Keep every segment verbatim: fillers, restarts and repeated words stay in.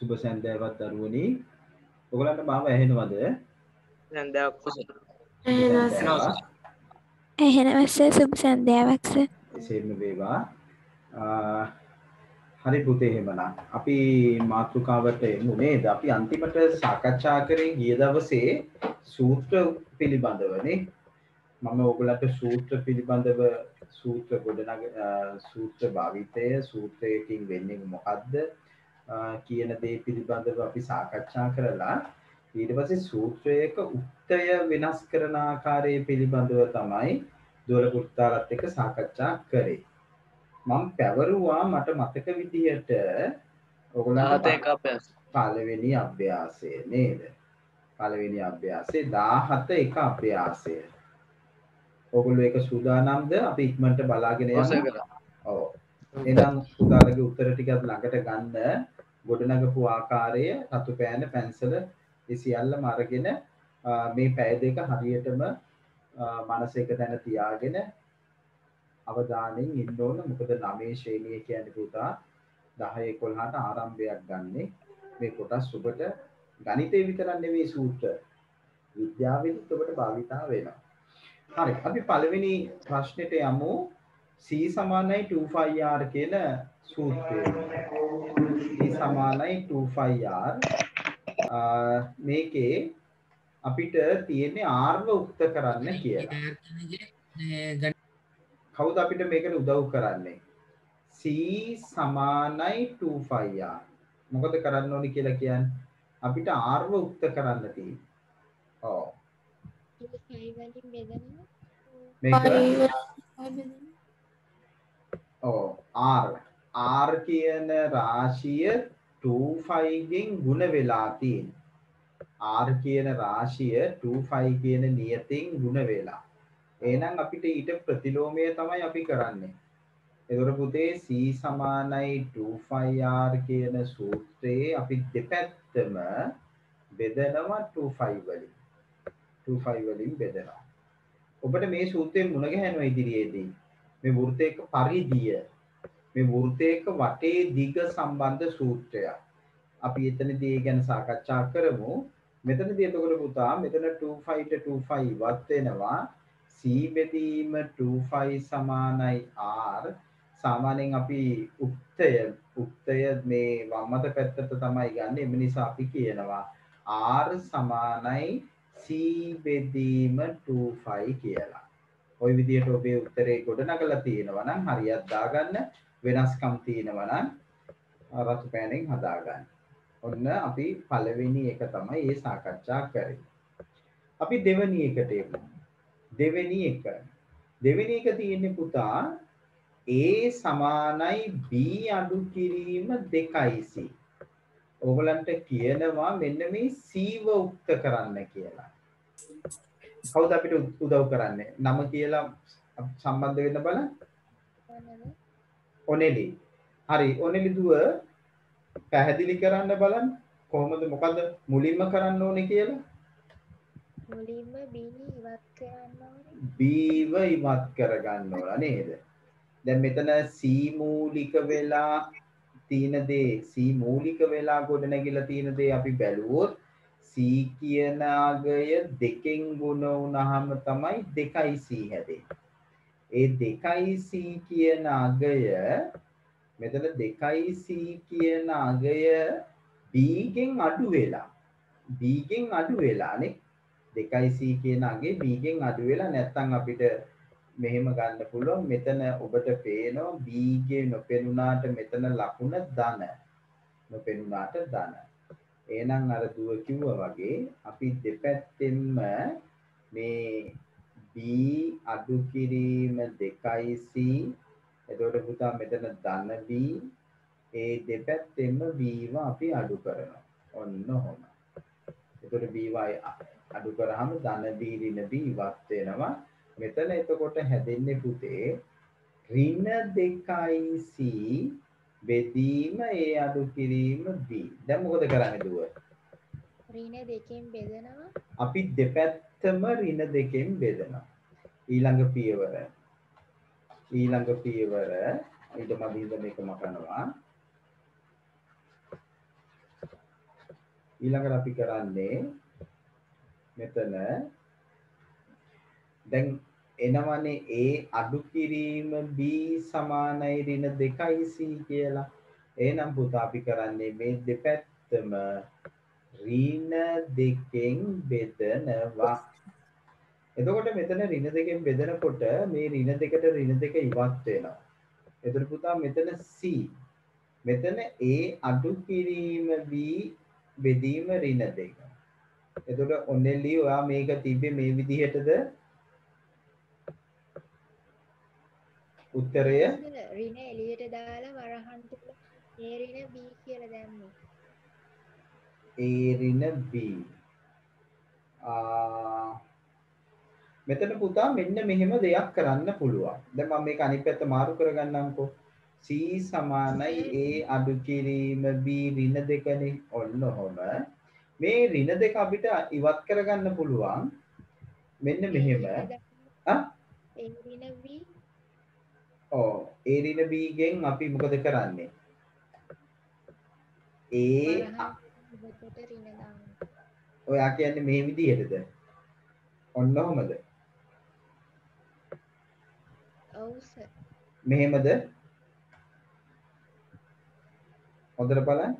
සුබ සන්ධ්‍යාවක් දරුවනි. ඔයගලන්ට මාව ඇහෙනවද? සන්ධ්‍යාවක් කුස. ඇහෙනවා සර්. සුබ සන්ධ්‍යාවක් සර්. එසේම වේවා. හරි පුතේ එහෙමනම් අපි මාතෘකාවට එමු නේද? අපි අන්තිමට සාකච්ඡා කරේ ගිය දවසේ සූත්‍ර පිළිබඳවනේ. මම ඔයගලන්ට සූත්‍ර පිළිබඳව සූත්‍ර ගොඩනග සූත්‍ර භාවිතය සූත්‍රයකින් වෙන්නේ මොකද්ද කියන දේ පිළිබඳව අපි සාකච්ඡා කරලා ඊට පස්සේ සූත්‍රයක උක්තය වෙනස් කරන ආකාරය පිළිබඳව තමයි දොර පුතාලත් එක්ක සාකච්ඡා කරේ. මම පැවරුවා මට මතක විදිහට ඔයගොල්ලන්ට පළවෙනි අභ්‍යාසය නේද? පළවෙනි අභ්‍යාසයේ දාහත එක අභ්‍යාසය. ඔයගොල්ලෝ ඒක සූදානම්ද? අපි ඉක්මනට බලාගෙන යමු. ඔව්. එහෙනම් පුතාලගේ උත්තර ටිකත් ළඟට ගන්න. ගොඩනගපු ආකාරය, රතු පෑන, පැන්සල ඒ සියල්ලම අරගෙන මේ පැය දෙක හරියටම මනස එක තැන තියාගෙන අවධානයෙන් ඉන්න ඕන. මොකද නවයේ ශ්‍රේණිය කියන්නේ පුතා දහය එකොළහට ආරම්භයක් ගන්නෙ. මේ කොටස් ඔබට ගණිතේ විතරක් නෙවෙයි සූත්‍ර විද්‍යාවෙත් ඔබට භාවිතා වෙනවා. හරි. අපි පළවෙනි ප්‍රශ්නෙට යමු. C සමානයි two five R කියන සූත්‍රය. C සමානයි two five R. මේකේ අපිට තියෙන්නේ R ව උක්ත කරන්න කියලා. කවුද අපිට මේකට උදව් කරන්නේ? C සමානයි two five R. මොකද කරන්න ඕනි කියලා කියන්නේ? අපිට R ව උක්ත කරන්න තියෙන්නේ. ඔව්. five වලින් බෙදනවා. මේක ඔව් R R කියන රාශිය two five ගෙන් ගුණ වෙලා තියෙනවා. R කියන රාශිය two five කියන නියතෙන් ගුණ වෙලා. එහෙනම් අපිට ඊට ප්‍රතිලෝමය තමයි අපි කරන්නේ. එතකොට පුතේ C සමානයි two five R කියන සූත්‍රයේ අපි දෙපැත්තම බෙදනවා two five වලින්. two five වලින් බෙදනවා. ඔබට මේ සූත්‍රයෙන් මුණ ගැහෙනවා ඉදිරියේදී. මේ වෘත්තයක පරිධිය මේ වෘත්තයක වටේ දිග සම්බන්ධ සූත්‍රයක්. අපි එතනදී ඒ ගැන සාකච්ඡා කරමු. මෙතනදී එතකොට පුතා මෙතන two five ට two five ඉවත් වෙනවා. C බෙදීම two five සමානයි R. සාමාන්‍යයෙන් අපි උක්තය උක්තය මේ වම් අත පැත්තට තමයි ගන්න. ඒ නිසා අපි කියනවා R සමානයි C බෙදීම two five කියලා. ওই විදිහට ඔබේ උත්තරේ ගොඩනගලා තියෙනවා නම් හරියට දාගන්න. වෙනස්කම් තියෙනවා නම් රතු පෑනෙන් හදාගන්න. ඔන්න අපි පළවෙනි එක තමයි මේ සාකච්ඡා කරේ. අපි දෙවෙනි එකට එමු. දෙවෙනි එක. දෙවෙනි එක තියෙන්නේ පුතා A සමානයි B අඩු කිරීම දෙකයි C. ඕගලන්ට කියනවා මෙන්න මේ C ව උක්ත කරන්න කියලා. කවුද අපිට උදව් කරන්නේ? නම කියලා සම්බන්ධ වෙන්න බලන්න. ඔනෙලි. හරි ඔනෙලි දුව පැහැදිලි කරන්න බලන්න. කොහොමද මොකද මුලින්ම කරන්න ඕනේ කියලා? මුලින්ම B ඉවත් කරන්න ඕනේ. B ව ඉවත් කරගන්න ඕන නේද? දැන් මෙතන C මූලික වෙලා තියෙන දේ C මූලික වෙලා ගොඩ නැගිලා තියෙන දේ අපි බැලුවොත් C කියන අගය දෙකෙන් ගුණ වුණාම තමයි දෙකයි C හැදෙන්නේ. ඒ දෙකයි C කියන අගය මෙතන දෙකයි C කියන අගය B ගෙන් අඩු වෙලා B ගෙන් අඩු වෙලානේ. දෙකයි C කියන අගය B ගෙන් අඩු වෙලා නැත්නම් අපිට මෙහෙම ගන්න පුළුවන්. මෙතන ඔබට පේනවා B ගේ නොපෙනුනාට මෙතන ලකුණ ධන. නොපෙනුනාට ධන. එහෙනම් අර දුව කිව්වා වගේ අපි දෙපැත්තෙන්ම මේ B අඩු කිරීම දෙකයි C. එතකොට පුතා මෙතන ධන B. ඒ දෙපැත්තෙන්ම B ව අපි අඩු කරනවා. ඔන්න ඔහොම. එතකොට B ව අඩු කරාම ධන B ඍණ B ඉවත් වෙනවා. මෙතන එතකොට හැදෙන්නේ පුතේ ඍණ දෙකයි C බෙදීම A අඩු කිරීම B. දැන් මොකද කරන්නේ දුව? ඍණ දෙකෙන් බෙදනවා. අපි දෙපැත්තම ඍණ දෙකෙන් බෙදනවා. ඊළඟ පියවර ඊළඟ පියවර ඊට මදින්ද මේක මකනවා. ඊළඟට අපි කරන්නේ මෙතන දැන් එනවනේ A අඩු කිරීම B සමානයි ඍණ දෙකයි C කියලා. එහෙනම් පුතා අපි කරන්නේ මේ දෙපැත්තම ඍණ දෙකෙන් බෙදනවා. එතකොට මෙතන ඍණ දෙකෙන් බෙදනකොට මේ ඍණ දෙකට ඍණ දෙක ඉවත් වෙනවා. එතකොට පුතා මෙතන C මෙතන A අඩු කිරීම B බෙදීම ඍණ දෙක. එතකොට ඔන්නෙලි ඔයා මේක තිබ්බේ මේ විදිහටද? උත්තරය ඍණ එළියට දාලා වරහන් තුල A ඍණ B කියලා දැම්මේ. A ඍණ B. ආ මෙතන පුතා මෙන්න මෙහෙම දෙයක් කරන්න පුළුවන්. දැන් මම මේක අනිත් පැත්ත මාරු කරගන්නම්කෝ. C සමානයි A අඩු කිරීම B ඍණ දෙකනේ. ඔන්න ඔහොම. මේ ඍණ දෙක අපිට ඉවත් කරගන්න පුළුවන්. මෙන්න මෙහෙම. ආ A ඍණ B ඔව් A ඍණ B ගෙන් අපි මොකද කරන්නේ? A වරහන් ඍණ දානවා. ඔයා කියන්නේ මේ විදිහටද? ඔන්න ඔහොමද? ඔව් සර්. මෙහෙමද? හොඳට බලන්න.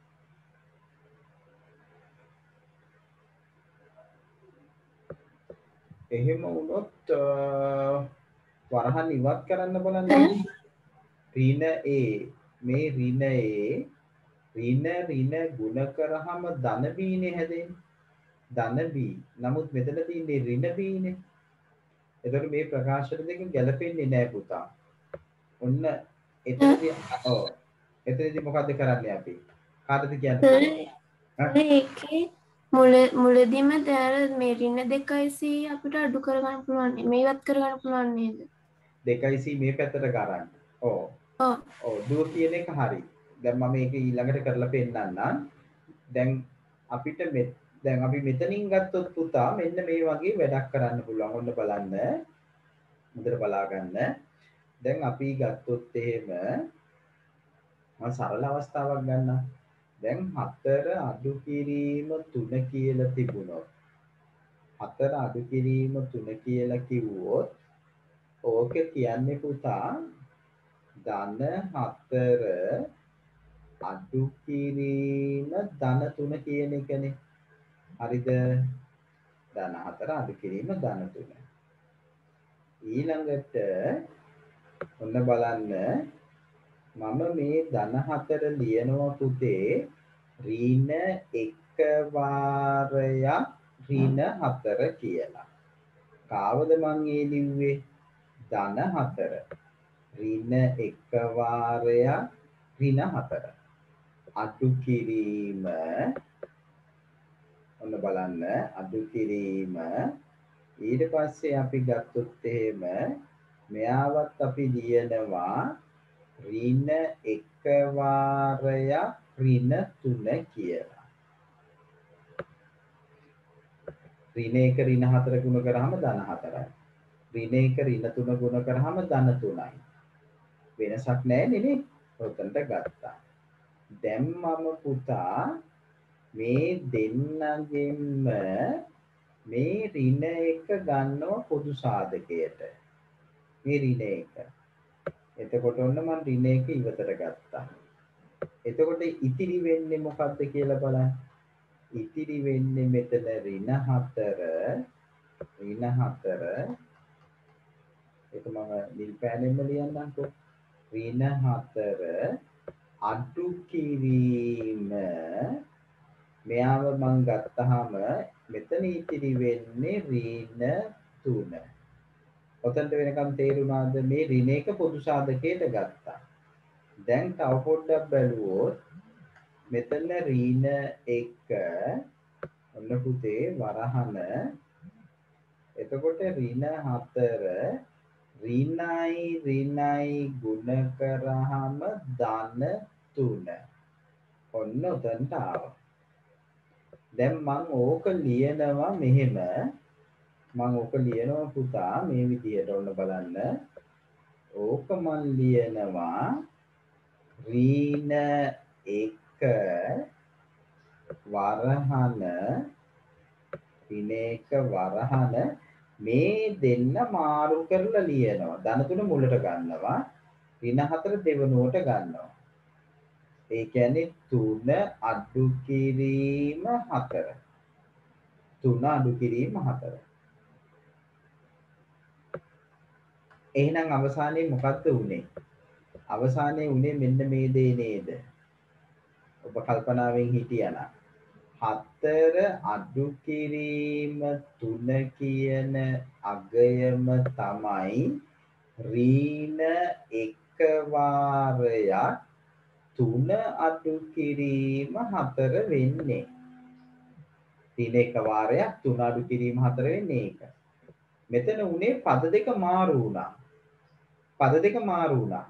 එහෙම වුණොත් වරහන් ඉවත් කරන්න බලන්න. ඍණ A මේ ඍණ A ඍණ ඍණ ගුණ කරාම ධන B නේ හැදෙන්නේ. ධන B. නමුත් මෙතන තියෙන්නේ ඍණ B නේ. එතකොට මේ ප්‍රකාශන දෙක ගැලපෙන්නේ නැහැ පුතා. ඔන්න එතනදී ඔව්. එතනදී මොකද්ද කරන්නේ අපි? කාටද කියන්නේ? ඒකේ මුල මුලදීම දැන් මේ ඍණ දෙකයි C අපිට අඩු කරගන්න පුළුවන්. මේ ඉවත් කරගන්න පුළුවන් නේද? දෙකයි C මේ පැත්තට ගන්න. ඔව්. ඔව්. ඔව් දුව කියන එක හරි. දැන් මම මේක ඊළඟට කරලා පෙන්නන්නම්. දැන් අපිට දැන් අපි මෙතනින් ගත්තොත් පුතා මෙන්න මේ වගේ වැඩක් කරන්න පුළුවන්. ඔන්න බලන්න. හොඳට බලා ගන්න. දැන් අපි ගත්තොත් එහෙම මම සරල අවස්ථාවක් ගන්නම්. දැන් හතර අඩු කිරීම තුන කියලා තිබුණොත් හතර අඩු කිරීම තුන කියලා කිව්වොත් ඕක කියන්නේ පුතා ධන හතර අඩු කිරීම ධන තුන කියන එකනේ. හරිද? ධන හතර අඩු කිරීම ධන තුන. ඊළඟට ඔන්න බලන්න මම මේ ධන හතර ලියනවා පුතේ ඍණ එක වාරයක් ඍණ හතර කියලා. කාවද මං ඒ ලිව්වේ? ධන හතර ඍණ එක වාරයක් ඍණ හතර අඩු කිරීම ඔන්න බලන්න අඩු කිරීම ඊට පස්සේ අපි ගත්තොත් එහෙම මෙයාවත් අපි ලියනවා ඍණ එක වාරයක් ඍණ තුන කියලා. ඍණ එක ඍණ හතර ගුණ කරාම ධන හතරයි. ඍණ එක ඍණ තුන ගුණ කරාම ධන තුනයි. වෙනසක් නැහැ නේ. ඔතනට ගත්තා. දැන් මම පුතා මේ දෙන්නගෙන්ම මේ ඍණ එක ගන්නවා පොදු සාධකයට. මේ ඍණ එක. එතකොට ඔන්න මම ඍණ එක ඉවතට ගත්තා. එතකොට ඉතිරි වෙන්නේ මොකද්ද කියලා බලන්න. ඉතිරි වෙන්නේ මෙතන ඍණ හතර ඍණ හතර ඒක මම නිල් පෑනෙන්ම ලියන්නම්කෝ. ඍණ හතර අඩු කිරීම මෙයාව මම ගත්තාම මෙතන ඉතිරි වෙන්නේ ඍණ තුන. ඔතනට වෙනකම් තේරුණාද? මේ ඍණ එක පොදු සාධකයට ගත්තා. දැන් තව පොඩ්ඩක් බැලුවොත් මෙතන ඍණ එක ඔන්න පුතේ වරහන එතකොට ඍණ හතර ඍණයි ඍණයි ගුණ කරාම ධන තුන. ඔන්න උතන්ට ආවා. දැන් මම ඕක ලියනවා මෙහෙම. මම ඕක ලියනවා පුතා මේ විදියට ඔන්න බලන්න. ඕක මම ලියනවා ඍණ එක වරහන ඍණ එක වරහන මේ දෙන්න මාරු කරලා ලියනවා. ධන තුන මුලට ගන්නවා. ඍණ හතර දෙවනුවට ගන්නවා. ඒ කියන්නේ තුන අඩු කිරීම හතර. තුන අඩු කිරීම හතර. එහෙනම් අවසානයේ මොකක්ද උනේ? අවසානයේ උනේ මෙන්න මේ දේ නේද? ඔබ කල්පනාවෙන් හිටියනම් හතර අඩු කිරීම තුන කියන අගයම තමයි ඍණ එක වාරයක් තුන අඩු කිරීම හතර වෙන්නේ. ඍණ එක වාරයක් තුන අඩු කිරීම හතර වෙන්නේ ඒක. මෙතන උනේ පද දෙක මාරු වුණා. පද දෙක මාරු වුණා.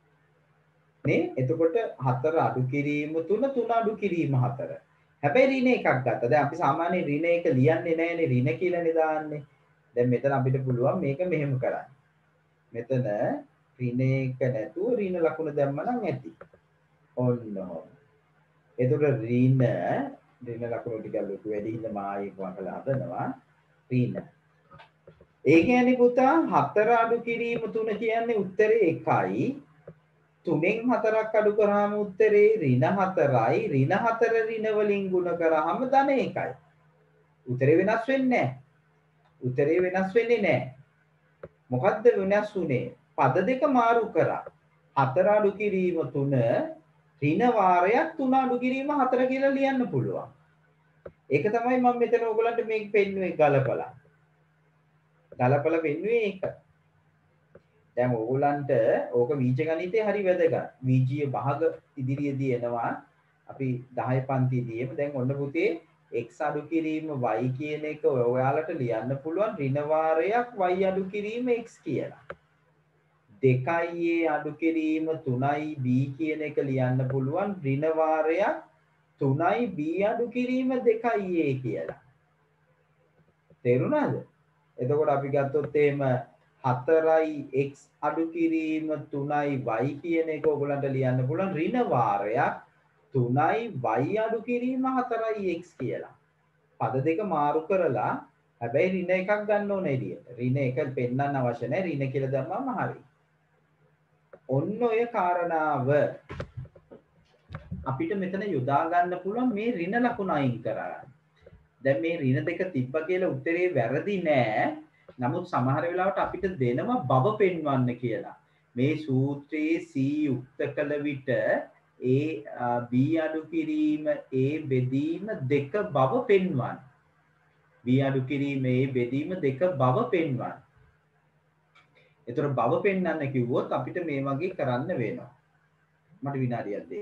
නේ? එතකොට හතර අඩු කිරීම තුන තුන අඩු කිරීම හතර. හැබැයි ඍණ එකක් ගත්තා. දැන් අපි සාමාන්‍යයෙන් ඍණ එක ලියන්නේ නැහැනේ ඍණ කියලානේ දාන්නේ. දැන් මෙතන අපිට පුළුවන් මේක මෙහෙම කරන්න. මෙතන ඍණ එක නැතුව ඍණ ලකුණ දැම්මනම් ඇති. ඔන්න ඔහොම. එතකොට ඍණ ඍණ ලකුණු ටික ලොකු වැඩි හින්දා මායික වකලා හදනවා ඍණ. ඒ කියන්නේ පුතා හතර අඩු කිරීම තුන කියන්නේ උත්තරේ එකයි. තුනෙන් හතරක් අඩු කරාම උත්තරේ ඍණ හතරයි. ඍණ හතර ඍණ වලින් ගුණ කරාම ධන එකයි. උත්තරේ වෙනස් වෙන්නේ නැහැ. උත්තරේ වෙනස් වෙන්නේ නැහැ. මොකද්ද වෙනස් වුනේ? පද දෙක මාරු කරා. හතර අඩු කිරීම තුන ඍණ වාරයක් තුන අඩු කිරීම හතර කියලා ලියන්න පුළුවන්. ඒක තමයි මම මෙතන ඔයගලන්ට මේක පෙන්නුවේ ගලපලා. ගලපලා පෙන්නුවේ ඒක. දැන් ඕගොල්ලන්ට ඕක බීජ ගණිතේ හරි වැදගත්. බීජීය භාග ඉදිරියේදී එනවා. අපි දහය පන්තියේදීම දැන් ඔන්න පුතේ x අඩු කිරීම y කියන එක ඔයාලට ලියන්න පුළුවන් ඍණ වාරයක් y අඩු කිරීම x කියලා. දෙකයි a අඩු කිරීම තුනයි b කියන එක ලියන්න පුළුවන් ඍණ වාරයක් තුනයි b අඩු කිරීම දෙකයි a කියලා. තේරුණාද? එතකොට අපි ගත්තොත් එහෙම හතරයි x අඩු කිරීම තුනයි y කියන එක ඔයගලන්ට ලියන්න පුළුවන් ඍණ වාරයක් තුනයි y අඩු කිරීම හතරයි x කියලා. පද දෙක මාරු කරලා හැබැයි ඍණ එකක් ගන්න ඕනේ එළියට. ඍණ එක පෙන්වන්න අවශ්‍ය නැහැ. ඍණ කියලා දැම්මම හරි. ඔන්න ඔය කාරණාව අපිට මෙතන යොදා ගන්න පුළුවන් මේ ඍණ ලකුණ අයින් කරගන්න. දැන් මේ ඍණ දෙක තිබ්බ කියලා උත්තරේ වැරදි නෑ. නමුත් සමහර වෙලාවට අපිට දෙනවා බව පෙන්වන්න කියලා. මේ සූත්‍රයේ C යුක්ත කළ විට A B අඩු කිරීම A බෙදීම දෙක බව පෙන්වන්න. B අඩු කිරීම A බෙදීම දෙක බව පෙන්වන්න. ඒතර බව පෙන්වන්න කිව්වොත් අපිට මේ වගේ කරන්න වෙනවා. මට විනාඩියක් දෙන්න.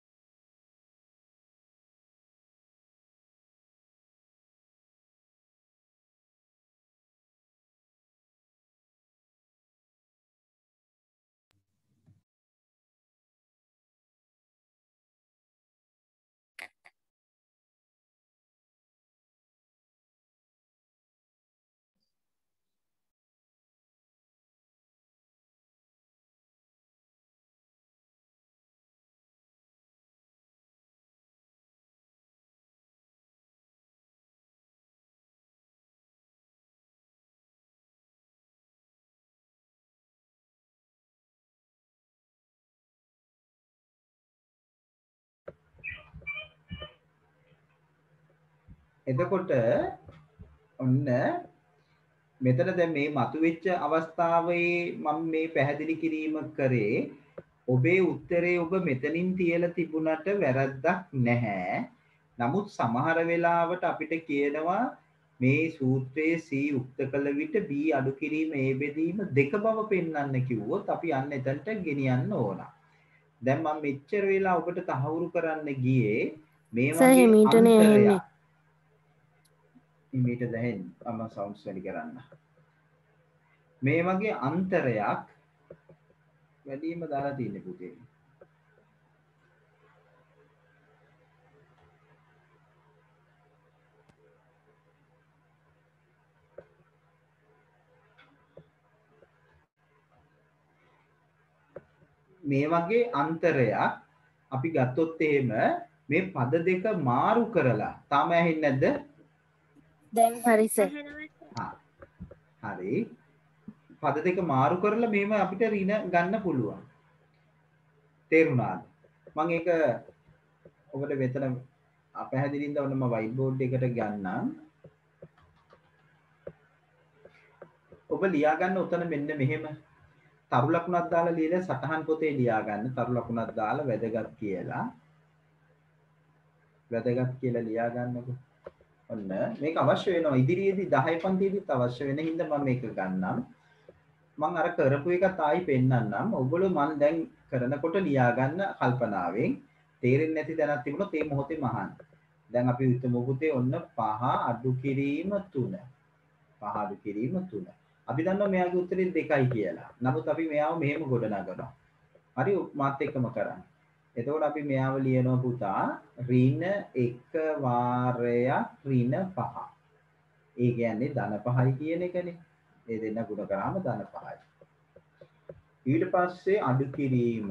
එතකොට ඔන්න මෙතන දැන් මේ මතුවෙච්ච අවස්ථාවේ මම මේ පැහැදිලි කිරීම කරේ ඔබේ උත්තරේ ඔබ මෙතනින් තියලා තිබුණට වැරද්දක් නැහැ. නමුත් සමහර වෙලාවට අපිට කියනවා මේ සූත්‍රයේ C යුක්ත කළ විට B අඩු කිරීම A බෙදීම දෙක බව පෙන්වන්න කිව්වොත් අපි අන්න එතනට ගෙනියන්න ඕන. දැන් මම මෙච්චර වෙලා ඔබට තහවුරු කරන්න ගියේ මේ වගේ අන්තරයක්. මීට දැන් මම සවුන්ඩ්ස් වැඩි කරන්න. මේ වගේ අන්තරයක් වැඩිම දාලා තියෙන පුතේ. මේ වගේ අන්තරයක් අපි ගත්තොත් එහෙම මේ පද දෙක මාරු කරලා තාම ඇහෙන්නේ නැද්ද? දැන් හරි සර්. හා හරි. පද දෙක මාරු කරලා මේව අපිට ඍණ ගන්න පුළුවන්. තේරුණාද? මම ඒක ඔබට මෙතන අපහැදිලින්ද ඔන්න මම white board එකට ගන්නම්. ඔබ ලියා ගන්න උතන මෙන්න මෙහෙම තරු ලකුණක් දාලා ලියලා සටහන් පොතේ ලියා ගන්න තරු ලකුණක් දාලා වැදගත් කියලා. වැදගත් කියලා ලියා ගන්නකො. ඔන්න මේක අවශ්‍ය වෙනවා ඉදිරියේදී දහය පන්තියේදීත් අවශ්‍ය වෙන හින්දා මම මේක ගන්නම්. මම අර කරපු එකත් ආයි පෙන්නන්නම්. ඔයගොල්ලෝ මම දැන් කරනකොට ලියා ගන්න කල්පනාවෙන් තේරෙන්නේ නැති දැනක් තිබුණොත් ඒ මොහොතේ මහන්න. දැන් අපි හිතමු පුතේ ඔන්න පහ අඩු කිරීම තුන. පහ අඩු කිරීම තුන. අපි දන්නවා මෙයාගේ උත්තරේ දෙකයි කියලා. නමුත් අපි මෙයාව මෙහෙම ගොඩනගනවා. හරි මාත් එක්කම කරන්න. එතකොට අපි මෙයාව ලියනවා පුතා ඍණ එක වාරයක් ඍණ පහ. ඒ කියන්නේ ධන පහයි කියන එකනේ. ඒ දෙන්න ගුණ කරාම ධන පහයි. ඊට පස්සේ අඩු කිරීම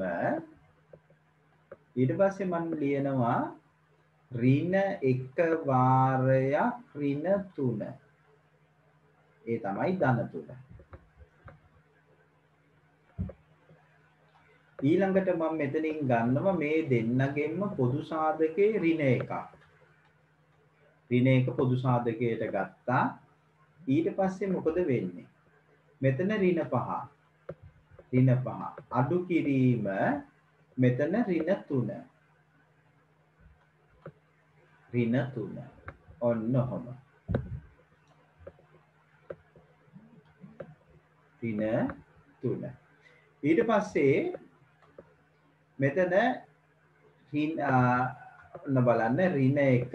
ඊට පස්සේ මම ලියනවා ඍණ එක වාරයක් ඍණ තුන. ඒ තමයි ධන තුන. ඊළඟට මම මෙතනින් ගන්නවා මේ දෙන්නගෙන්ම පොදු සාධකයේ ඍණ එකක්. ඍණ එක පොදු සාධකයට ගත්තා. ඊට පස්සේ මොකද වෙන්නේ? මෙතන ඍණ පහ. ඍණ පහ. අඩු කිරීම මෙතන ඍණ තුන. ඍණ තුන. ඔන්න ඔහොම. ඍණ තුන. ඊට පස්සේ මෙතන ඍණ ඔන්න බලන්න ඍණ එක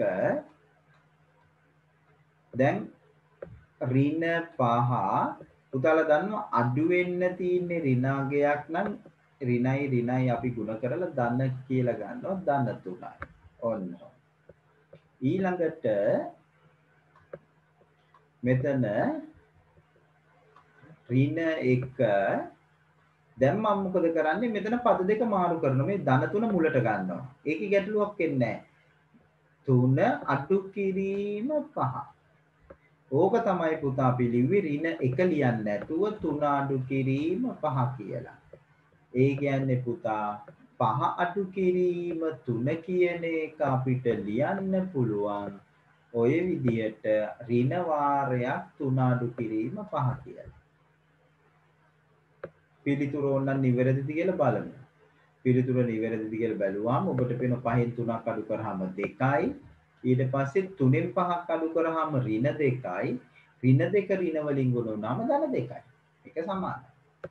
දැන් ඍණ පහ පුතාලා දන්නවා අඩු වෙන්න තියෙන්නේ ඍණාගයක් නම් ඍණයි ඍණයි අපි ගුණ කරලා ධන කියලා ගන්නවා ධන තුනයි. ඔන්න. ඊළඟට මෙතන ඍණ එක දැන් මම මොකද කරන්නේ මෙතන පද දෙක මාරු කරනවා මේ ධන තුන මුලට ගන්නවා. ඒකේ ගැටලුවක් එන්නේ නැහැ. තුන අඩු කිරීම පහ. ඕක තමයි පුතා අපි ලිව්වේ ඍණ එක ලියන්නේ නැතුව තුන අඩු කිරීම පහ කියලා. ඒ කියන්නේ පුතා පහ අඩු කිරීම තුන කියන එක අපිට ලියන්න පුළුවන් ඔය විදියට ඍණ වාරයක් තුන අඩු කිරීම පහ කියලා. පිළිතුර ඕනනම් නිවැරදිද කියලා බලමු. පිළිතුර නිවැරදිද කියලා බැලුවාම ඔබට පේන පහෙන් තුනක් අඩු කරාම දෙකයි. ඊට පස්සේ තුනෙන් පහක් අඩු කරාම ඍණ දෙකයි. ඍණ දෙක ඍණ වලින් ගුණ වුණාම ධන දෙකයි. ඒක සමානයි.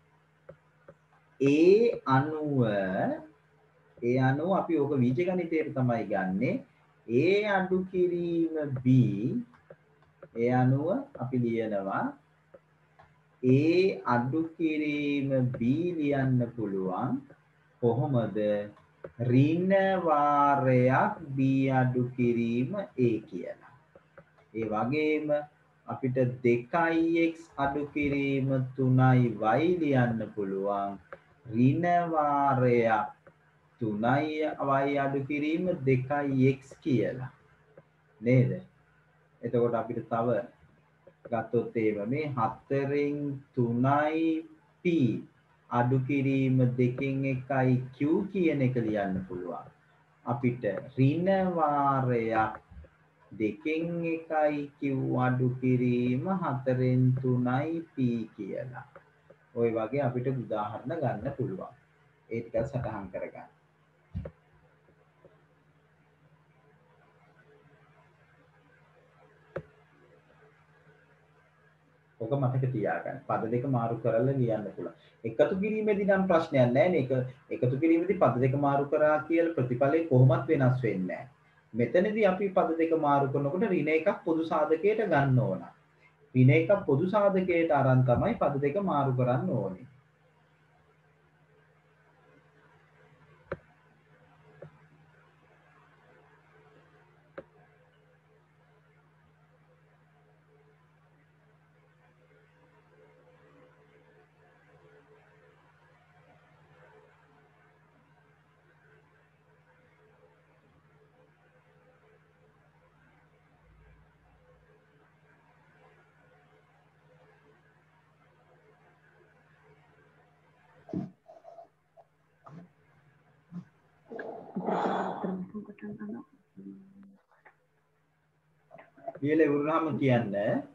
ඒ අනුව ඒ අනුව අපි ඕක බීජගණිතයට තමයි ගන්නෙ. ඒ අඩු කිරීම b ඒ අනුව අපි ලියනවා ඒ අඩු කිරීම b ලියන්න පුළුවන් කොහොමද ඍණ වාරයක් b අඩු කිරීම a කියලා. ඒ වගේම අපිට දෙකයි x අඩු කිරීම තුනයි y ලියන්න පුළුවන් ඍණ වාරයක් තුනයි y අඩු කිරීම දෙකයි x කියලා. නේද? එතකොට අපිට තව ගත්තොත් ඒව මේ හතරෙන් තුනයි p අඩු කිරීම දෙකෙන් එකයි q කියන එක ලියන්න පුළුවන්. අපිට ඍණ වාරයක් දෙකෙන් එකයි q අඩු කිරීම හතරෙන් තුනයි p කියලා. ওই වගේ අපිට උදාහරණ ගන්න පුළුවන්. ඒ ටික සටහන් කරගන්න. ඔක මතක තියාගන්න. පද දෙක මාරු කරලා ලියන්න පුළුවන්. එකතු කිරීමේදී නම් ප්‍රශ්නයක් නැහැ නේ. එක එකතු කිරීමේදී පද දෙක මාරු කරා කියලා ප්‍රතිඵලය කොහොමත් වෙනස් වෙන්නේ නැහැ. මෙතනදී අපි පද දෙක මාරු කරනකොට ඍණ එකක් පොදු සාධකයට ගන්න ඕන. ඍණ එකක් පොදු සාධකයට අරන් තමයි පද දෙක මාරු කරන්න ඕනේ. ලියලා ඉවරනම කියන්න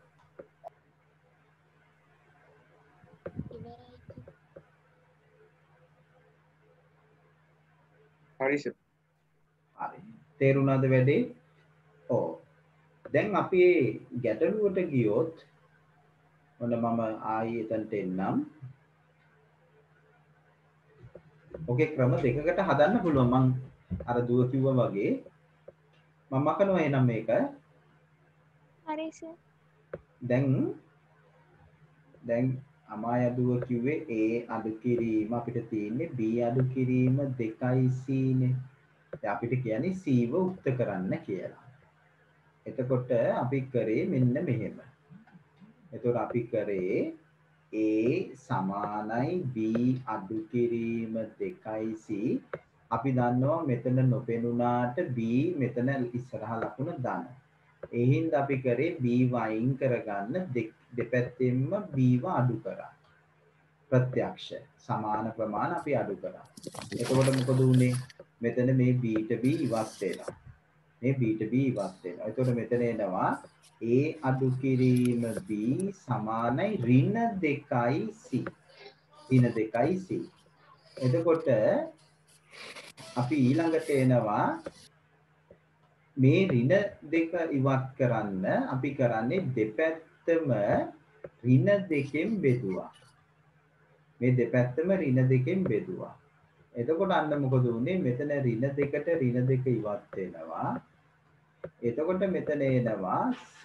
ඉවරයි. හරි සර්. හරි. තේරුණාද වැඩේ? ඔව්. දැන් අපි ගැටලුවට ගියොත් ඔන්න මම ආයි එතනට එන්නම්. ඔකේ ක්‍රම දෙකකට හදන්න පුළුවන්. මං අර දුව කිව්වා වගේ මම මකනවා එහෙනම් මේක. හරි සර්. දැන් දැන් අමාය දුව කිව්වේ A අඩු කිරීම අපිට තියෙන්නේ B අඩු කිරීම දෙකයි C නේ. දැන් අපිට කියන්නේ C ව උක්ත කරන්න කියලා. එතකොට අපි කරේ මෙන්න මෙහෙම. එතකොට අපි කරේ A සමානයි B අඩු කිරීම දෙකයි C. අපි දන්නවා මෙතන නොපෙනුනාට B මෙතන ඉස්සරහා ලකුණ දාන. ඒ හින්දා අපි කරේ B වයින් කරගන්න දෙපැත්තෙන්ම B ව අඩු කරා. ප්‍රත්‍යක්ෂ සමාන ප්‍රමාණ අපි අඩු කරා. එතකොට මොකද උනේ? මෙතන මේ B ට B ඉවත් වෙනවා. මේ B ට B ඉවත් වෙනවා. එතකොට මෙතන එනවා A අඩු කිරීම B සමානයි ඍණ දෙකයි C. ඍණ දෙකයි C. එතකොට අපි ඊළඟට එනවා මේ ඍණ දෙක ඉවත් කරන්න අපි කරන්නේ දෙපැත්තම ඍණ දෙකෙන් බෙදුවා. මේ දෙපැත්තම ඍණ දෙකෙන් බෙදුවා. එතකොට අන්න මොකද උනේ? මෙතන ඍණ දෙකට ඍණ දෙක ඉවත් වෙනවා. එතකොට මෙතන එනවා C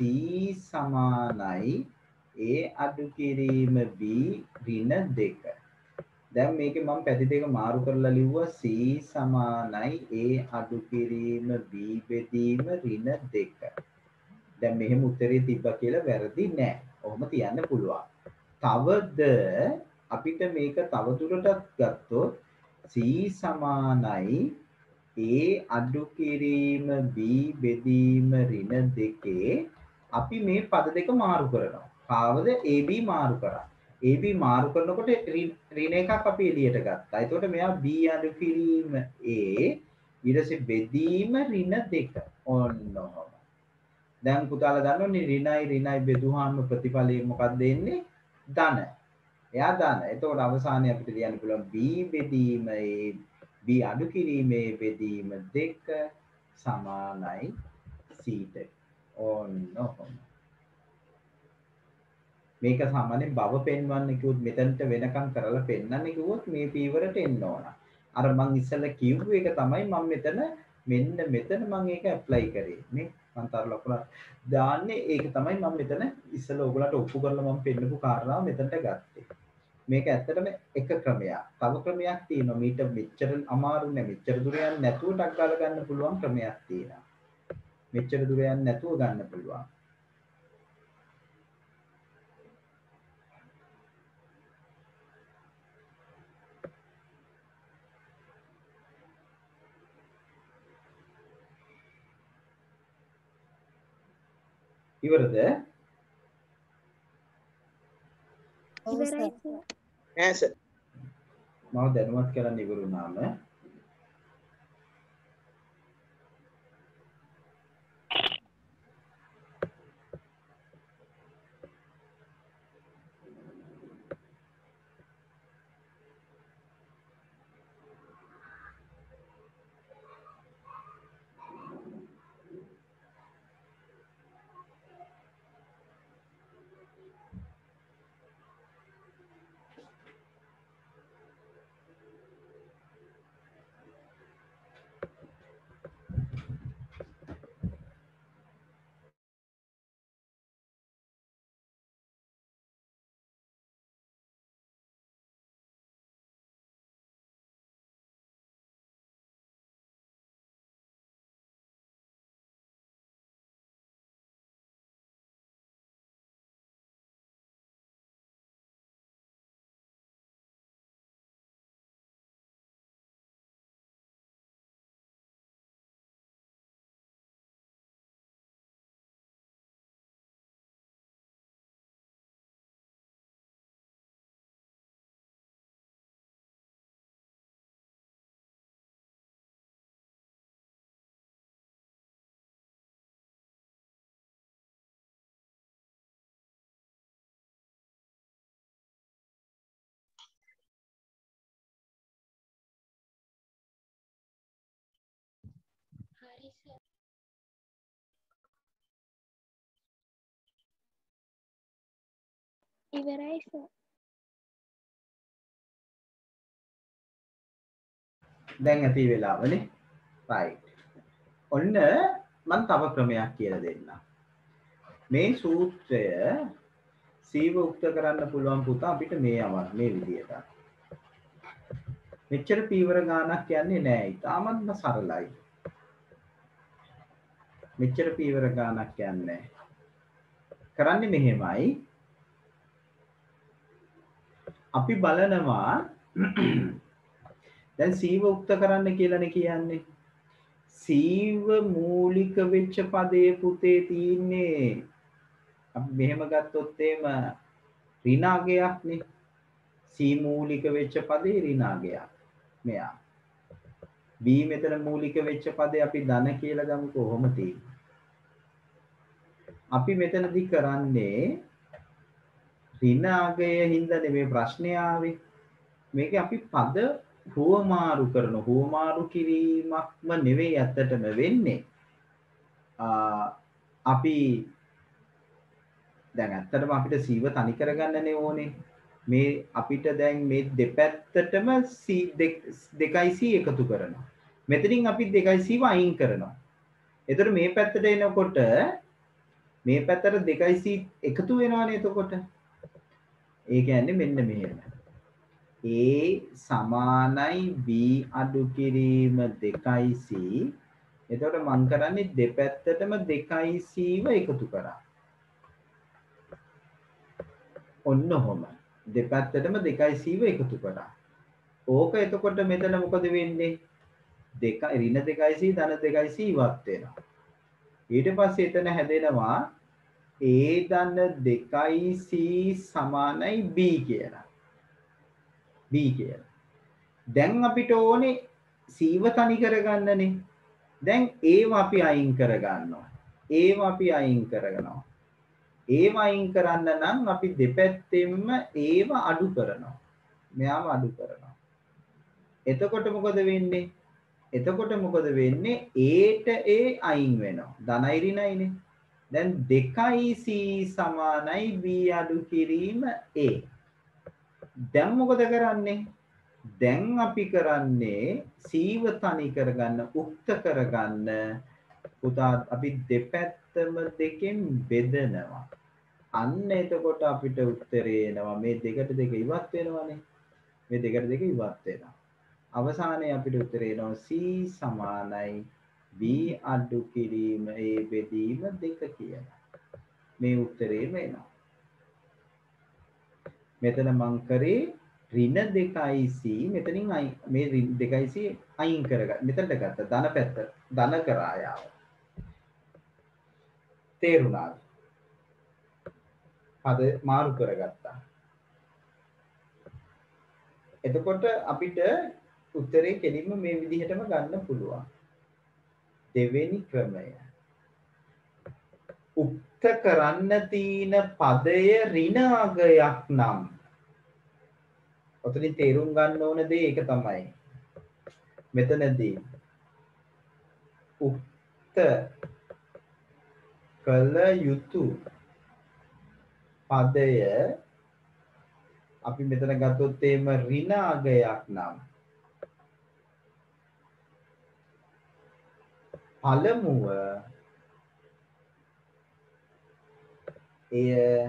සමානයි A අඩු කිරීම B ඍණ දෙක. දැන් මේකේ මම පැති දෙක මාරු කරලා ලිව්වා C සමානයි A අඩු කිරීම B බෙදීම ඍණ දෙක. දැන් මෙහෙම උත්තරේ තිබ්බා කියලා වැරදි නෑ. ඔහොම තියන්න පුළුවන්. තවද අපිට මේක තව දුරටත් ගත්තොත් C සමානයි A අඩු කිරීම B බෙදීම ඍණ දෙකේ අපි මේ පද දෙක මාරු කරනවා. කාවද? A B මාරු කරා. A B මාරු කරනකොට ඍණ එකක් අපි එළියට ගත්තා. එතකොට මෙයා B අඩු කිරීම A ඊට පස්සේ බෙදීම ඍණ දෙක. ඔන්න ඔහොම. දැන් පුතාලා දන්නවනේ ඍණයි ඍණයි බෙදුවාම ප්‍රතිඵලය මොකක්ද එන්නේ? ධන. එයා ධන. එතකොට අවසානයේ අපිට ලියන්න පුළුවන් B බෙදීම A B අඩු කිරීමේ බෙදීම දෙක සමානයි C ට. ඔන්න ඔහොම. මේක සාමාන්‍යයෙන් බව පෙන්වන්න කිව්වොත් මෙතනට වෙනකම් කරලා පෙන්නන්න කිව්වොත් මේ පීවරට එන්න ඕන. අර මං ඉස්සෙල්ලා කිව්ව එක තමයි මම මෙතන මෙන්න මෙතන මම ඒක ඇප්ලයි කරේ. මේ මං තර ලකුණ දාන්නේ ඒක තමයි මම මෙතන ඉස්සෙල්ලා ඔයගලට ඔප්පු කරලා මම පෙන්නපු කාරණාව මෙතනට ගත්තේ. මේක ඇත්තටම එක ක්‍රමයක්. තව ක්‍රමයක් තියෙනවා. මීට මෙච්චර අමාරු නෑ. මෙච්චර දුර යන්නේ නැතුව ටක් ගාලා ගන්න පුළුවන් ක්‍රමයක් තියෙනවා. මෙච්චර දුර යන්නේ නැතුව ගන්න පුළුවන්. ඉවරද? ඉවරයි සර්. නෑ සර්. මම දැනුවත් කරන්න ඉවරුනාම ඉවරයි සර්. දැන් ඇති වෙලාවනේ. right. ඔන්න මම තව ක්‍රමයක් කියලා දෙන්නම්. මේ සූත්‍රය සීව උක්ත කරන්න පුළුවන් පුතා අපිට මේ අවත් මේ විදියට. මෙච්චර පීවර ගානක් යන්නේ නෑ. ඉතාමත්ම සරලයි. මෙච්චර පීවර ගානක් යන්නේ. කරන්නේ මෙහෙමයි. අපි බලනවා දැන් සීව උක්ත කරන්න කියලානේ කියන්නේ. සීව මූලික වෙච්ච පදයේ පුතේ තියෙන්නේ අපි මෙහෙම ගත්තොත් එහෙම ඍණාගයක්නේ. සී මූලික වෙච්ච පදේ ඍණාගයක්. මෙයා. බී මෙතන මූලික වෙච්ච පදේ අපි ධන කියලා ගමු කොහොම තියෙන්නේ. අපි මෙතනදී කරන්නේ ඍණාගය හින්දා නෙමෙයි ප්‍රශ්නේ ආවේ. මේක අපි පද හුවමාරු කරන හුවමාරු කිරීමක්ම නෙවෙයි ඇත්තටම වෙන්නේ. අපි දැන් ඇත්තටම අපිට සීව තනි කරගන්නනේ ඕනේ. මේ අපිට දැන් මේ දෙපැත්තටම සී දෙකයි සී එකතු කරනවා. මෙතනින් අපි දෙකයි සීව අයින් කරනවා. එතකොට මේ පැත්තට එනකොට මේ පැත්තට දෙකයි සී එකතු වෙනවානේ එතකොට. ඒ කියන්නේ මෙන්න මෙහෙම. A සමානයි B අඩු කිරීම දෙකයි C. එතකොට මම කරන්නේ දෙපැත්තටම දෙකයි C ව එකතු කරා. ඔන්න ඔහොම. දෙපැත්තටම දෙකයි C ව එකතු කරා. ඕක එතකොට මෙතන මොකද වෙන්නේ? දෙක ඍණ දෙකයි C ධන දෙකයි C ඉවත් වෙනවා. ඊට පස්සේ එතන හැදෙනවා A ධන දෙකයි C සමානයි B කියලා. B කියලා. දැන් අපිට ඕනේ සීව තනි කරගන්නනේ. දැන් ඒව අපි අයින් කරගන්නවා. ඒව අපි අයින් කරගනවා. ඒව අයින් කරන්න නම් අපි දෙපැත්තෙන්ම ඒව අඩු කරනවා. මෙයාව අඩු කරනවා. එතකොට මොකද වෙන්නේ? එතකොට මොකද වෙන්නේ? Aට A අයින් වෙනවා. ධනයි ඍණයිනේ. දැන් දෙකයි C සමානයි B අඩු කිරීම A. දැන් මොකද කරන්නේ? දැන් අපි කරන්නේ සීව තනි කරගන්න උක්ත කරගන්න පුතා අපි දෙපැත්තම දෙකෙන් බෙදනවා. අන්න එතකොට අපිට උත්තරේ එනවා මේ දෙකට දෙක ඉවත් වෙනවනේ. මේ දෙකට දෙක ඉවත් වෙනවා. අවසානයේ අපිට උත්තරේ එනවා C සමානයි B අඩු කිරීම A බෙදීම දෙක කියලා. මේ උත්තරේ එනවා. මෙතන මං කරේ ඍණ දෙකයි C මෙතනින් මේ දෙකයි C අයින් කරගන්න. මෙතනට ගත්ත ධන පැත්ත ධන කරා යාව. තේරුණාද? පද මාරු කරගත්තා. එතකොට අපිට උත්තරේ කෙලින්ම මේ විදිහටම ගන්න පුළුවන්. දෙවෙනි ක්‍රමය. උක්ත කරන්න තියෙන පදය ඍණාගයක් නම් ඔතනින් තේරුම් ගන්න ඕන දේ ඒක තමයි. මෙතනදී උක්ත කළ යුතු පදය අපි මෙතන ගත්තොත් එහෙම ඍණාගයක් නම් පළමුව එය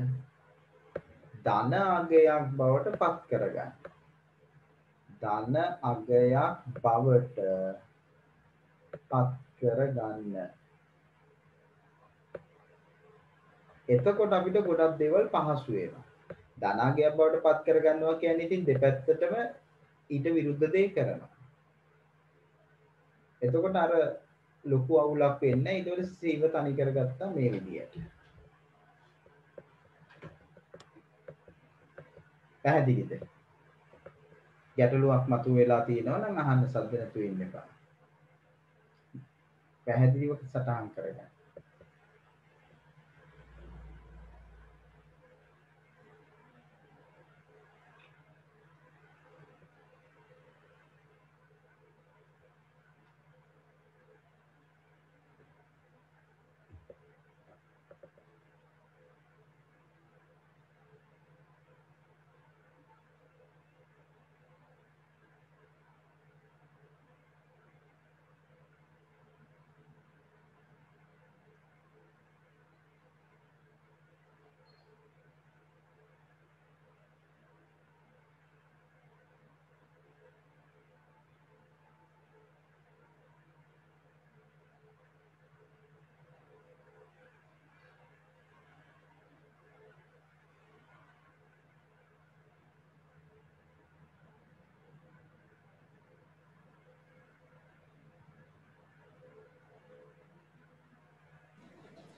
ධන අගයක් බවට පත් කරගන්න. ධන අගයක් බවට පත් කරගන්න. එතකොට අපිට ගොඩක් දේවල් පහසු වෙනවා. ධන අගයක් බවට පත් කරගන්නවා කියන්නේ ඉතින් දෙපැත්තටම ඊට විරුද්ධ දේ කරනවා. එතකොට අර ලොකු අවුලක් වෙන්නේ නැහැ. ඊට පස්සේ සීව තනි කරගත්තා මේ විදියට. පැහැදිලිද? ගැටලුවක් මතුවලා තියෙනවා නම් අහන්න සද්ද නැතුව ඉන්න එපා. පැහැදිලිව සටහන් කරගන්න.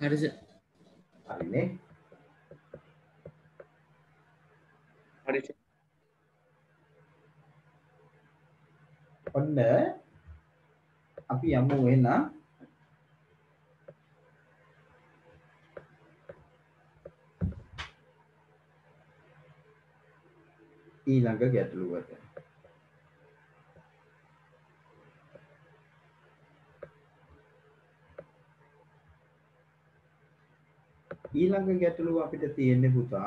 හරි සර්. හරිනේ. හරි සර්. ඔන්න අපි යමු එහෙනම් ඊළඟ ගැටලුවට. ඊළඟ ගැටලුව අපිට තියෙන්නේ පුතා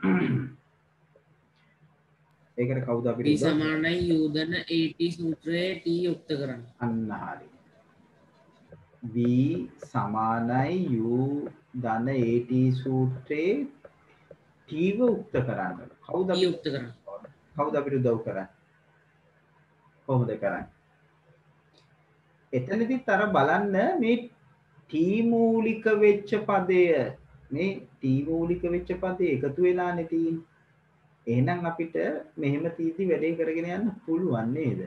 ඒකට කවුද අපිට B සමානයි U ධන AT සූත්‍රයේ T යුක්ත කරන්න. අන්න හරි. B සමානයි U ධන AT සූත්‍රයේ T ව උක්ත කරන්න. කවුද T අපි යුක්ත කරන්න. කවුද අපිට උදව් කරන්නේ? කොහොමද කරන්නේ? එතනදිත් අර බලන්න මේ T මූලික වෙච්ච පදය මේ T මූලික වෙච්ච පදේ එකතු වෙලානේ තියෙන්නේ. එහෙනම් අපිට මෙහෙම තීති වැඩේ කරගෙන යන්න පුළුවන් නේද?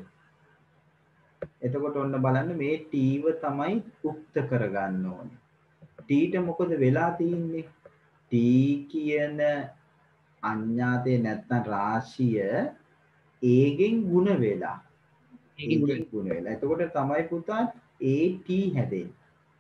එතකොට ඔන්න බලන්න මේ T ව තමයි උක්ත කරගන්න ඕනේ. T ට මොකද වෙලා තියෙන්නේ? T කියන අඥාතේ නැත්නම් රාශිය A ගෙන් ගුණ වෙලා. ඒකෙන් ගුණ වෙලා. එතකොට තමයි පුතා AT හැදෙන්නේ.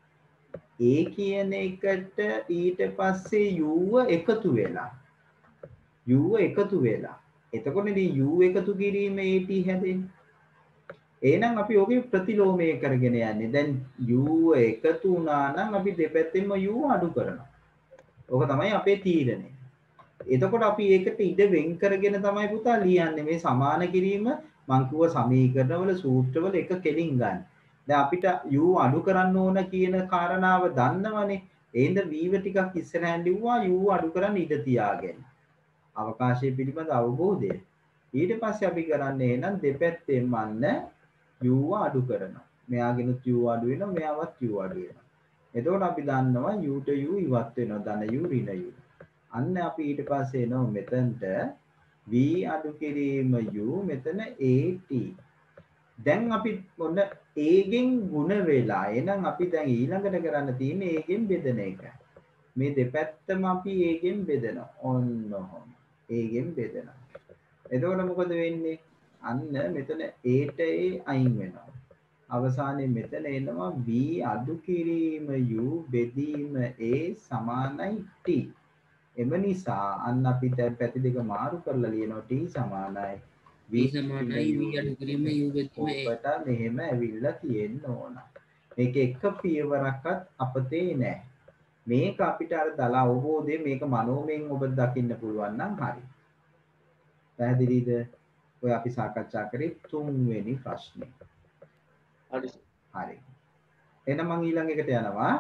A කියන එකට ඊට පස්සේ U එකතු වෙලා. U එකතු වෙලා. එතකොට ඉතින් U එකතු කිරීම AT හැදෙන්නේ. එහෙනම් අපි ඔගේ ප්‍රතිලෝමය කරගෙන යන්නේ. දැන් U එකතු වුණා නම් අපි දෙපැත්තෙන්ම U අඩු කරනවා. ඕක තමයි අපේ තීරණය. එතකොට අපි ඒකට ඉඩ වෙන් කරගෙන තමයි පුතා ලියන්නේ මේ සමාන කිරීම මං කිව්ව සමීකරණවල සූත්‍රවල එක කෙලින් ගන්න. දැන් අපිට U අඩු කරන්න ඕන කියන කාරණාව දන්නවනේ. එහෙනම් V ව ටිකක් ඉස්සරහින් ලිව්වා U අඩු කරන්න ඉඩ තියාගෙන. අවකාශය පිළිබඳ අවබෝධය. ඊට පස්සේ අපි කරන්නේ එහෙනම් දෙපැත්තෙන්ම අන්න U අඩු කරනවා. මෙයාගෙනුත් U අඩු වෙනවා, මෙයාවත් U අඩු වෙනවා. එතකොට අපි දන්නවා U ට U ඉවත් වෙනවා. ධන U ඍණ U. අන්න අපි ඊට පස්සේ එනවා මෙතනට V අඩු කිරීම U මෙතන AT. දැන් අපි මොන A ගෙන් ගුණ වෙලා. එහෙනම් අපි දැන් ඊළඟට කරන්න තියෙන්නේ A ගෙන් බෙදන එක. මේ දෙපැත්තම අපි A ගෙන් බෙදනවා. ඔන්න ඔහොම. A ගෙන් බෙදනවා. එතකොට මොකද වෙන්නේ? අන්න මෙතන A ට A අයින් වෙනවා. අවසානයේ මෙතන එනවා V අඩු කිරීම U බෙදීම A සමානයි T. එම නිසා අන්න අපි දැන් පැති දෙක මාරු කරලා ලියනවා T සමානයි V සමානයි V අඩු කිරීම U බෙදීම A. ඔබට මෙහෙම ඇවිල්ලා තියෙන්න ඕන. මේක එක පියවරක්වත් අපතේ නැහැ. මේක අපිට අර දල අවබෝධය මේක මනෝමයෙන් ඔබ දකින්න පුළුවන් නම් හරි. පැහැදිලිද? ඔය අපි සාකච්ඡා කරේ තුන්වෙනි ප්‍රශ්නේ. හරි. හරි. එහෙනම් මම ඊළඟ එකට යනවා.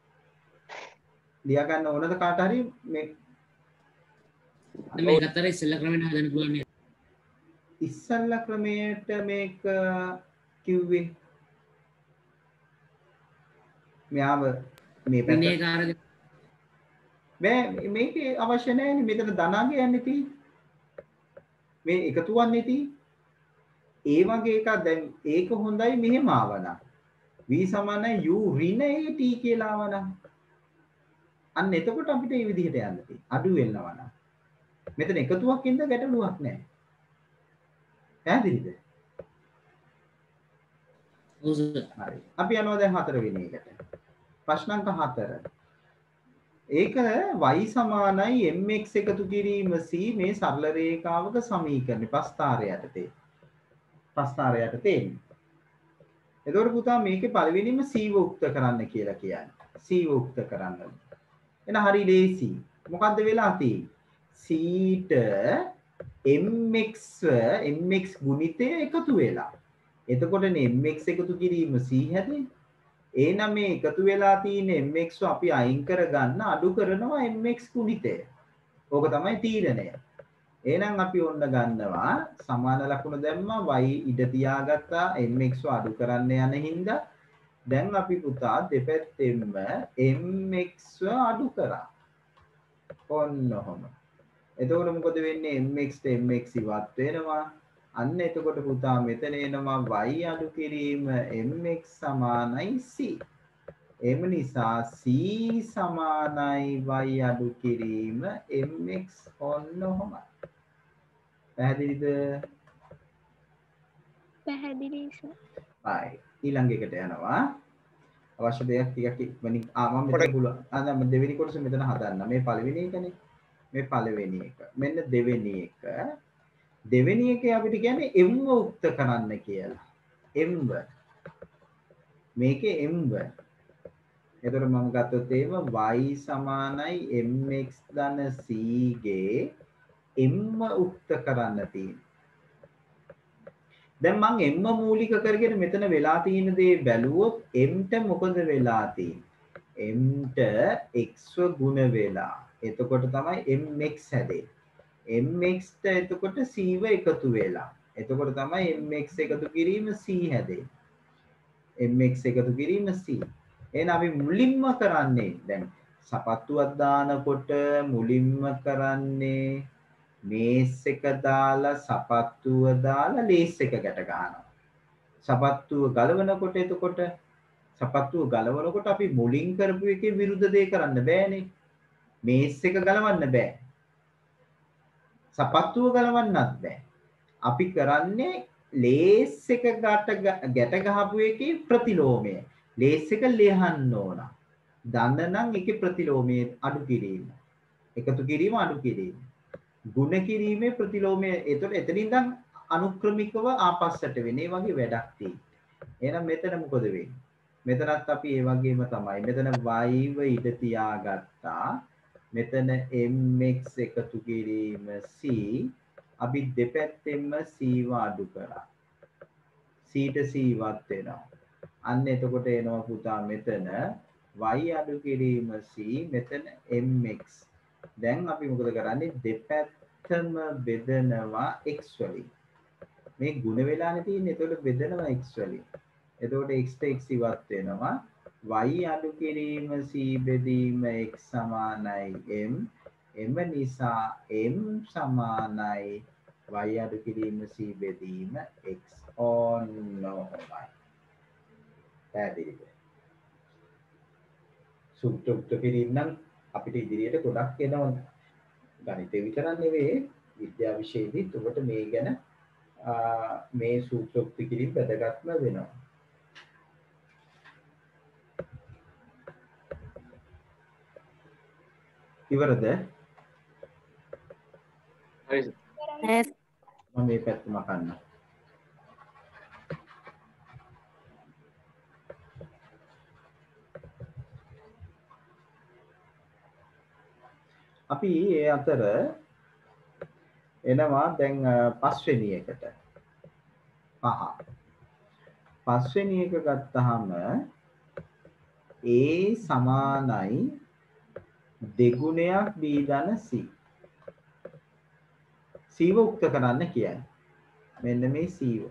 ලියා ගන්න ඕනද කාට හරි මේ මේක අතර ඉස්සෙල්ලා ක්‍රමයට හදන්න පුළුවන් නේද? ඉස්සල්ලා ක්‍රමයට මේක කිව්වේ මෙයාව මේ පැත්ත විනය කාර්ය බෑ මේකේ අවශ්‍ය නැහැ නේ මෙතන ධනාගේ යන්නේ තියෙන්නේ මේ එකතු වන්නේ තියෙන්නේ ඒ වගේ එකක් දැන් ඒක හොඳයි මෙහෙම ආවනම් v සමානයි u ඍණ at කියලා ආවනම් අන්න එතකොට අපිට මේ විදිහට යන්න තියෙන්නේ අඩු වෙනවා නම් මෙතන එකතුවක් ඉඳ ගැටලුවක් නැහැ පැහැදිලිද හරි අපි යනවා දැන් හතරවෙනි එකට ප්‍රශ්න අංක හතර ඒක y සමානයි mx එකතු කිරීම c මේ සරල රේඛාවක සමීකරණය ප්‍රස්ථාරය යටතේ ප්‍රස්ථාරය යටතේ එන්නේ එතකොට පුතා මේකේ පළවෙනිම c ව උක්ත කරන්න කියලා කියන්නේ c ව උක්ත කරන්න එන හරි ලේසි මොකද්ද වෙලා තියෙන්නේ c ට mx mx ගුණිතය එකතු වෙලා එතකොටනේ mx එකතු කිරීම c හැදෙන්නේ එහෙනම් මේ එකතු වෙලා තියෙන mx අපි අයින් කරගන්න අඩු කරනවා mx ගුණිතය. ඕක තමයි තීරණය. එහෙනම් අපි ඔන්න ගන්නවා සමාන ලකුණ දැම්මා y ඉඩ තියාගත්තා mx අඩු කරන්න යන හින්දා දැන් අපි පුතා දෙපැත්තෙන්ම mx අඩු කරා. ඔන්න ඔහොම. එතකොට මොකද වෙන්නේ mx ට mx ඉවත් වෙනවා. අන්න එතකොට පුතා මෙතන එනවා y අඩු කිරීම mx සමානයි c. එම නිසා c සමානයි y අඩු කිරීම mx ඔන්න ඔහොමයි. පැහැදිලිද? පැහැදිලි සර්. right. ඊළඟ එකට යනවා. අවශ්‍ය දෙයක් ටිකක් ඉක්මනින් ආ මම මෙතන පුළුවන්. ආ දැන් මම දෙවෙනි කොටස මෙතන හදන්න. මේ පළවෙනි එකනේ. මේ පළවෙනි එක. මෙන්න දෙවෙනි එක. දෙවෙනි එකේ අපිට කියන්නේ m උක්ත කරන්න කියලා. m මේකේ m. එතකොට මම ගත්තොත් එහෙම y සමානයි mx ධන c ගේ m උක්ත කරන්න තියෙනවා. දැන් මම m මූලික කරගෙන මෙතන වෙලා තියෙන දේ බැලුවොත් m ට මොකද වෙලා තියෙන්නේ? m ට x ගුණ වෙලා. එතකොට තමයි mx හැදෙන්නේ. mx ට එතකොට c ව එකතු වෙලා. එතකොට තමයි mx එකතු කිරීම c හැදෙන්නේ. mx එකතු කිරීම c. එහෙනම් අපි මුලින්ම කරන්නේ දැන් සපත්තුවක් දානකොට මුලින්ම කරන්නේ මේස් එක දාලා සපත්තුව දාලා ලේස් එක ගැට ගන්නවා. සපත්තුව ගලවනකොට එතකොට සපත්තුව ගලවනකොට අපි මුලින් කරපු එකේ විරුද්ධ දේ කරන්න බෑනේ. මේස් එක ගලවන්න බෑ. සපත්තුව ගලවන්නත් බෑ. අපි කරන්නේ ලේස් එක ගැට ගැට ගහපු එකේ ප්‍රතිලෝමය. ලේස් එක ලියන්න ඕන. දන්න නම් ඒකේ ප්‍රතිලෝමය අඩු කිරීම. එකතු කිරීම අඩු කිරීම. ගුණ කිරීමේ ප්‍රතිලෝමය. එතකොට එතනින් දැන් අනුක්‍රමිකව ආපස්සට වෙන්නේ වගේ වැඩක් තියෙනවා. එහෙනම් මෙතන මොකද වෙන්නේ? මෙතනත් අපි ඒ වගේම තමයි. මෙතන y ව ඉඳ තියාගත්තා. මෙතන mx එකතු කිරීම c. අපි දෙපැත්තෙන්ම c ව අඩු කරා. c ට c වත් වෙනවා. අන්න එතකොට එනවා පුතා මෙතන y අඩු කිරීම c මෙතන mx. දැන් අපි මොකද කරන්නේ? දෙපැත්තම බෙදනවා x වලින්. මේ ගුණ වෙලානේ තියෙන්නේ. එතකොට බෙදනවා x වලින්. එතකොට x ට x ඉවත් වෙනවා. y අඩු කිරීම c බෙදීම x සමානයි m. m නිසා m සමානයි y අඩු කිරීම c බෙදීම x. ඔන්නෝමයි. පැහැදිලිද? සූත්‍ර උක්ත කිරීම නම් අපිට ඉදිරියට ගොඩක් එනවා. ගණිතේ විතරක් නෙවෙයි විද්‍යා විෂයේදීත් ඔබට මේ ගැන මේ සූත්‍ර උක්ත කිරීම වැදගත්ම වෙනවා. ඉවරද? හරි සර්. මම මේ පැත්තම කන්න. අපි ඒ අතර එනවා දැන් පස්වෙනි එකට. පහ. පස්වෙනි එක ගත්තාම a සමානයි දෙගුණයක් b ධන c. c ව උක්ත කරන්න කියන්නේ. මෙන්න මේ c ව.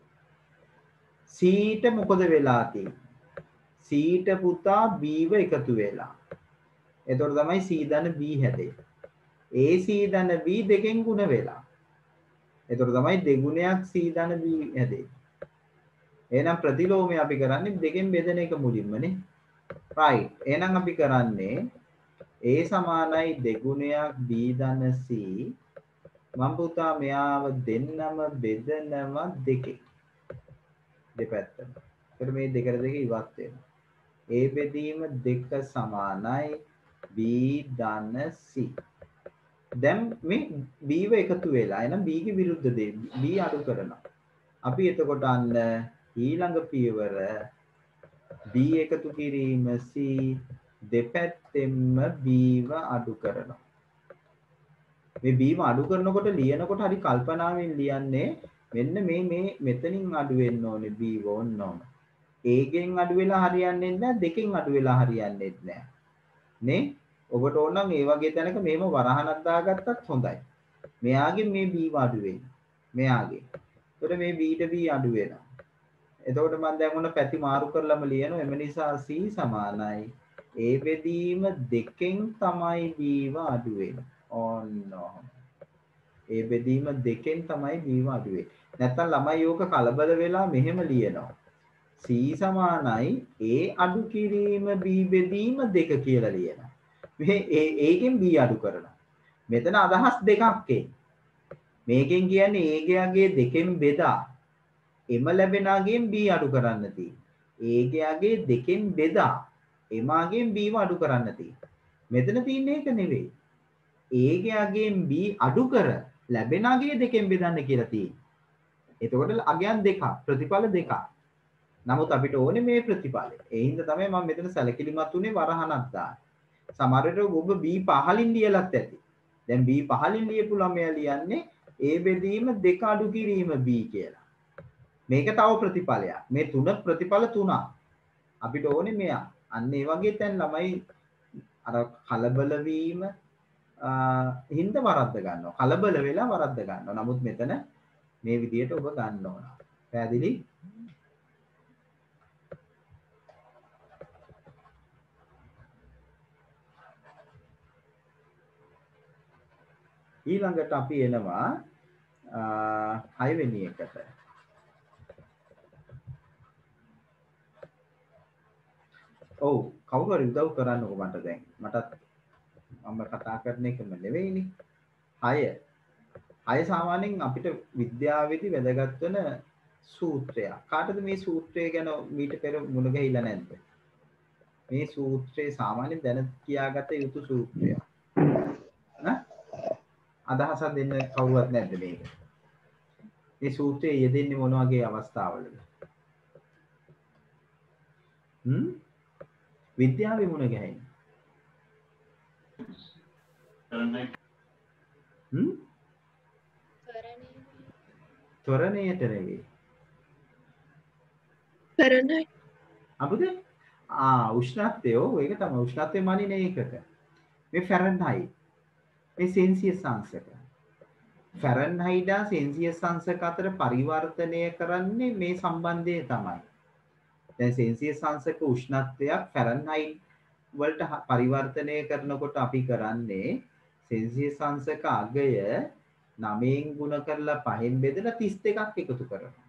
c ට මොකද වෙලා තියෙන්නේ? c ට පුතා b ව එකතු වෙලා. එතකොට තමයි c ධන b හැදෙන්නේ. ac ධන b දෙකෙන් ගුණ වෙලා. එතකොට තමයි දෙගුණයක් c ධන b හැදෙන්නේ. එහෙනම් ප්‍රතිලෝමය අපි කරන්නේ දෙකෙන් බෙදෙන එක මුලින්මනේ. right. එහෙනම් අපි කරන්නේ a සමානයි දෙගුණයක් b ධන c. මම පුතා මෙයාව දෙන්නම බෙදනවා දෙකෙන්. දෙපැත්තම. ඒකට මේ දෙකට දෙක ඉවත් වෙනවා. a බෙදීම දෙක සමානයි b ධන c. දැන් මේ b ව එකතු වෙලා එහෙනම් b ගේ විරුද්ධ දේ b අඩු කරනවා. අපි එතකොට අන්න ඊළඟ පියවර b එකතු කිරීම c දෙපැත්තෙන්ම b ව අඩු කරනවා. මේ b ව අඩු කරනකොට ලියනකොට හරි කල්පනාවෙන් ලියන්නේ මෙන්න මේ මේ මෙතනින් අඩු වෙන්න ඕනේ b ව ඕනම. a ගෙන් අඩු වෙලා හරියන්නේ නැහැ දෙකෙන් අඩු වෙලා හරියන්නේ නැහැ. නේ? ඔබට ඕන නම් මේ වගේ තැනක මේව වරහනක් දාගත්තත් හොඳයි. මෙයාගෙන් මේ b අඩු වෙන්නේ. මෙයාගෙන්. ඒතකොට මේ b ට b අඩු වෙනවා. එතකොට මම දැන් මොන පැති මාරු කරලම ලියනවා. එම නිසා c සමානයි a බෙදීම දෙකෙන් තමයි b ව අඩු වෙන්නේ. ඔන්න ඔහොම. a බෙදීම දෙකෙන් තමයි b ව අඩු වෙන්නේ. නැත්තම් ළමයි යෝක කලබල වෙලා මෙහෙම ලියනවා. C සමානයි A අඩු කිරීම B බෙදීම දෙක කියලා ලියනවා. මේ A එකෙන් B අඩු කරනවා. මෙතන අදහස් දෙකක් එයි. මේකෙන් කියන්නේ A ගයාගේ දෙකෙන් බෙදා M ලැබෙන අගෙන් B අඩු කරන්න තියෙන්නේ. A ගයාගේ දෙකෙන් බෙදා M අගෙන් B අඩු කරන්න තියෙන්නේ. මෙතන තියෙන්නේ ඒක නෙවෙයි. A ගයාගෙන් B අඩු කර ලැබෙන අගේ දෙකෙන් බෙදන්න කියලා තියෙන්නේ. එතකොට අගයන් දෙකක් ප්‍රතිඵල දෙකක්. නමුත් අපිට ඕනේ මේ ප්‍රතිඵලය. ඒ හින්දා තමයි මම මෙතන සැලකිලිමත් උනේ වරහණක් දාන්න. සමහර විට ඔබ B පහලින් ලියලත් ඇති. දැන් B පහලින් ලියපු ළමයා ලියන්නේ A බෙදීම දෙක අඩු කිරීම B කියලා. මේක තව ප්‍රතිඵලයක්. මේ තුන ප්‍රතිඵල තුනක්. අපිට ඕනේ මෙයා. අන්න ඒ වගේ තැන් ළමයි අර කලබල වීම හින්දා වරද්ද ගන්නවා. කලබල වෙලා වරද්ද ගන්නවා. නමුත් මෙතන මේ විදිහට ඔබ ගන්න ඕන. පැහැදිලි? ඊළඟට අපි එනවා හය වෙනි එකට. ඔව් කවුරු හරි උදව් කරන්නකො මට දැන්. මටත් මම කතා කරන එකම නෙවෙයිනේ. හය. හය සාමාන්‍යයෙන් අපිට විද්‍යාවේදී වැදගත් වෙන සූත්‍රයක්. කාටද මේ සූත්‍රය ගැන මීට පෙර මුණ ගැහිලා නැද්ද? මේ සූත්‍රය සාමාන්‍යයෙන් දැන කියාගත යුතු සූත්‍රයක්. අදහසක් දෙන්න කවුරුවත් නැද්ද මේක? මේ සූත්‍රයේ යෙදෙන්නේ මොන වගේ අවස්ථාවලද? හ්ම්? විද්‍යාවේ මුණ ගැහෙන්නේ. හ්ම්? ත්වරණයට නෙවෙයි. තරණයි. අපුද? ආ උෂ්ණත්වය. ඔව් ඒක තමයි උෂ්ණත්වය මනින ඒකක. මේ ෆැරන්හයිට්. මේ සෙල්සියස් අංශක. ෆැරන්හයිට් හා සෙල්සියස් අංශක අතර පරිවර්තනය කරන්නේ මේ සම්බන්ධය තමයි. දැන් සෙල්සියස් අංශක උෂ්ණත්වයක් ෆැරන්හයිට් වලට පරිවර්තනය කරනකොට අපි කරන්නේ සෙල්සියස් අංශක අගය නවයෙන් ගුණ කරලා පහෙන් බෙදලා තිස් දෙකක් එකතු කරනවා.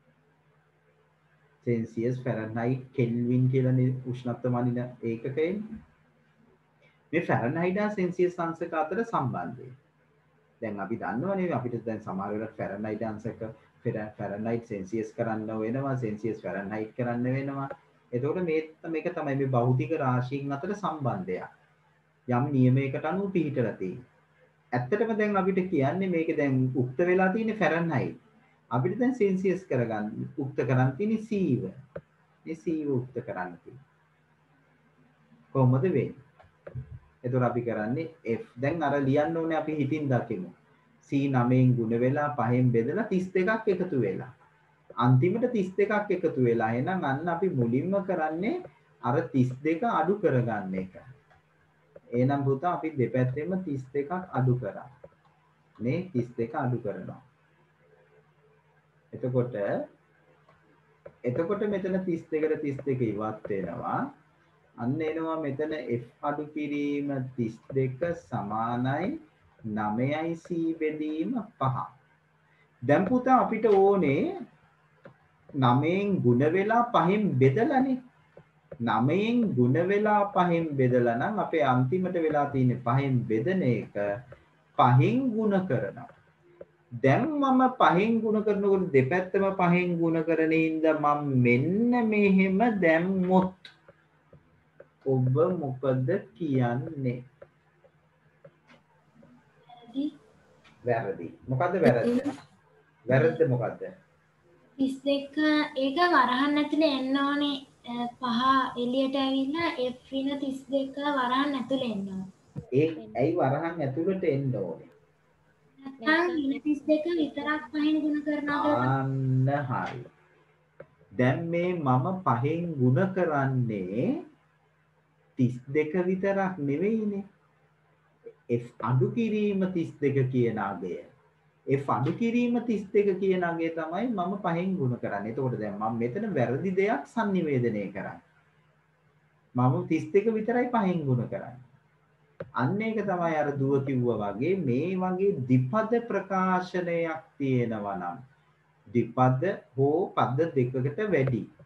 සෙල්සියස් ෆැරන්හයිට් කෙල්වින් කියලා උෂ්ණත්ව මනින ඒකකයෙන් මේ ෆැරන්හයිට් හා සෙල්සියස් අංශක අතර සම්බන්ධය. දැන් අපි දන්නවනේ අපිට දැන් සමහර වෙලාවට ෆැරන්හයිට් අංශක ෆැරන්හයිට් සෙල්සියස් කරන්න වෙනවා, සෙල්සියස් ෆැරන්හයිට් කරන්න වෙනවා. එතකොට මේ මේක තමයි මේ භෞතික රාශීන් අතර සම්බන්ධය. යම් නියමයකට අනුව පිහිටලා තියෙන්නේ. ඇත්තටම දැන් අපිට කියන්නේ මේක දැන් උක්ත වෙලා තියෙන්නේ ෆැරන්හයිට්. අපිට දැන් සෙල්සියස් කරගන්න උක්ත කරන් තියෙන්නේ සීව. මේ සීව උක්ත කරන්න තියෙන්නේ. කොහොමද වෙන්නේ? එතකොට අපි කරන්නේ F. දැන් අර ලියන්න ඕනේ අපි හිතින් දකිමු. C නවයෙන් ගුණ වෙලා පහෙන් බෙදලා තිස් දෙකක් එකතු වෙලා. අන්තිමට තිස් දෙකක් එකතු වෙලා. එහෙනම් අන්න අපි මුලින්ම කරන්නේ අර තිස් දෙක අඩු කරගන්න එක. එහෙනම් පුතා අපි දෙපැත්තෙම තිස් දෙකක් අඩු කරා. මේ තිස් දෙක අඩු කරනවා. එතකොට එතකොට මෙතන තිස් දෙකට තිස් දෙක ඉවත් වෙනවා. අන්න එනවා මෙතන F අඩු කිරීම තිස් දෙක සමානයි නවයයි C බෙදීම පහ. දැන් පුතා අපිට ඕනේ නවයෙන් ගුණ වෙලා පහෙන් බෙදලානේ. නවයෙන් ගුණ වෙලා පහෙන් බෙදලා නම් අපේ අන්තිමට වෙලා තියෙන්නේ පහෙන් බෙදන එක පහෙන් ගුණ කරනවා. දැන් මම පහෙන් ගුණ කරනකොට දෙපැත්තම පහෙන් ගුණ කරන හින්දා මම මෙන්න මෙහෙම දැම්මොත් ඔබ මොකද කියන්නේ? වැරදි. මොකද්ද වැරද්ද? වැරද්ද මොකද්ද? තිස් දෙක ඒක වරහන් ඇතුලේ එන්න ඕනේ. පහ එළියට ඇවිල්ලා F වින තිස් දෙක වරහන් ඇතුලේ එන්න ඕනේ. ඒ ඇයි වරහන් ඇතුළට එන්න ඕනේ? නැත්නම් වින තිස් දෙක විතරක් පහෙන් ගුණ කරනකොට අන්න හරි. දැන් මේ මම පහෙන් ගුණ කරන්නේ තිස් දෙක විතරක් නෙවෙයිනේ. F අඩු කිරීම තිස් දෙක කියන අගය. F අඩු කිරීම තිස් දෙක කියන අගය තමයි මම පහෙන් ගුණ කරන්නේ. එතකොට දැන් මම මෙතන වැරදි දෙයක් sannivedanaya කරන්නේ. මම තිස් දෙක විතරයි පහෙන් ගුණ කරන්නේ. අන්න ඒක තමයි අර දුව කිව්වා වගේ මේ වගේ ද්විපද ප්‍රකාශනයක් තියෙනවා නම් ද්විපද හෝ පද දෙකකට වැඩි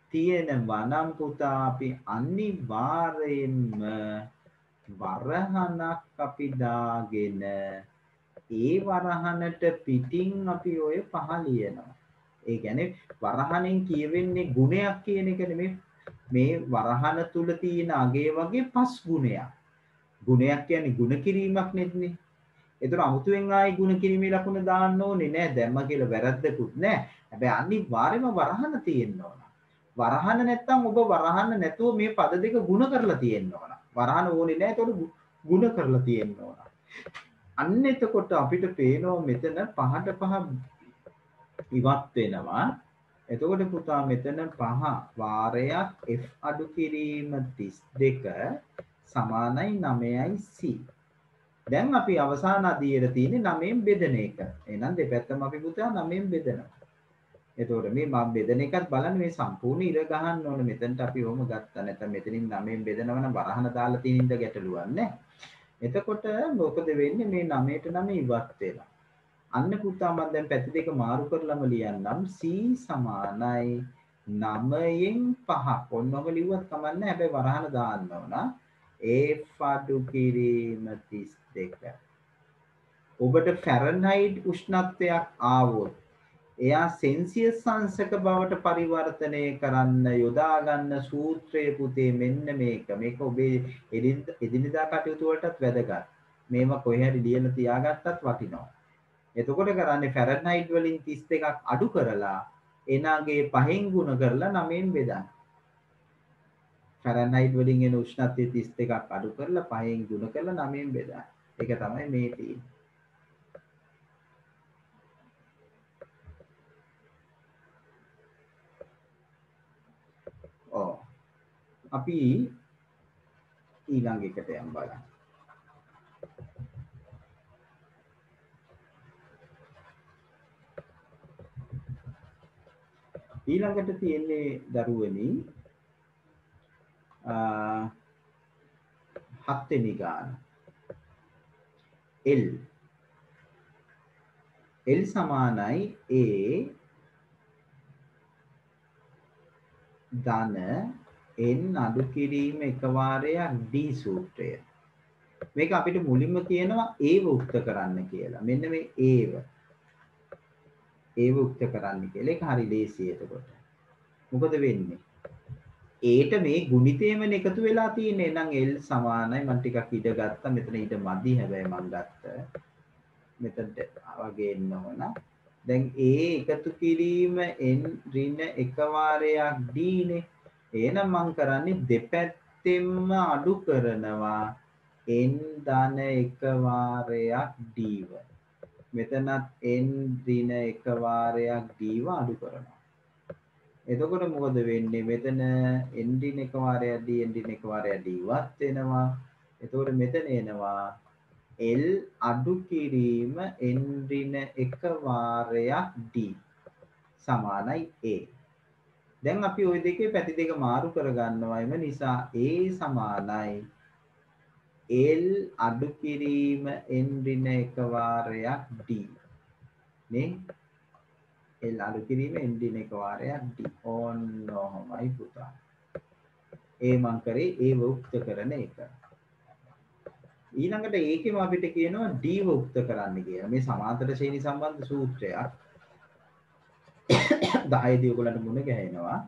තියෙනවා නම් පුතා අපි අනිවාර්යෙන්ම වරහනක් අපි දාගෙන ඒ වරහනට පිටින් අපි ඔය පහ ලියනවා. ඒ කියන්නේ වරහනෙන් කියවෙන්නේ ගුණයක් කියන එක නෙමෙයි. මේ වරහන තුල තියෙන අගේ වගේ පස් ගුණයක්. ගුණයක් කියන්නේ ಗುಣ කිරීමක් නෙන්නේ. ඒතර අමුතුවෙන් ආයි ಗುಣ කිරීමේ ලකුණ දාන්න ඕනේ නෑ. දැම්ම කියලා වැරද්දකුත් නෑ. හැබැයි අනිවාර්යයෙන්ම වරහන තියෙන්න ඕන. වරහන නැත්තම් ඔබ වරහන නැතුව මේ පද දෙක ಗುಣ කරලා තියෙන්න ඕන. වරහන ඕනේ නෑ. ඒතකොට ಗುಣ කරලා තියෙන්න ඕන. අන්න එතකොට අපිට පේනවා මෙතන පහට පහ ඉවත් වෙනවා. එතකොට පුතා මෙතන පහ වාරයක් f අඩු කිරීම තිස් දෙක සමානයි නවයයි c. දැන් අපි අවසාන අදියර තියෙන්නේ නවයෙන් බෙදෙන එක. එහෙනම් දෙපැත්තම අපි පුතා නවයෙන් බෙදනවා. එතකොට මේ මම බෙදෙන එකත් බලන්න මේ සම්පූර්ණ ඉර ගහන්න ඕන. මෙතනට අපි ඔහොම ගත්තා. නැත්නම් මෙතනින් නවයෙන් බෙදනවා නම් වරහන දාලා තියෙන ඉඳ ගැටලුවක් නැහැ. එතකොට මොකද වෙන්නේ මේ නවයට නව ඉවත් වෙලා. අන්න පුතා මම දැන් පැති දෙක මාරු කරලම ලියන්නම්. c සමානයි නවයෙන් පහ. ඔන්නෝම ලිව්වත් කමක් නැහැ. හැබැයි වරහන දාන්න ඕන. f අඩු කිරීම තිස් දෙක. ඔබට ෆැරන්හයිට් උෂ්ණත්වයක් ආවොත් එයා සෙල්සියස් අංශක බවට පරිවර්තනය කරන්න යොදා ගන්න සූත්‍රය පුතේ මෙන්න මේක. මේක ඔබේ එදිනෙදා කටයුතු වලටත් වැදගත්. මේව කොහේ හරි ලියලා තියාගත්තත් වටිනවා. එතකොට කරන්නේ ෆැරන්හයිට් වලින් තිස් දෙකක් අඩු කරලා එනාගේ පහෙන් ගුණ කරලා නවයෙන් බෙදන්න. ෆැරන්හයිට් වලින් එන උෂ්ණත්වය තිස් දෙකක් අඩු කරලා පහෙන් ගුණ කරලා නවයෙන් බෙදන්න. ඒක තමයි මේ තියෙන්නේ. ඔව්. අපි ඊළඟ එකට යමු බලන්න. ඊළඟට තියෙන්නේ දරුවනි හත්වෙනි ගාන L L සමානයි A ධන n අඩු කිරීම එක වාරයක් d සූත්‍රය. මේක අපිට මුලින්ම කියනවා ඒව උක්ත කරන්න කියලා. මෙන්න මේ ඒව ඒව උක්ත කරන්න කියලා. ඒක හරි ලේසියි. එතකොට මොකද වෙන්නේ? ඒට මේ ගුණිතේම එකතු වෙලා තියෙන්නේ. එහෙනම් L සමානයි මම ටිකක් ඉඩ ගත්තා. මෙතන ඉඩ මදි හැබැයි මම ගත්ත. මෙතනට වගේ එන්න ඕන. දැන් A එකතු කිරීම n ඍණ එක වාරයක් d නේ. එහෙනම් මම කරන්නේ දෙපැත්තෙන්ම අඩු කරනවා n ධන එක වාරයක් d ව. මෙතනත් n ඍණ එක වාරයක් d ව අඩු කරනවා. එතකොට මොකද වෙන්නේ? මෙතන n ඍණ එක වාරයක් d n ඍණ එක වාරයක් d වත් වෙනවා. එතකොට මෙතන එනවා L අඩු කිරීම n ඍණ එක වාරයක් d සමානයි A. දැන් අපි ওই දෙකේ පැති දෙක මාරු කරගන්නවා. එම නිසා A සමානයි L අඩු කිරීම n ඍණ එක වාරයක් d නේ. L අඩු කිරීම n ඍණ එක වාරයක් d. ඕන්න ඔහොමයි පුතා. ඒ මං කරේ ඒව උක්ත කරන එක. ඊළඟට ඒකෙම අපිට කියනවා d ව උක්ත කරන්න කියලා. මේ සමාන්තර ශ්‍රේණි සම්බන්ධ සූත්‍රයක් දහය දී ඔයගලන්ට මුණ ගැහෙනවා.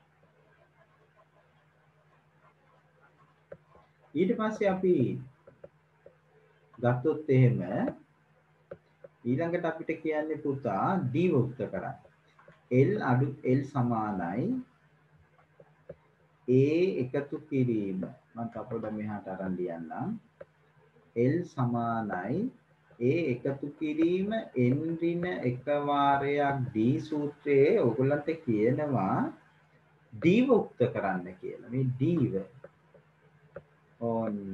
ඊට පස්සේ අපි ගත්තොත් එහෙම ඊළඟට අපිට කියන්නේ පුතා d ව උක්ත කරන්න. L අඩු L සමානයි A එකතු කිරීම. මම අපොඩ මෙහාට අරන් ලියන්නම්. L සමානයි A එකතු කිරීම n ඍණ එක වාරයක් d සූත්‍රයේ ඔයගොල්ලන්ට කියනවා d ව උක්ත කරන්න කියලා. මේ d ව ඕන්න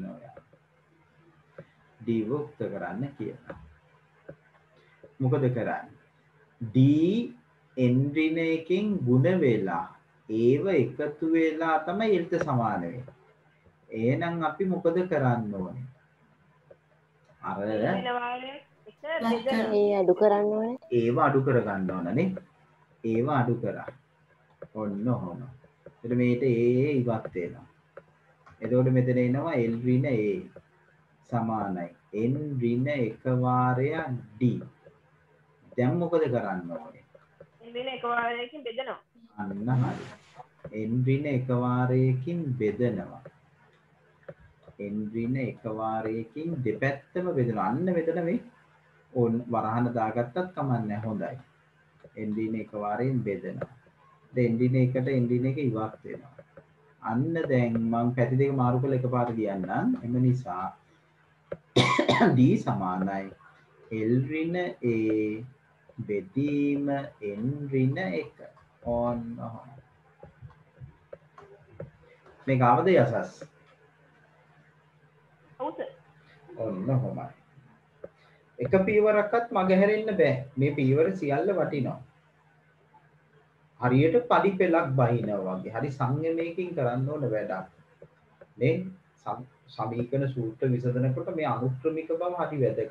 d ව උක්ත කරන්න කියලා. මොකද කරන්නේ? d n ඍණ එකෙන් ගුණ වෙලා ඒව එකතු වෙලා තමයි l ට සමාන වෙන්නේ. එහෙනම් අපි මොකද කරන්න ඕනේ? අර ඒ අඩු කරන්න ඕනේ. ඒව අඩු කර ගන්න ඕන නේ. ඒව අඩු කරා. ඔන්න ඔහොම. එතකොට මේට a ඉවත් වෙනවා. එතකොට මෙතන එනවා l ඍණ a සමානයි n ඍණ එක වාරයක් d. දැන් මොකද කරන්න ඕනේ? n ඍණ එක වාරයකින් බෙදනවා. අන්න හරි. n ඍණ එක වාරයකින් බෙදනවා. n ඍණ එක වාරයකින් දෙපැත්තම බෙදනවා. අන්න මෙතන මේ ඕන් වරහන දාගත්තත් කමන්නේ හොඳයි. n ඍණ එක වාරයෙන් බෙදනවා. දැන් n ඍණ එකට n ඍණ එක ඉවත් වෙනවා. අන්න දැන් මම පැති දෙක මාරු කරලා එකපාර කියන්නම්. එම නිසා d සමානයි l ඍණ a බෙදීම n ඍණ එක. ඕන්න මේක අවද යසස්. ඔව් සර්. ඔන්න හොමයි. එක පීවරක්වත් මගහැරෙන්න බෑ. මේ පීවර සියල්ල වටිනවා. හරියට පඩි පෙලක් බහිනවා වගේ. හරි සංයමයකින් කරන්න ඕන වැඩක්. මේ සමීකරණ සූත්‍ර විසඳනකොට මේ අනුක්‍රමික බව හරි වැදගත්.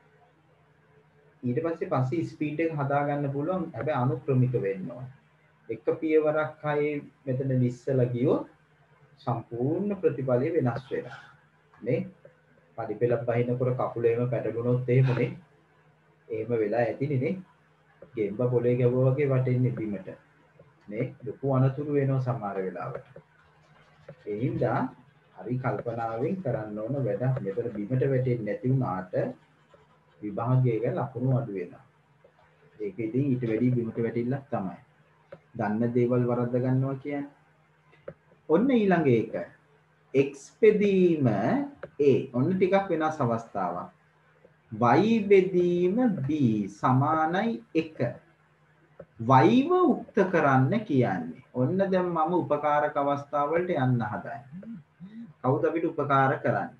ඊට පස්සේ පස්සේ ස්පීඩ් එක හදා ගන්න පුළුවන්. හැබැයි අනුක්‍රමික වෙන්න ඕන. එක පියවරක් හයේ මෙතන ඉස්සලා ගියොත් සම්පූර්ණ ප්‍රතිඵලය වෙනස් වෙනවා. නේ? පඩි පෙලක් බහිනකොට කකුල එහෙම පැටලුනොත් එහෙමනේ. එහෙම වෙලා ඇතිනේ නේ. ගෙම්බ පොලේ ගැවුවා වගේ වටෙන්නේ බිමට. නේ? ලොකු අනතුරු වෙනවා සමහර වෙලාවට. ඒ හින්දා හරි කල්පනාවෙන් කරන්න ඕන වැඩ. මෙතන බිමට වැටෙන්නේ නැති වුණාට විභාගයක ලකුණු අඩු වෙනවා. ඒක ඉතින් ඊට වැඩි බිමට වැටිල්ලක් තමයි. දන්න දේවල් වරද්ද ගන්නවා කියන්නේ. ඔන්න ඊළඟ එක. x බෙදීම a. ඔන්න ටිකක් වෙනස් අවස්ථාවක්. y බෙදීම b සමානයි එක. y ව උක්ත කරන්න කියන්නේ. ඔන්න දැන් මම උපකාරක අවස්ථාවලට යන්න හදයි. කවුද අපිට උපකාර කරන්නේ?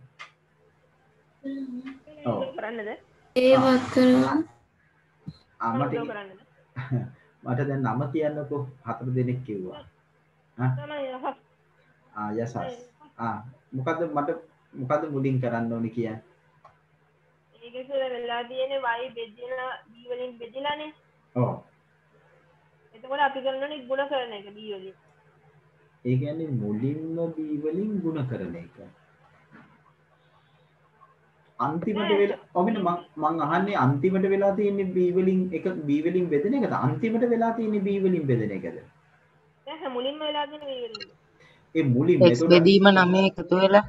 ඔව්. කරන්නද? ඒවත් කරනවා. අම්මට කරන්නද? මට දැන් නම කියන්නකෝ. හතර දෙනෙක් කිව්වා. හා තමයි යහස්. ආ යසස්. ආ මොකද්ද මට මොකද්ද මුලින් කරන්න ඕනේ කියන්නේ? ඒක ඉතින් වෙලා තියෙන්නේ y බෙදිලා b වලින් බෙදිලානේ. ඔව්. එතකොට අපි කරන්නේ ගුණ කරන එක b වලින්. ඒ කියන්නේ මුලින්ම b වලින් ಗುಣ කරන එක. අන්තිමට වෙලා ඔබින මම මම අහන්නේ අන්තිමට වෙලා තියෙන්නේ b වලින් එක b වලින් බෙදෙන එකද? අන්තිමට වෙලා තියෙන්නේ b වලින් බෙදෙන එකද? දැන් මුලින්ම වෙලා තියෙන b වලින්. ඒ මුලින් x බෙදීම නවය එකතු වෙලා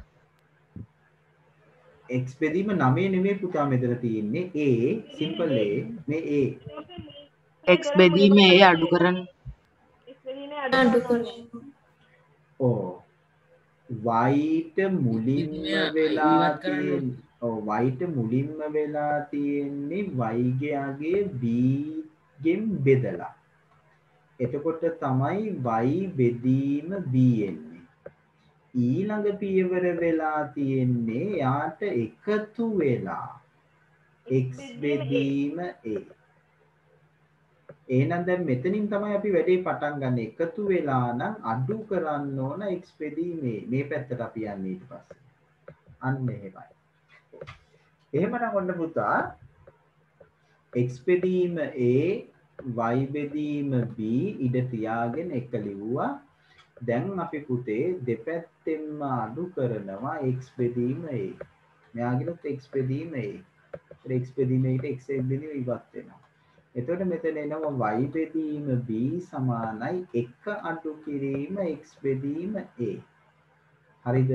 x බෙදීම නවය නෙමෙයි පුතා මෙතන තියෙන්නේ a simple a මේ a x බෙදීම a අඩු කරන්න x බෙදීමේ අඩු අඩු කරනවා. ඕ y ට මුලින්ම වෙලා තියෙන්නේ ඔව් y ට මුලින්ම වෙලා තියෙන්නේ y ගේ b ගෙන් බෙදලා එතකොට තමයි y බෙදීම b එන්නේ ඊළඟ පියවර වෙලා තියෙන්නේ යාට එකතු වෙලා x බෙදීම a එහෙනම් දැන් මෙතනින් තමයි අපි වැඩේ පටන් ගන්න එකතු වෙලා නම් අඩු කරන්න ඕන x බෙදීමේ මේ පැත්තට අපි යන්නේ ඊට පස්සේ අන්න එහෙමයි එහෙමනම් ඔන්න පුතා x බෙදීම a y බෙදීම b ඉඩ තියාගෙන එක ලිව්වා දැන් අපි පුතේ දෙපැත්තෙන්ම අඩු කරනවා x බෙදීම a මෙයාගෙනුත් x බෙදීම a x බෙදීම a x බෙදීම ඉවත් වෙනවා එතකොට මෙතන එනවා y බෙදීම b සමානයි එක අඩු කිරීම x බෙදීම a හරිද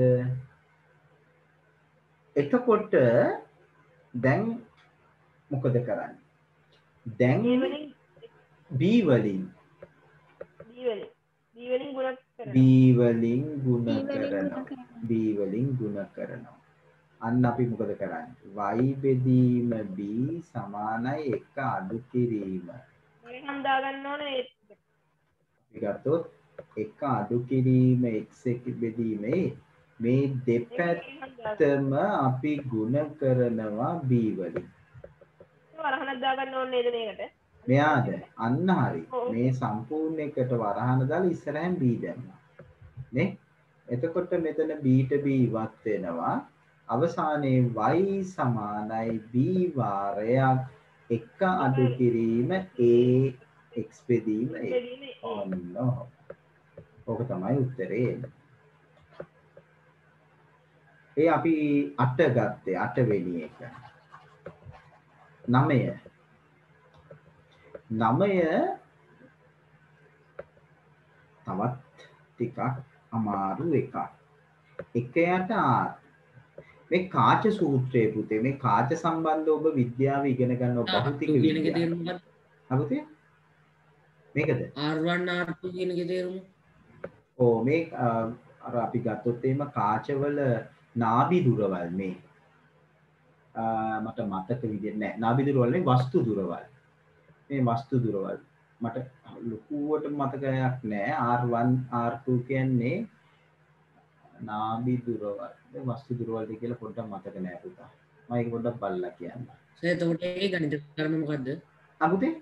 එතකොට දැන් මොකද කරන්නේ දැන් b වලින් b වලින් b වලින් ගුණ කරනවා b වලින් ගුණ කරනවා b වලින් ගුණ කරනවා අන්න අපි මොකද කරන්නේ y බෙදීම b සමානයි එක අඩු කිරීම මම දා ගන්න ඕනේ අපි ගත්තොත් එක අඩු කිරීම x එක බෙදීමේ මේ දෙපැත්තම අපි ගුණ කරනවා b වලින් වරහණක් දා ගන්න ඕනේ නේද මේකට මෙයාද අන්න හරි මේ සම්පූර්ණ එකට වරහන දාලා ඉස්සරහින් b දැම්මා නේ එතකොට මෙතන b ට b ඉවත් වෙනවා අවසානයේ y සමානයි b වාරයක් එක අඩු කිරීම a x බෙදීම a ඔන්න ඕක තමයි උත්තරේ. ඒ අපි අට ගත්තේ අට වෙනි එක. නවය. නවය තවත් ටිකක් අමාරු එකක්. එකයට R. මේ කාච සූත්‍රයේ පුතේ මේ කාච සම්බන්ධව ඔබ විද්‍යාව ඉගෙන ගන්නවා භෞතික කියන එකේ විද්‍යාව. තේරුම මොකක්ද? අපුතේ මේකද? R one R two කියන එකේ තේරුම. ඕ මේ අර අපි ගත්තොත් එහෙම කාචවල නාභි දුරවල් මේ මට මතක විදිහට නෑ. නාභි දුරවල් නේ වස්තු දුරවල්. මේ වස්තු දුරවල් මට ලොකුවට මතකයක් නෑ. R one R two කියන්නේ නාභි දුරවල්. මේ වස්තු දුරවල් ද කියලා පොඩ්ඩක් මතක නෑ පුතා. මම ඒක පොඩ්ඩක් බලලා කියන්න. සර් එතකොට ඒ ගණිත ක්‍රම මොකද්ද? අපුතේ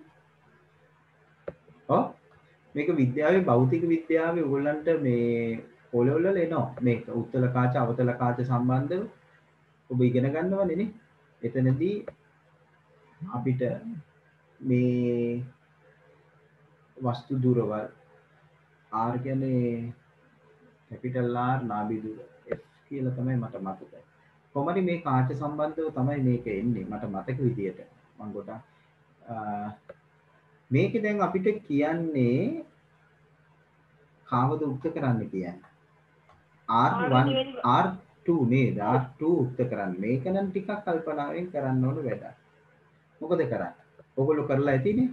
ඔව් මේක විද්‍යාවේ භෞතික විද්‍යාවේ ඔයගොල්ලන්ට මේ පොළොවල එනවා. මේක උත්තල කාච අවතල කාච සම්බන්ධව ඔබ ඉගෙන ගන්නවනේ නේ. එතනදී අපිට මේ වස්තු දුරවල් R කියන්නේ capital R නාභි දුර S කියලා තමයි මට මතකයි. කොහොමද මේ කාච සම්බන්ධව තමයි මේක එන්නේ මට මතක විදියට. මම ගොඩක් මේකේ දැන් අපිට කියන්නේ කාවද උක්ත කරන්න කියන්නේ R one R two නේද? R two උක්ත කරන්න. මේක නම් ටිකක් කල්පනාවෙන් කරන්න ඕන වැඩක්. මොකද කරන්නේ? ඔයගොල්ලෝ කරලා ඇතිනේ.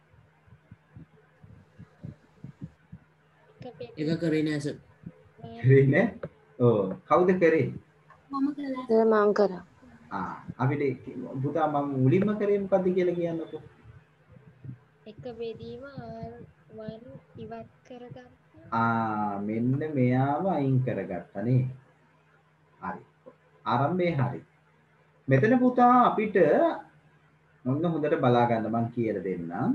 ඒක කරේ නෑ සර්. කරේ නෑ? ඔව්. කවුද කරේ? මම කළා. සර් මං කරා. ආ අපිට පුතා මම මුලින්ම කරේ මොකද්ද කියලා කියන්නකෝ. එක බෙදීම R one ඉවත් කරගන්න. ආ මෙන්න මෙයාව අයින් කරගත්තා නේ. හරි. ආරම්භයේ හරි. මෙතන පුතා අපිට මොන්න හොඳට බලා ගන්න මම කියලා දෙන්නම්.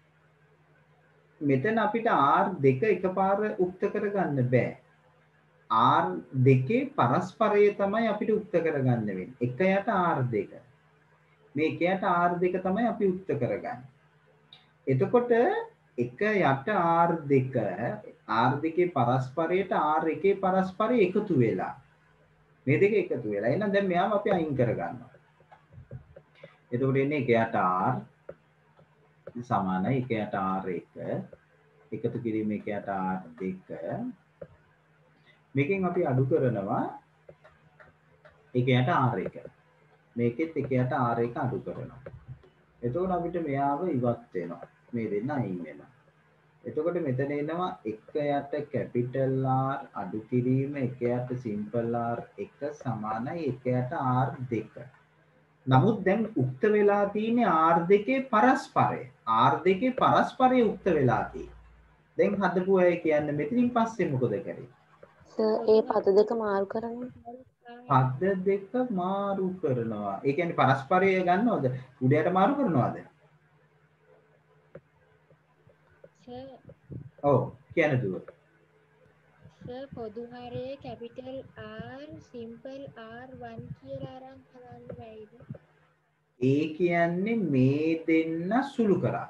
මෙතන අපිට R දෙක එකපාර උක්ත කරගන්න බෑ. R දෙකේ පරස්පරය තමයි අපිට උක්ත කරගන්න වෙන්නේ. එකයට R දෙක. මේ එකයට R දෙක තමයි අපි උක්ත කරගන්නේ. එතකොට එක යට R දෙක R දෙකේ පරස්පරයට R එකේ පරස්පරය එකතු වෙලා මේ දෙක එකතු වෙලා එහෙනම් දැන් මෙයාව අපි අයින් කරගන්නවා. එතකොට එන්නේ එක යට R සමානයි එක යට R එක එකතු කිරීම එක යට R දෙක මේකෙන් අපි අඩු කරනවා එක යට R එක මේකෙත් එක යට R එක අඩු කරනවා. එතකොට අපිට මෙයාව ඉවත් වෙනවා. මේ දෙන්න අයින් වෙනවා. එතකොට මෙතන එනවා එක යට capital R අඩු කිරීම එක යට simple R එක සමානයි එක යට R දෙක. නමුත් දැන් උක්ත වෙලා තියෙන්නේ R දෙකේ පරස්පරය. R දෙකේ පරස්පරය උක්ත වෙලා තියෙන්නේ. දැන් හදපු අය කියන්නේ මෙතනින් පස්සේ මොකද කරේ? සර් ඒ පද දෙක මාරු කරනවා. පද දෙක මාරු කරනවා. ඒ කියන්නේ පරස්පරය ගන්නවද? උඩයට මාරු කරනවද? සර් ඔව් කියන දුව. සර් පොදු හරයේ capital R simple R one කියලා අරන් හදන්න බැයිද? ඒ කියන්නේ මේ දෙන්න සුළු කරා.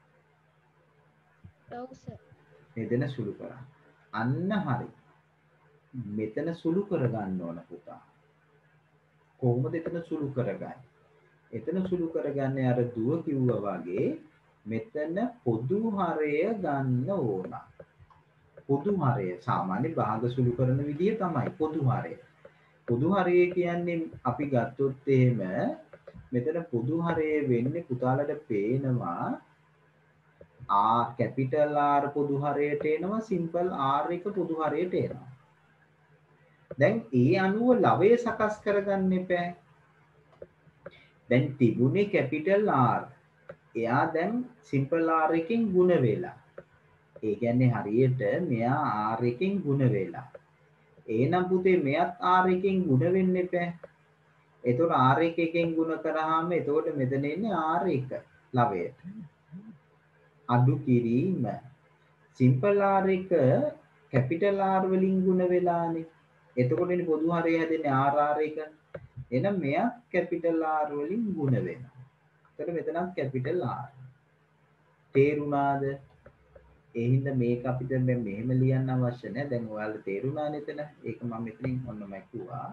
ඔව් සර්. මේ දෙන්න සුළු කරා. අන්න හරි. මෙතන සුළු කරගන්න ඕන පුතා. කොහොමද එතන සුළු කරගන්නේ? එතන සුළු කරගන්නේ අර දුව කිව්වා වගේ මෙතන පොදු හරය ගන්න ඕන. පොදු හරය සාමාන්‍ය භාග සුළු කරන විදිය තමයි පොදු හරය. පොදු හරය කියන්නේ අපි ගත්තොත් එහෙම මෙතන පොදු හරය වෙන්නේ පුතාලට පේනවා R capital R පොදු හරයට එනවා simple R එක පොදු හරයට එනවා. දැන් ඒ අනුව ලවය සකස් කරගන්න එපා. දැන් තිබුණේ capital R. එයා දැන් simple R එකෙන් ගුණ වෙලා. ඒ කියන්නේ හරියට මෙයා R එකෙන් ගුණ වෙලා. එහෙනම් පුතේ මෙයත් R එකෙන් ගුණ වෙන්න එපා. එතකොට R එකෙන් ගුණ කරාම එතකොට මෙතන එන්නේ R එක ලවයට. අඩු කිරීම simple R එක capital R වලින් ගුණ වෙලානේ. එතකොට ඉන්නේ පොදු හරය හැදෙන්නේ R R එක. එහෙනම් මෙයා capital R වලින් ගුණ වෙනවා. එතකොට මෙතනත් capital R. තේරුණාද? ඒ හින්දා මේක අපිට මේ මෙහෙම ලියන්න අවශ්‍ය නැහැ. දැන් ඔයාලට තේරුණා නේද? ඒක මම මෙතනින් ඔන්න මැකුවා.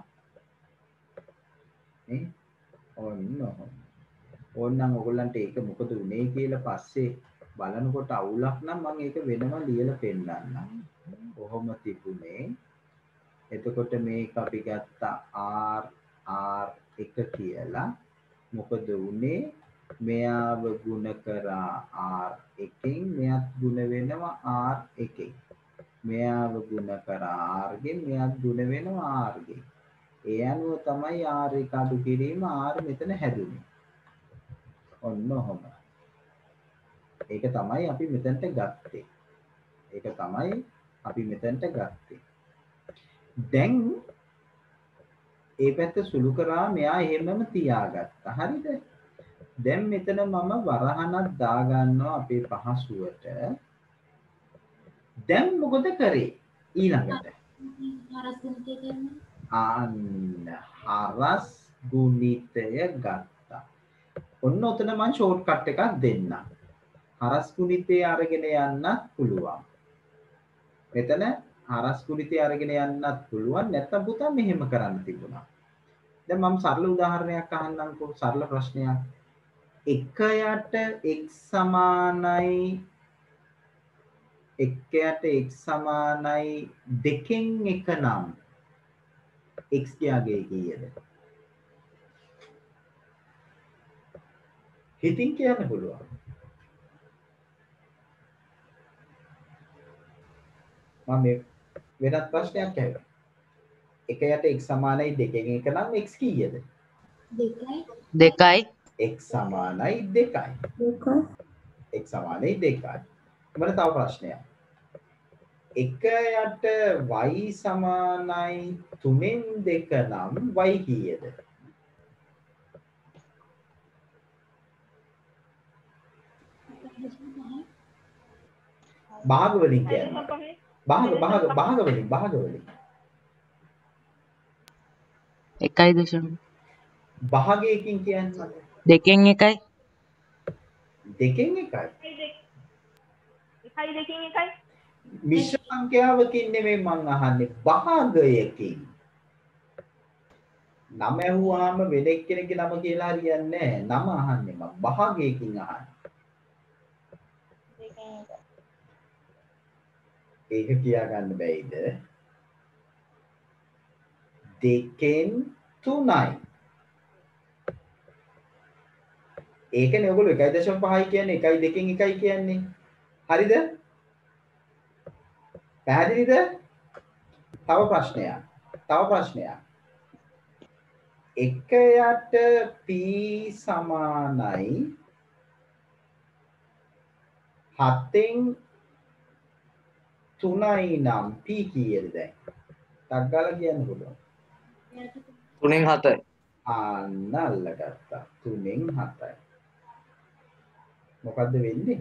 නේ? ඔන්න ඔහොම. ඕනනම් ඔයගොල්ලන්ට ඒක මොකද උනේ කියලා පස්සේ බලනකොට අවුලක් නම් මම ඒක වෙනම ලියලා පෙන්නන්නම්. කොහොම තිබුණේ. එතකොට මේක අපි ගත්තා R R එක කියලා. මොකද උනේ? මෙයාව ගුණ කරා R එකෙන් මෙයත් ගුණ වෙනවා R එකෙන්. මෙයාව ගුණ කරා R ගෙන් මෙයත් ගුණ වෙනවා R ගෙන්. ඒ අනුව තමයි R එක අඩු කිරීම R මෙතන හැදුනේ. ඔන්න ඔහොම. ඒක තමයි අපි මෙතනට ගත්තේ. ඒක තමයි අපි මෙතනට ගත්තේ. දැන් ඒ පැත්ත සුළු කරා මෙයා එහෙමම තියාගත්තා. හරිද? දැන් මෙතන මම වරහනක් දාගන්නවා අපේ පහසුවට. දැන් මොකද කරේ ඊළඟට? හරස් ගුණිතය කරනවා. අන්න හරස් ගුණිතය ගත්තා. ඔන්න ඔතන මම ෂෝට් කට් එකක් දෙන්නම්. හරස් ගුණිතය අරගෙන යන්නත් පුළුවන්. මෙතන හරස් ගුණිතය අරගෙන යන්නත් පුළුවන්. නැත්නම් පුතා මෙහෙම කරන්න තිබුණා. දැන් මම සරල උදාහරණයක් අහන්නම්කෝ. සරල ප්‍රශ්නයක්. එකයට x සමානයි එකයට x සමානයි දෙකෙන් එක නම් x ගේ කීයද? හිතින් කියන්න පුළුවන්. මම මේ වෙනත් ප්‍රශ්නයක් ඇහුවා. එකයට x සමානයි දෙකෙන් එක නම් x කීයද? දෙකයි. දෙකයි. x සමානයි දෙකයි. දෙකයි. x සමානයි දෙකයි. මම තව ප්‍රශ්නයක්. එකයට y සමානයි තුනෙන් දෙක නම් y කීයද? භාග වලින් කියන්නේ. භාග භාග භාග වලින් භාග වලින්. එකයි දශම. භාගයකින් කියන්නේ දෙකෙන් එකයි. දෙකෙන් එකයි. එකයි දෙකෙන් එකයි. මිශ්‍ර සංඛ්‍යාවකින් නෙමෙයි මං අහන්නේ භාගයකින්. නම ඇහුවාම වෙන එක්කෙනෙක්ගේ නම කියලා හරියන්නේ නැහැ. නම අහන්නේ මම භාගයකින් අහන්නේ. ඒක කියා ගන්න බැයිද? දෙකෙන් තුනයි. ඒකනේ ඔයගොල්ලෝ එකයි දශම පහයි කියන්නේ එකයි දෙකෙන් එකයි කියන්නේ. හරිද? පැහැදිලිද? තව ප්‍රශ්නයක්. තව ප්‍රශ්නයක්. එකයට p සමානයි හතෙන් තුනයි නම් p කීයද දැන්? ටක් ගාලා කියන්න පුළුවන්. තුනෙන් හතයි. අන්න අල්ලගත්තා. තුනෙන් හතයි. මොකද්ද වෙන්නේ?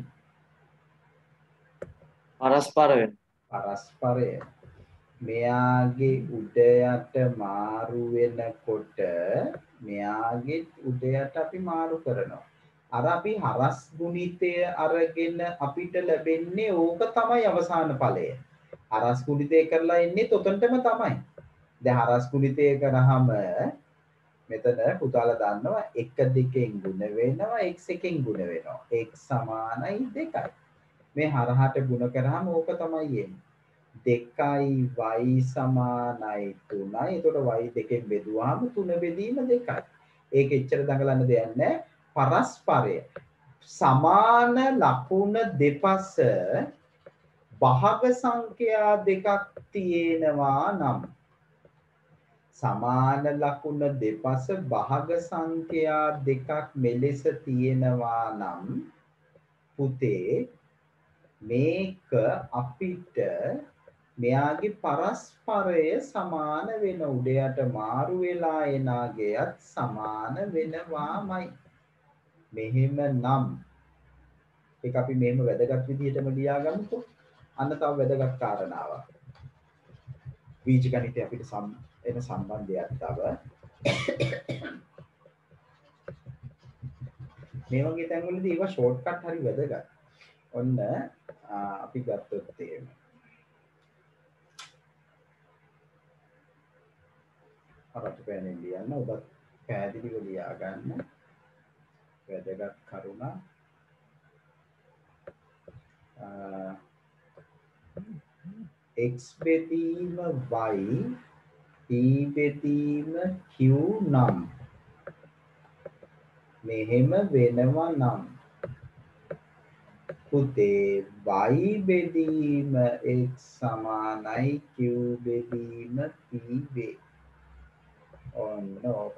පරස්පර වෙන. පරස්පරය. මෙයාගේ උඩයට මාරු වෙනකොට මෙයාගේ උඩයට අපි මාරු කරනවා. අර අපි හරස් ගුණිතය අරගෙන අපිට ලැබෙන්නේ ඕක තමයි අවසාන ඵලය. හරස් ගුණිතය කරලා ඉන්නේ තොතනටම තමයි. දැන් හරස් ගුණිතය කරාම මෙතන පුතාලා දන්නවා එක දෙකෙන් ගුණ වෙනවා x එකෙන් ගුණ වෙනවා. x සමානයි දෙකයි. මේ හරහට ගුණ කරාම ඕක තමයි එන්නේ. දෙකයි y සමානයි තුනයි. එතකොට y දෙකෙන් බෙදුවාම තුන බෙදීම දෙකයි. ඒක එච්චර දඟලන්න දෙයක් නැහැ. පරස්පරය සමාන ලකුණ දෙපස භාග සංඛ්‍යා දෙකක් තියෙනවා නම් සමාන ලකුණ දෙපස භාග සංඛ්‍යා දෙකක් මෙලෙස තියෙනවා නම් පුතේ මේක අපිට මෙයාගේ පරස්පරය සමාන වෙන උඩයට මාරු වෙලා එනාගේත් සමාන වෙනවාමයි. මෙහෙම නම් ඒක අපි මෙහෙම වැදගත් විදිහටම ලියාගමුකෝ. අන්න තව වැදගත් කාරණාවක්. බීජගණිතය අපිට සම් එන සම්බන්ධයක් තව මේ වගේ තැන්වලදී ඒවා ෂෝට් කට් හරි වැදගත්. ඔන්න අපි ගත්තොත් එහෙම අරට පෑනෙන් ලියන්න ඔබත් පැහැදිලිව ලියා ගන්න වැදගත් කරුණා x බෙදීම y p බෙදීම q නම් මෙහෙම වෙනවා නම් පුතේ y බෙදීම x සමානයි q බෙදීම p වේ. ඔන්න ඕක.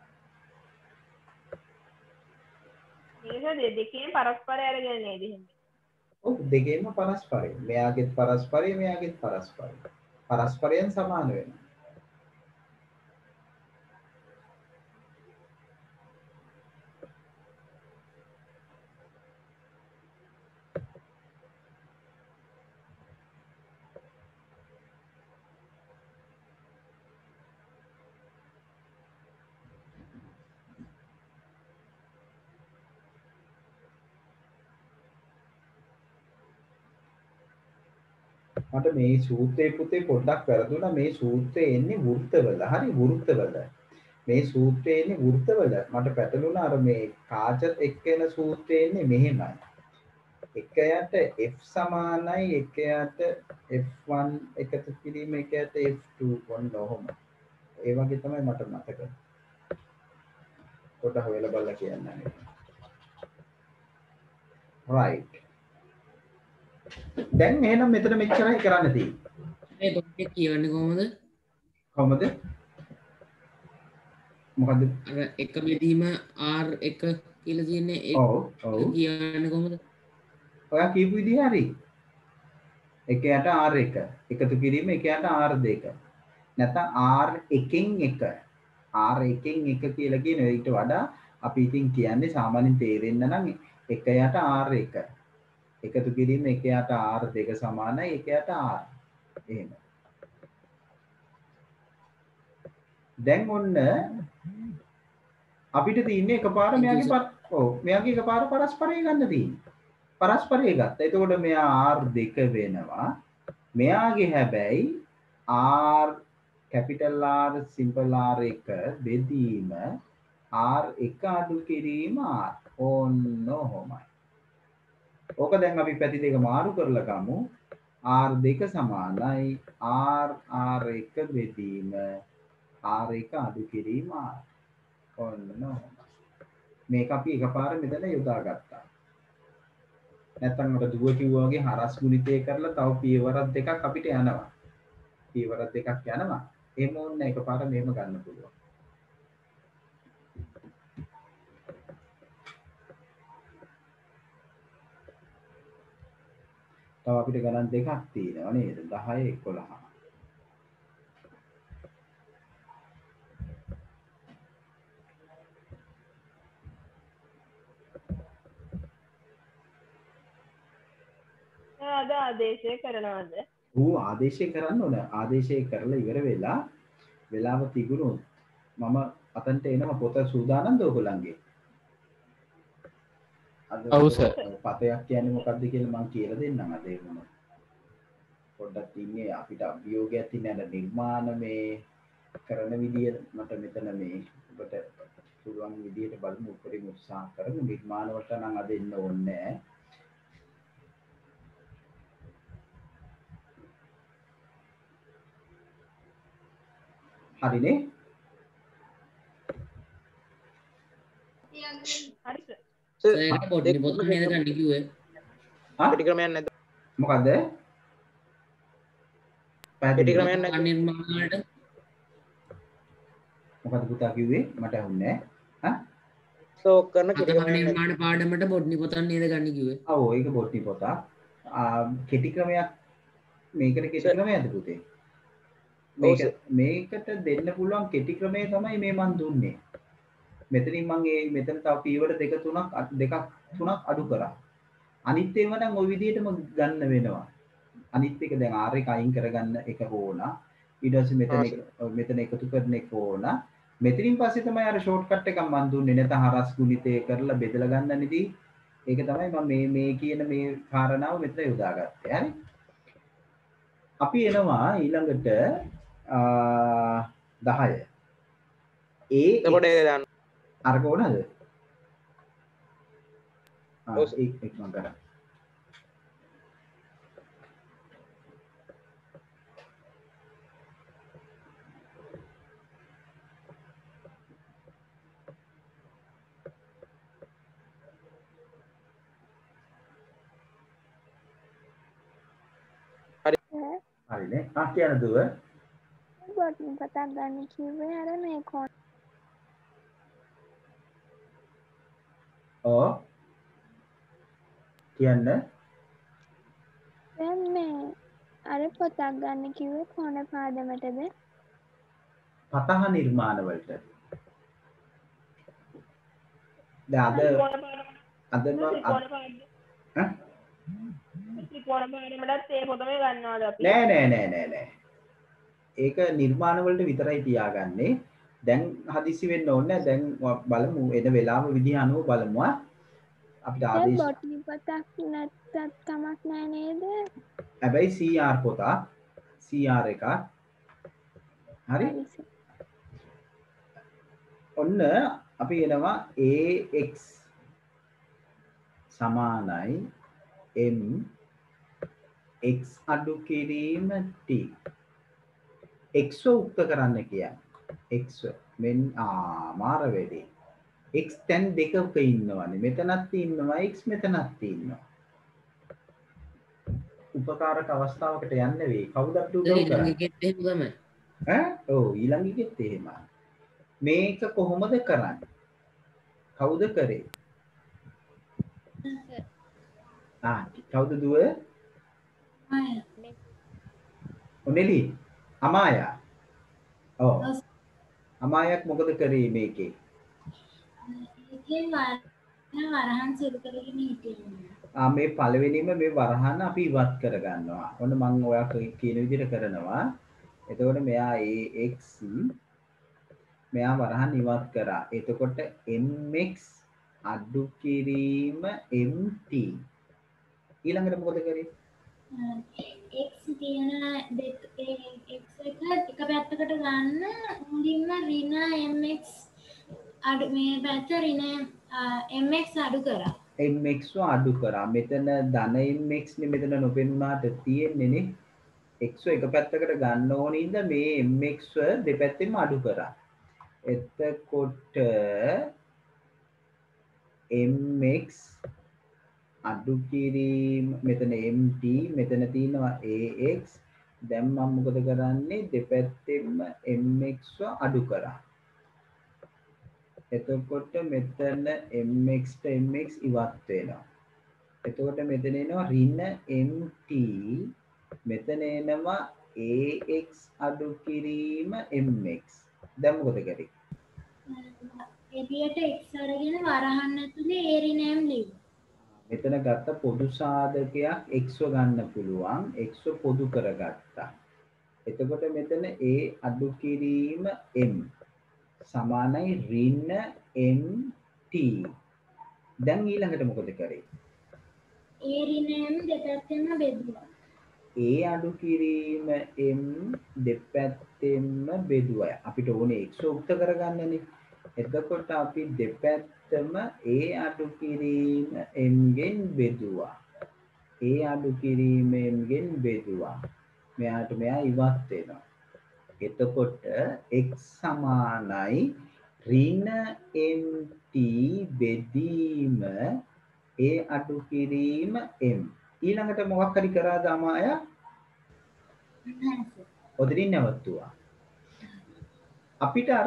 මේක දෙකේම පරස්පරය අරගෙන නේද එහෙනම්? ඔව් දෙකේම පරස්පරය. මෙයාගෙත් පරස්පරය මෙයාගෙත් පරස්පරය. පරස්පරයෙන් සමාන වෙනවා. මට මේ සූත්‍රයේ පුතේ පොඩ්ඩක් වැරදුනා මේ සූත්‍රයේ එන්නේ වෘත්තවල. හරි වෘත්තවල. මේ සූත්‍රයේ එන්නේ වෘත්තවල. මට පැටළුණා අර මේ කාච එක්කෙන සූත්‍රයේ එන්නේ මෙහෙමයි. එකයට f සමානයි එකයට f one එකතු කිරීම එකයට f two ඔන්න ඔහොම. ඒ වගේ තමයි මට මතක. පොඩ්ඩක් හොයලා බලලා කියන්න නේ. right. දැන් එහෙනම් මෙතන මෙච්චරයි කරන්න තියෙන්නේ. මේ පොඩ්ඩක් කියවන්නේ කොහොමද? කොහොමද? මොකද්ද? අර එක බෙදීම r එක කියලා තියෙන්නේ ඒක ඔව් ඔව් කියවන්නේ කොහොමද? ඔයා කියපු විදිහ හරි. එකයට r එක එකතු කිරීම එකයට r දෙක. නැත්නම් r එකෙන් එක. r එකෙන් එක කියලා කියන ඊට වඩා අපි ඉතින් කියන්නේ සාමාන්‍යයෙන් තේරෙන්න නම් එකයට r එක එකතු කිරීම එකයට r දෙක සමානයි එකයට r. එහෙම. දැන් ඔන්න අපිට තියෙන්නේ එකපාර මෙයාගේ ඔව් මෙයාගේ එකපාර පරස්පරය ගන්න තියෙන්නේ. පරස්පරය ගත්තා. එතකොට මෙයා r දෙක වෙනවා. මෙයාගේ හැබැයි r capital R simple R එක බෙදීම r එක අඩු කිරීම r. ඕන්න ඔහොමයි. ඕක දැන් අපි පැති දෙක මාරු කරලා ගමු. r දෙක සමානයි r r එක බෙදීම r එක අඩු කිරීම r. ඔන්න ඔහොමයි. මේක අපි එකපාර මෙතන යොදා ගත්තා. නැත්තම් අර දුව කිව්වා වගේ හරස් ගුණිතය කරලා තව පියවරක් දෙකක් අපිට යනවා. පියවරක් දෙකක් යනවා. එහෙම ඕනේ එකපාර මෙහෙම ගන්න පුළුවන්. තව අපිට ගණන් දෙකක් තියෙනවා නේද? දහය එකොළහ. අද ආදේශය කරනවද? ඌ ආදේශය කරන්න ඕන. ආදේශය කරලා ඉවර වෙලා වෙලාව තිබුණොත් මම අතන්ට එනවා පොත සූදානම්ද ඔයගොල්ලන්ගේ? ඔව් සර්. පතයක් කියන්නේ මොකක්ද කියලා මම කියලා දෙන්නම් අද ඒ මොන. පොඩ්ඩක් ඉන්නේ අපිට අභියෝගයක් තියෙන අර නිර්මාණ මේ කරන විදිය මට මෙතන මේ ඔබට පුළුවන් විදියට බලමු උපරිම උත්සාහ කරමු. නිර්මාණ වලට නම් අද එන්න ඕනේ නැහැ. හරිනේ? හරි සර්. ඒක පොඩි පොතක් නේද ගන්න කිව්වේ? පැටි ක්‍රමයක් නැද්ද? මොකද්ද? පැටි ක්‍රමයක් නැද්ද? නිර්මාණ වලට මොකද්ද පුතා කිව්වේ? මට අහුන්නේ නැහැ. හා? සෝක් කරන කෙටි ක්‍රමයක් නිර්මාණ පාඩමට බොට්නි පොතක් නේද ගන්න කිව්වේ? ඔව් ඒක බොට්නි පොතක්. ආ කෙටි ක්‍රමයක් මේකට කෙටි ක්‍රමයක්ද පුතේ? මේක මේකට දෙන්න පුළුවන් කෙටි ක්‍රමය තමයි මේ මන් දුන්නේ. මෙතනින් මම මේ මෙතන තව පීවර දෙක තුනක් දෙකක් තුනක් අඩු කරා. අනිත් ඒවා නම් ওই විදිහටම ගන්න වෙනවා. අනිත් එක දැන් R එක අයින් කරගන්න එක ඕන. ඊට පස්සේ මෙතන මෙතන එකතු කරන එක ඕන. මෙතනින් පස්සේ තමයි අර ෂෝට් කට් එකක් මම දුන්නේ. නැත්නම් හරස් ගුණිතය කරලා බෙදලා ගන්න නිදී ඒක තමයි මම මේ මේ කියන මේ කාරණාව මෙතන යොදාගත්තේ. හරි. අපි එනවා ඊළඟට දහය. ඒ එතකොට ඒක දාන්න. අරක ඕනද? ආ ඒක එක මම කරා. හරිනේ. ආ කියන දුව. බොට්නි පතක් ගන්න කිව්වේ අර මේ කොන්. ඔව්. කියන්න. දැන් මේ අර පතක් ගන්න කිව්වේ කොන පාදමටද? පතහ නිර්මාණ වලට. දැන් අද අද ඈ ත්‍රිකෝණ පාඩමටත් ඒ පොතම ගන්නවද අපි? නෑ නෑ නෑ නෑ නෑ. ඒක නිර්මාණ වලට විතරයි තියාගන්නේ. දැන් හදිසි වෙන්න ඕනේ නැහැ. දැන් බලමු එන වෙලාව විදිහ අනුව බලමු. අපිට ආදේශ බොට්නි පතක් නැත්තත් කමක් නෑ නේද? හැබැයි සී ආර් පොතක් සී ආර් එකක්. හරි? ඔන්න අපි එනවා ඒ එක්ස් සමානයි m x අඩු කිරීම t x උක්ත කරන්න කියන්නේ x මෙන් ආ මාර වෙලේ x තැන් දෙකක ඉන්නවනේ මෙතනත් ඉන්නවා x මෙතනත් ඉන්නවා උපකාරක අවස්ථාවකට යන්න වෙයි කවුද අපිට උදව් කරන්නේ ඊළඟ එකෙත් එහෙම තමයි ඈ ඔව් ඊළඟ එකෙත් එහෙමයි මේක කොහොමද කරන්නේ කවුද කරේ ආ කවුද දුව ඔනෙලි අමායා ඔව් අමායක් මොකද කරේ මේකේ ඒකෙන් වරහන් සිදු කරගෙන හිටියේ ආ මේ පළවෙනිම මේ වරහන අපි ඉවත් කරගන්නවා ඔන්න මම ඔයා කියන විදිහට කරනවා එතකොට මෙයා ax මෙයා වරහන් ඉවත් කරා එතකොට mx අඩු කිරීම mt ඊළඟට මොකද කරේ x තියෙන දෙක x එක එක පැත්තකට ගන්න මුලින්ම ඍණ mx අඩු මේ පැත්ත ඍණ mx අඩු කරා mx අඩු කරා මෙතන ධන mx නේ මෙතන නොපෙන්නාට තියෙන්නේ නේ x එක පැත්තකට ගන්න ඕනේ ඉඳ මේ mx දෙපැත්තෙම අඩු කරා එතකොට mx අඩු කිරීම මෙතන mt මෙතන තියෙනවා ax දැන් මම මොකද කරන්නේ දෙපැත්තෙම mx අඩු කරා එතකොට මෙතන mx ට mx ඉවත් වෙනවා එතකොට මෙතන එනවා ඍණ mt මෙතන එනවා ax අඩු කිරීම mx දැන් මොකද කරේ එළියට x අරගෙන වරහන් ඇතුලේ ඒ ඍණ m ලියුවා මෙතන ගත්ත පොදු සාධකයක් x ගන්න පුළුවන් x පොදු කරගත්තා. එතකොට මෙතන a අඩු කිරීම m සමානයි ඍණ mt. දැන් ඊළඟට මොකද කරේ? a ඍණ m දෙපැත්තෙම බෙදුවා. a අඩු කිරීම m දෙපැත්තෙම බෙදුවා. අපිට ඕනේ x උක්ත කරගන්නනේ. එතකොට අපි දෙපැත්තම a අඩු කිරීම m ගෙන් බෙදුවා. a අඩු කිරීම m ගෙන් බෙදුවා. මෙයාට මෙයා ඉවත් වෙනවා. එතකොට x සමානයි ඍණ mt බෙදීම a අඩු කිරීම m. ඊළඟට මොකක් හරි කරාද අමාය? ඔතනින් නැවතුවා. අපිට අර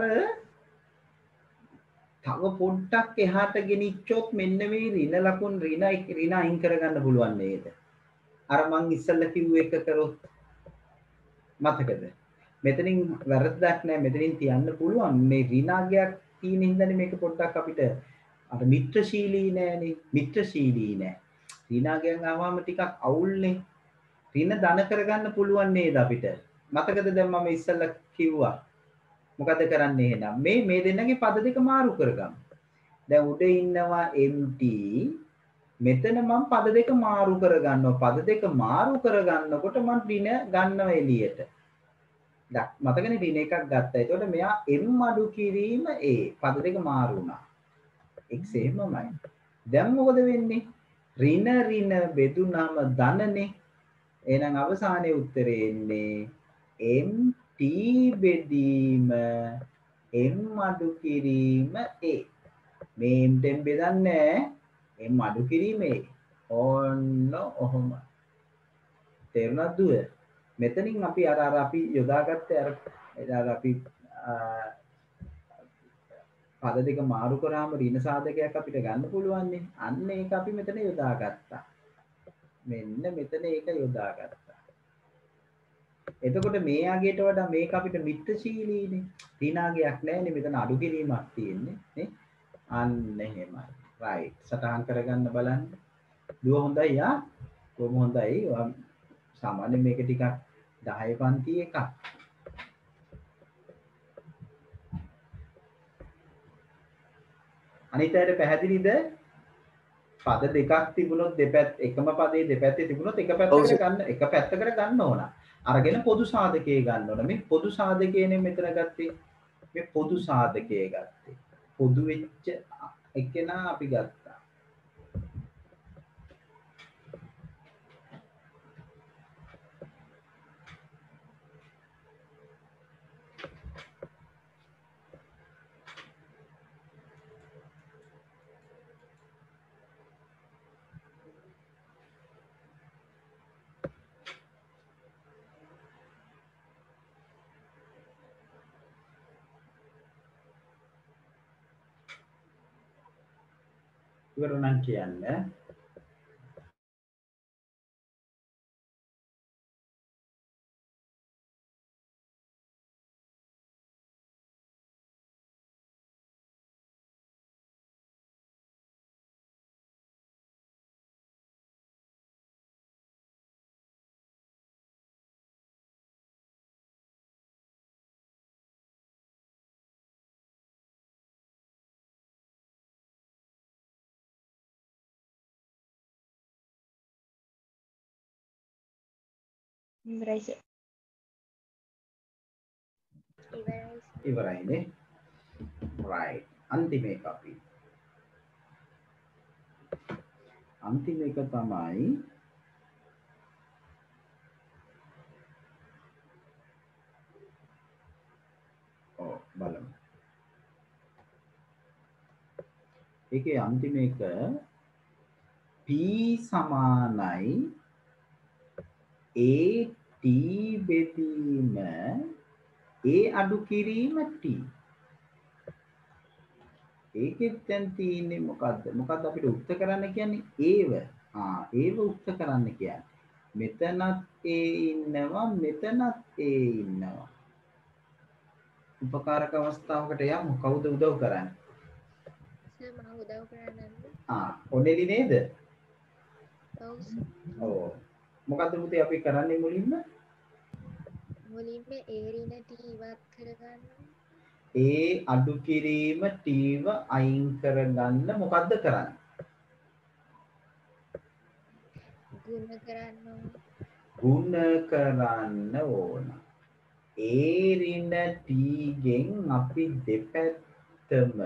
තව පොඩ්ඩක් එහාට ගෙනිච්චොත් මෙන්න මේ ඍණ ලකුණු ඍණ ඍණ අයින් කරගන්න පුළුවන් නේද? අර මං ඉස්සෙල්ලා කිව්ව එක කරොත් මතකද? මෙතනින් වැරද්දක් නැහැ මෙතනින් තියන්න පුළුවන් මේ ඍණාගයක් තියෙන හින්දානේ මේක පොඩ්ඩක් අපිට අර මිත්‍රශීලී නෑනේ මිත්‍රශීලී නෑ ඍණාගයන් ආවම ටිකක් අවුල්නේ ඍණ ධන කරගන්න පුළුවන් නේද අපිට? මතකද දැන් මම ඉස්සෙල්ලා කිව්වා මොකද කරන්නේ එහෙනම් මේ මේ දෙන්නගේ පද දෙක මාරු කරගමු. දැන් උඩ ඉන්නවා mt මෙතන මම පද දෙක මාරු කරගන්නවා. පද දෙක මාරු කරගන්නකොට මම ඍණ ගන්නවා එළියට. දැන් මතකනේ ඍණ එකක් ගත්තා. ඒතකොට මෙයා m අඩු කිරීම a. පද දෙක මාරු වුණා. x එහෙමමයි. දැන් මොකද වෙන්නේ? ඍණ ඍණ බෙදුනම ධනනේ. එහෙනම් අවසානයේ උත්තරේ එන්නේ mt බෙදීම m අඩු කිරීම a. මේ m ෙන් බෙදන්නේ m අඩු කිරීම a. ඕන්න ඔහොම. තේරුණාද දුව? මෙතනින් අපි අර අර අපි යොදාගත්තේ අර අර අපි පද දෙක මාරු කරාම ඍණ සාධකයක් අපිට ගන්න පුළුවන් නේ. අන්න ඒක අපි මෙතන යොදාගත්තා. මෙන්න මෙතන ඒක යොදාගත්තා. එතකොට මේ ආගයට වඩා මේක අපිට මිත්‍රශීලීනේ. ඍණාගයක් නැහැනේ. මෙතන අඩු කිරීමක් තියෙන්නේ නේ. අන්න එහෙමයි. right. සටහන් කරගන්න බලන්න. දුව හොඳයි ආ. කොහොම හොඳයි. සාමාන්‍ය මේක ටිකක් දහය පන්ති එකක්. අනිත් අයට පැහැදිලිද? පද දෙකක් තිබුණොත් දෙපැත්ත එකම පදේ දෙපැත්තේ තිබුණොත් එක පැත්තකට ගන්න එක පැත්තකට ගන්න ඕන. අරගෙන පොදු සාධකයේ ගන්න ඕන. මේ පොදු සාධකයනේ මෙතන ගත්තේ. මේ පොදු සාධකයේ ගත්තේ. පොදු වෙච්ච එකනා අපි ගත්තා. ඉවර නම් කියන්න. ඉවරයි සර්. ඉවරයිනේ. right. අන්තිම එක අපි. අන්තිම එක තමයි ඔව් බලමු. ඒකේ අන්තිම එක p සමානයි at බෙදීම a අඩු කිරීම t. ඒකෙත් දැන් තියෙන්නේ මොකද්ද? මොකද්ද අපිට උත්තර කරන්න කියන්නේ? ඒව. ආ ඒව උත්තර කරන්න කියන්නේ. මෙතනත් a ඉන්නවා මෙතනත් a ඉන්නවා. උපකාරක අවස්ථාවකට යමු. කවුද උදව් කරන්නේ? සර් මම උදව් කරන්නද? ආ ඔනෙලි නේද? ඔව්. ඔව්. මොකද්ද පුතේ අපි කරන්නේ මුලින්ම? මුලින්ම a ඍණ t ඉවත් කරගන්න. a අඩු කිරීම t ව අයින් කරගන්න මොකද්ද කරන්නේ? ගුණ කරන්න ඕන. ගුණ කරන්න ඕන. a ඍණ t ගෙන් අපි දෙපැත්තම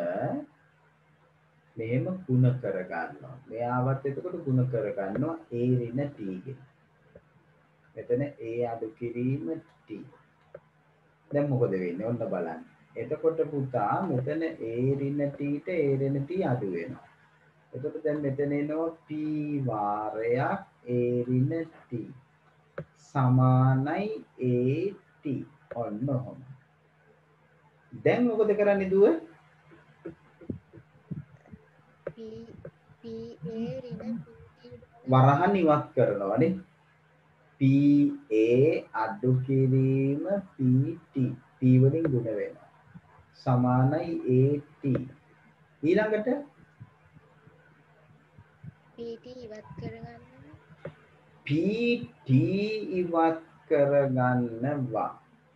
මෙහෙම ගුණ කරගන්නවා. මෙයාවත් එතකොට ගුණ කරගන්නවා a ඍණ t ගෙන්. මෙතන a අඩු කිරීම t. දැන් මොකද වෙන්නේ? ඔන්න බලන්න. එතකොට පුතා මෙතන a ඍණ t ට a ඍණ t අඩු වෙනවා. එතකොට දැන් මෙතන එනවා p වාරයක් a ඍණ t සමානයි at. ඔන්න ඔහොම. දැන් මොකද කරන්නේ දුව? p p a ඍණ t වරහන් ඉවත් කරනවානේ. p a අඩු කිරීම pt. p වලින් ගුණ වෙනවා. සමානයි at. ඊළඟට pt ඉවත් කරගන්න. pt ඉවත් කරගන්නවා.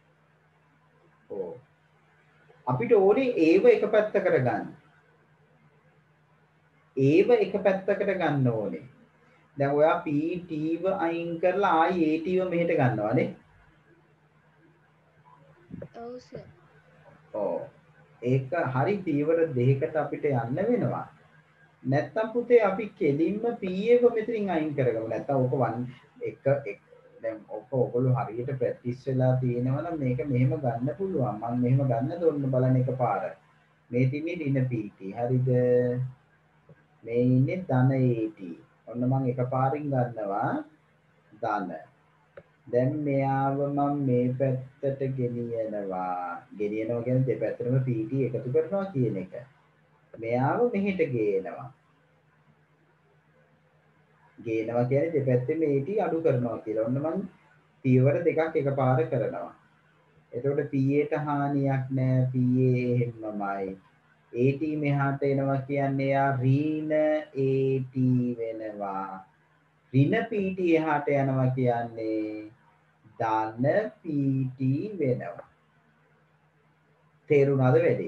ඕ අපිට ඕනේ ඒව එක පැත්තකට ගන්න. ඒව එක පැත්තකට ගන්න ඕනේ. දැන් ඔයා P T ව අයින් කරලා ආයි A T ව මෙහෙට ගන්නවානේ. ඔව් සර්. ඔව්. ඒක හරි පියවර දෙකකට අපිට යන්න වෙනවා. නැත්තම් පුතේ අපි කෙලින්ම P එක මෙතනින් අයින් කරගමු. නැත්තම් ඕක වන් එක එක දැන් ඕක ඔයගොල්ලෝ හරියට ප්‍රැක්ටිස් වෙලා තියෙනවා නම් මේක මෙහෙම ගන්න පුළුවන්. මම මෙහෙම ගන්න දොන්න බලන්න එකපාර. මේ තින්නේ ඍණ P T. හරිද? මේ ඉන්නේ ධන A T. ඔන්න මම එකපාරින් ගන්නවා ධන. දැන් මෙයාව මම මේ පැත්තට ගෙනියනවා. ගෙනියනවා කියන්නේ දෙපැත්තටම P T එකතු කරනවා කියන එක. මෙයාව මෙහෙට ගේනවා. ගේනවා කියන්නේ දෙපැත්තෙම A T අඩු කරනවා කියලා. ඔන්න මම පියවර දෙකක් එකපාර කරනවා. එතකොට P ට හානියක් නැහැ. P එහෙමමයි. A T මෙහාට එනවා කියන්නේ යා ඍණ A T වෙනවා. ඍණ P T එහාට යනවා කියන්නේ ධන P T වෙනවා. තේරුණාද වැඩි?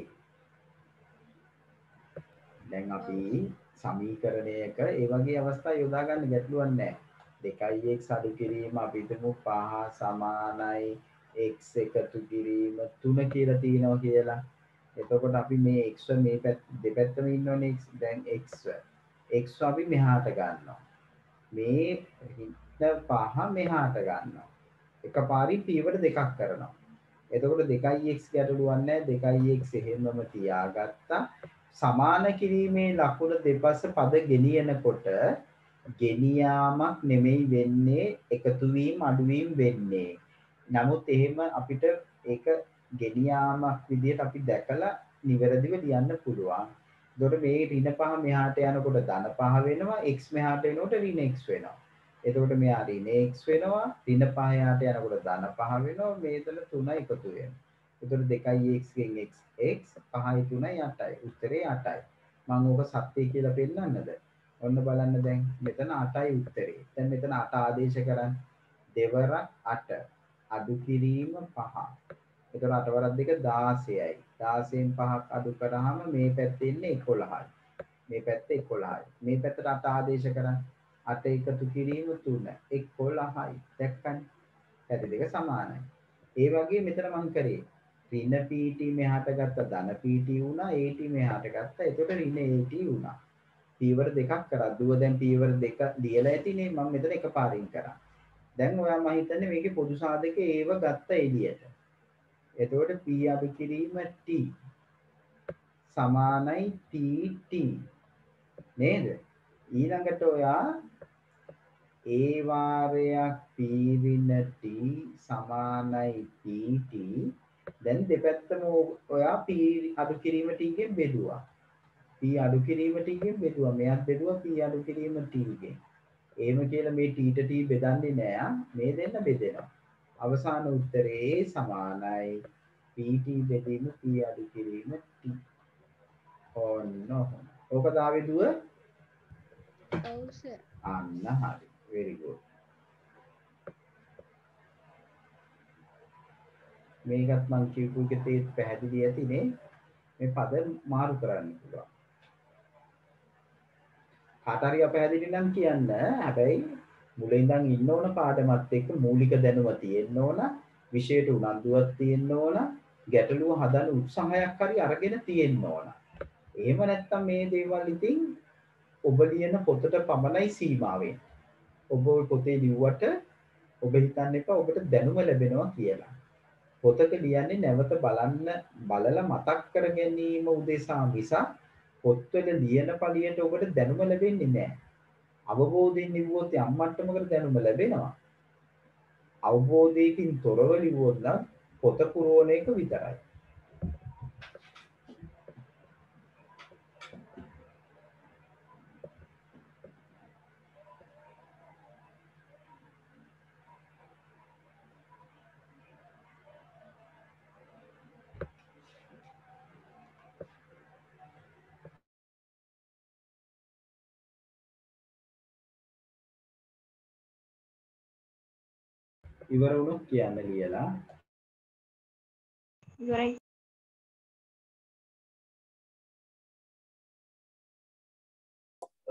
දැන් අපි සමීකරණයක ඒ වගේ අවස්ථා යොදා ගන්න ගැටලුවක් නැහැ. දෙකයි x අඩු කිරීම අපි හිතමු පහ සමානයි x එකතු කිරීම තුන කියලා තියෙනවා කියලා. එතකොට අපි මේ x මේ පැත්ත දෙපැත්තම ඉන්නෝනේ x දැන් x x අපි මෙහාට ගන්නවා. මේ හිත පහ මෙහාට ගන්නවා. එකපාරින් පියවර දෙකක් කරනවා. එතකොට දෙකයි x ගැටලුවක් නැහැ. දෙකයි x එහෙමම තියාගත්තා. සමාන කිරීමේ ලකුණ දෙපස පද ගෙනියනකොට ගෙනියාමක් නෙමෙයි වෙන්නේ එකතු වීම අඩු වීම වෙන්නේ. නමුත් එහෙම අපිට ඒක ගෙනියාමක් විදිහට අපි දැකලා නිවැරදිව ලියන්න පුළුවන්. එතකොට මේ ඍණ පහ මෙහාට යනකොට ධන පහ වෙනවා x මෙහාට එනකොට ඍණ x වෙනවා. එතකොට මෙයා ඍණ x වෙනවා ඍණ පහ යට යනකොට ධන පහ වෙනවා මේතන තුන එකතු වෙනවා. එතකොට දෙකයි x ගෙන් x x පහයි තුනයි අටයි. උත්තරේ අටයි. මම ඕක සත්‍ය කියලා පෙන්නන්නද? ඔන්න බලන්න දැන් මෙතන අටයි උත්තරේ. දැන් මෙතන අට ආදේශ කරන්න. දෙවරක් අට. අඩු කිරීම පහ. එතකොට අට වරක් දෙක දාසයයි. දාසයෙන් පහක් අඩු කරාම මේ පැත්තේ ඉන්නේ එකොළහයි. මේ පැත්තේ එකොළහයි. මේ පැත්තට අට ආදේශ කරන්න. අට එකතු කිරීම තුන එකොළහයි. දැක්කනේ? පැති දෙක සමානයි. ඒ වගේ මෙතන මම කරේ ඍණ P T මෙහාට ගත්ත ධන P T වුණා A T මෙහාට ගත්ත. එතකොට ඍණ A T වුණා. පියවර දෙකක් කරා. දුව දැන් පියවර දෙක ලියලා ඇතිනේ මම මෙතන එකපාරින් කරා. දැන් ඔයා මම හිතන්නේ මේකේ පොදු සාධකයේ ඒව ගත්ත එළියට. එතකොට P අඩු කිරීම T සමානයි P T නේද? ඊළඟට ඔයා A වාරයක් P ඍණ T සමානයි P T දැන් දෙපැත්තම ඔයා P අඩු කිරීම T ගෙන් බෙදුවා. P අඩු කිරීම T ගෙන් බෙදුවා. මෙයත් බෙදුවා P අඩු කිරීම T ගෙන්. එහෙම කියලා මේ T ට T බෙදන්නේ නෑ. මේ දෙන්න බෙදෙනවා. අවසාන උත්තරේ සමානයි P T බෙදීම P අඩු කිරීම T. ඔන්න ඔහොම. ඕක දාවෙදුව? ඔව් සර්. අන්න හරි. very good. මේකත් මං කියපු එක තේත් පැහැදිලි ඇතිනේ. මේ පද මාරු කරන්න පුළුවන්. කාට හරි අපැහැදිලි නම් කියන්න. හැබැයි මුලින් ඉඳන් ඉන්න ඕන පාඩමත් එක්ක මූලික දැනුම තියෙන්න ඕන. විෂයට උනන්දුවක් තියෙන්න ඕන. ගැටලුව හදන්න උත්සාහයක් හරි අරගෙන තියෙන්න ඕන. එහෙම නැත්නම් මේ දේවල් ඉතින් ඔබ ලියන පොතට පමණයි සීමා වෙන්නේ. ඔබ පොතේ ලිව්වට ඔබ හිතන්න එපා ඔබට දැනුම ලැබෙනවා කියලා. පොතක ලියන්නේ නැවත බලන්න බලලා මතක් කර ගැනීම උදෙසා මිසක් පොත්වල ලියන පළියට ඔබට දැනුම ලැබෙන්නේ නැහැ. අවබෝධයෙන් ලිව්වොත් යම් මට්ටමකට දැනුම ලැබෙනවා. අවබෝධයකින් තොරව ලිව්වොත් නම් පොත පුරවන එක විතරයි. ඉවර වුණොත් කියන්න ලියලා. ඉවරයි.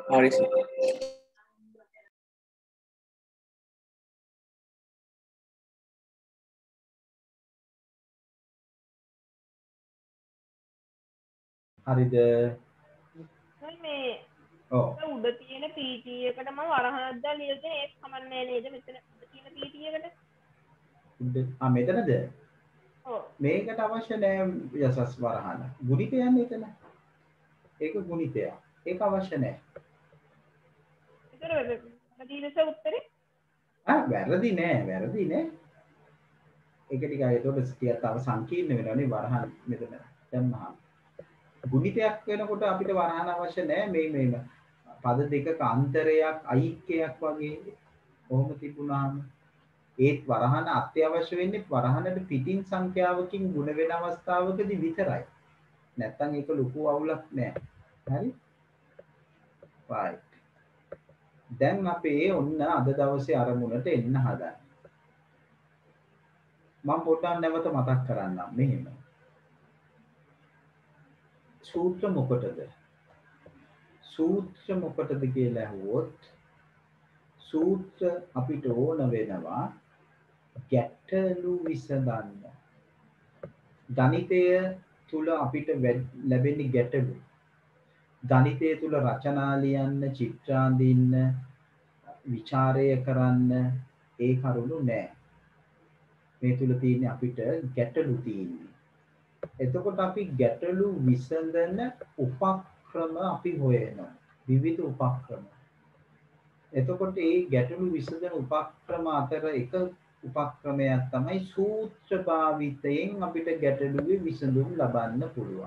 හරි සර්. හරිද? මේ ඔව්. උඩ තියෙන P T එකට මම වරහනක් දාලා ලියලා තියෙන ඒක කමන්නේ නේද මෙතන උඩ තියෙන P T එකට? උඩ ආ මෙතනද? ඔව්. මේකට අවශ්‍ය නැහැ යසස් වරහන. ගුණිතයන් එතන. ඒක ගුණිතය. ඒක අවශ්‍ය නැහැ. ඒතර වැරදිද උත්තරේ? ආ වැරදි නෑ වැරදි නෑ. ඒක ටිකක් ඒතකොට ටිකක් තව සංකීර්ණ වෙනවනේ වරහන් මෙතන දැම්මහම. ගුණිතයක් වෙනකොට අපිට වරහන් අවශ්‍ය නෑ මේ මේ පද දෙකක අන්තරයක් අයික්කයක් වගේ කොහොම තිබුණාම ඒත් වරහන අත්‍යවශ්‍ය වෙන්නේ වරහනට පිටින් සංඛ්‍යාවකින් ගුණ වෙන අවස්ථාවකදී විතරයි. නැත්තම් ඒක ලොකු අවුලක් නෑ. හරි? right. දැන් අපේ ඔන්න අද දවසේ අරමුණට එන්න හදන්නේ. මම පොඩ්ඩක් නැවත මතක් කරන්නම් මෙහෙම. සූත්‍ර මොකටද? සූත්‍ර මොකටද කියලා අහුවොත් සූත්‍ර අපිට ඕන වෙනවා ගැටලු විසඳන්න. ගණිතය තුල අපිට ලැබෙන්නේ ගැටලු. ගණිතය තුල රචනා ලියන්න, චිත්‍ර අඳින්න, විචාරය කරන්න ඒ කරුණු නෑ. මේ තුල තියෙන්නේ අපිට ගැටලු තියෙන්නේ. එතකොට අපි ගැටලු විසඳන උපක්‍රම අපි හොයනවා. විවිධ උපක්‍රම. එතකොට මේ ගැටලු විසඳන උපක්‍රම අතර එක උපක්‍රමයක් තමයි සූත්‍ර භාවිතයෙන් අපිට ගැටලුවේ විසඳුම් ලබන්න පුළුවන්.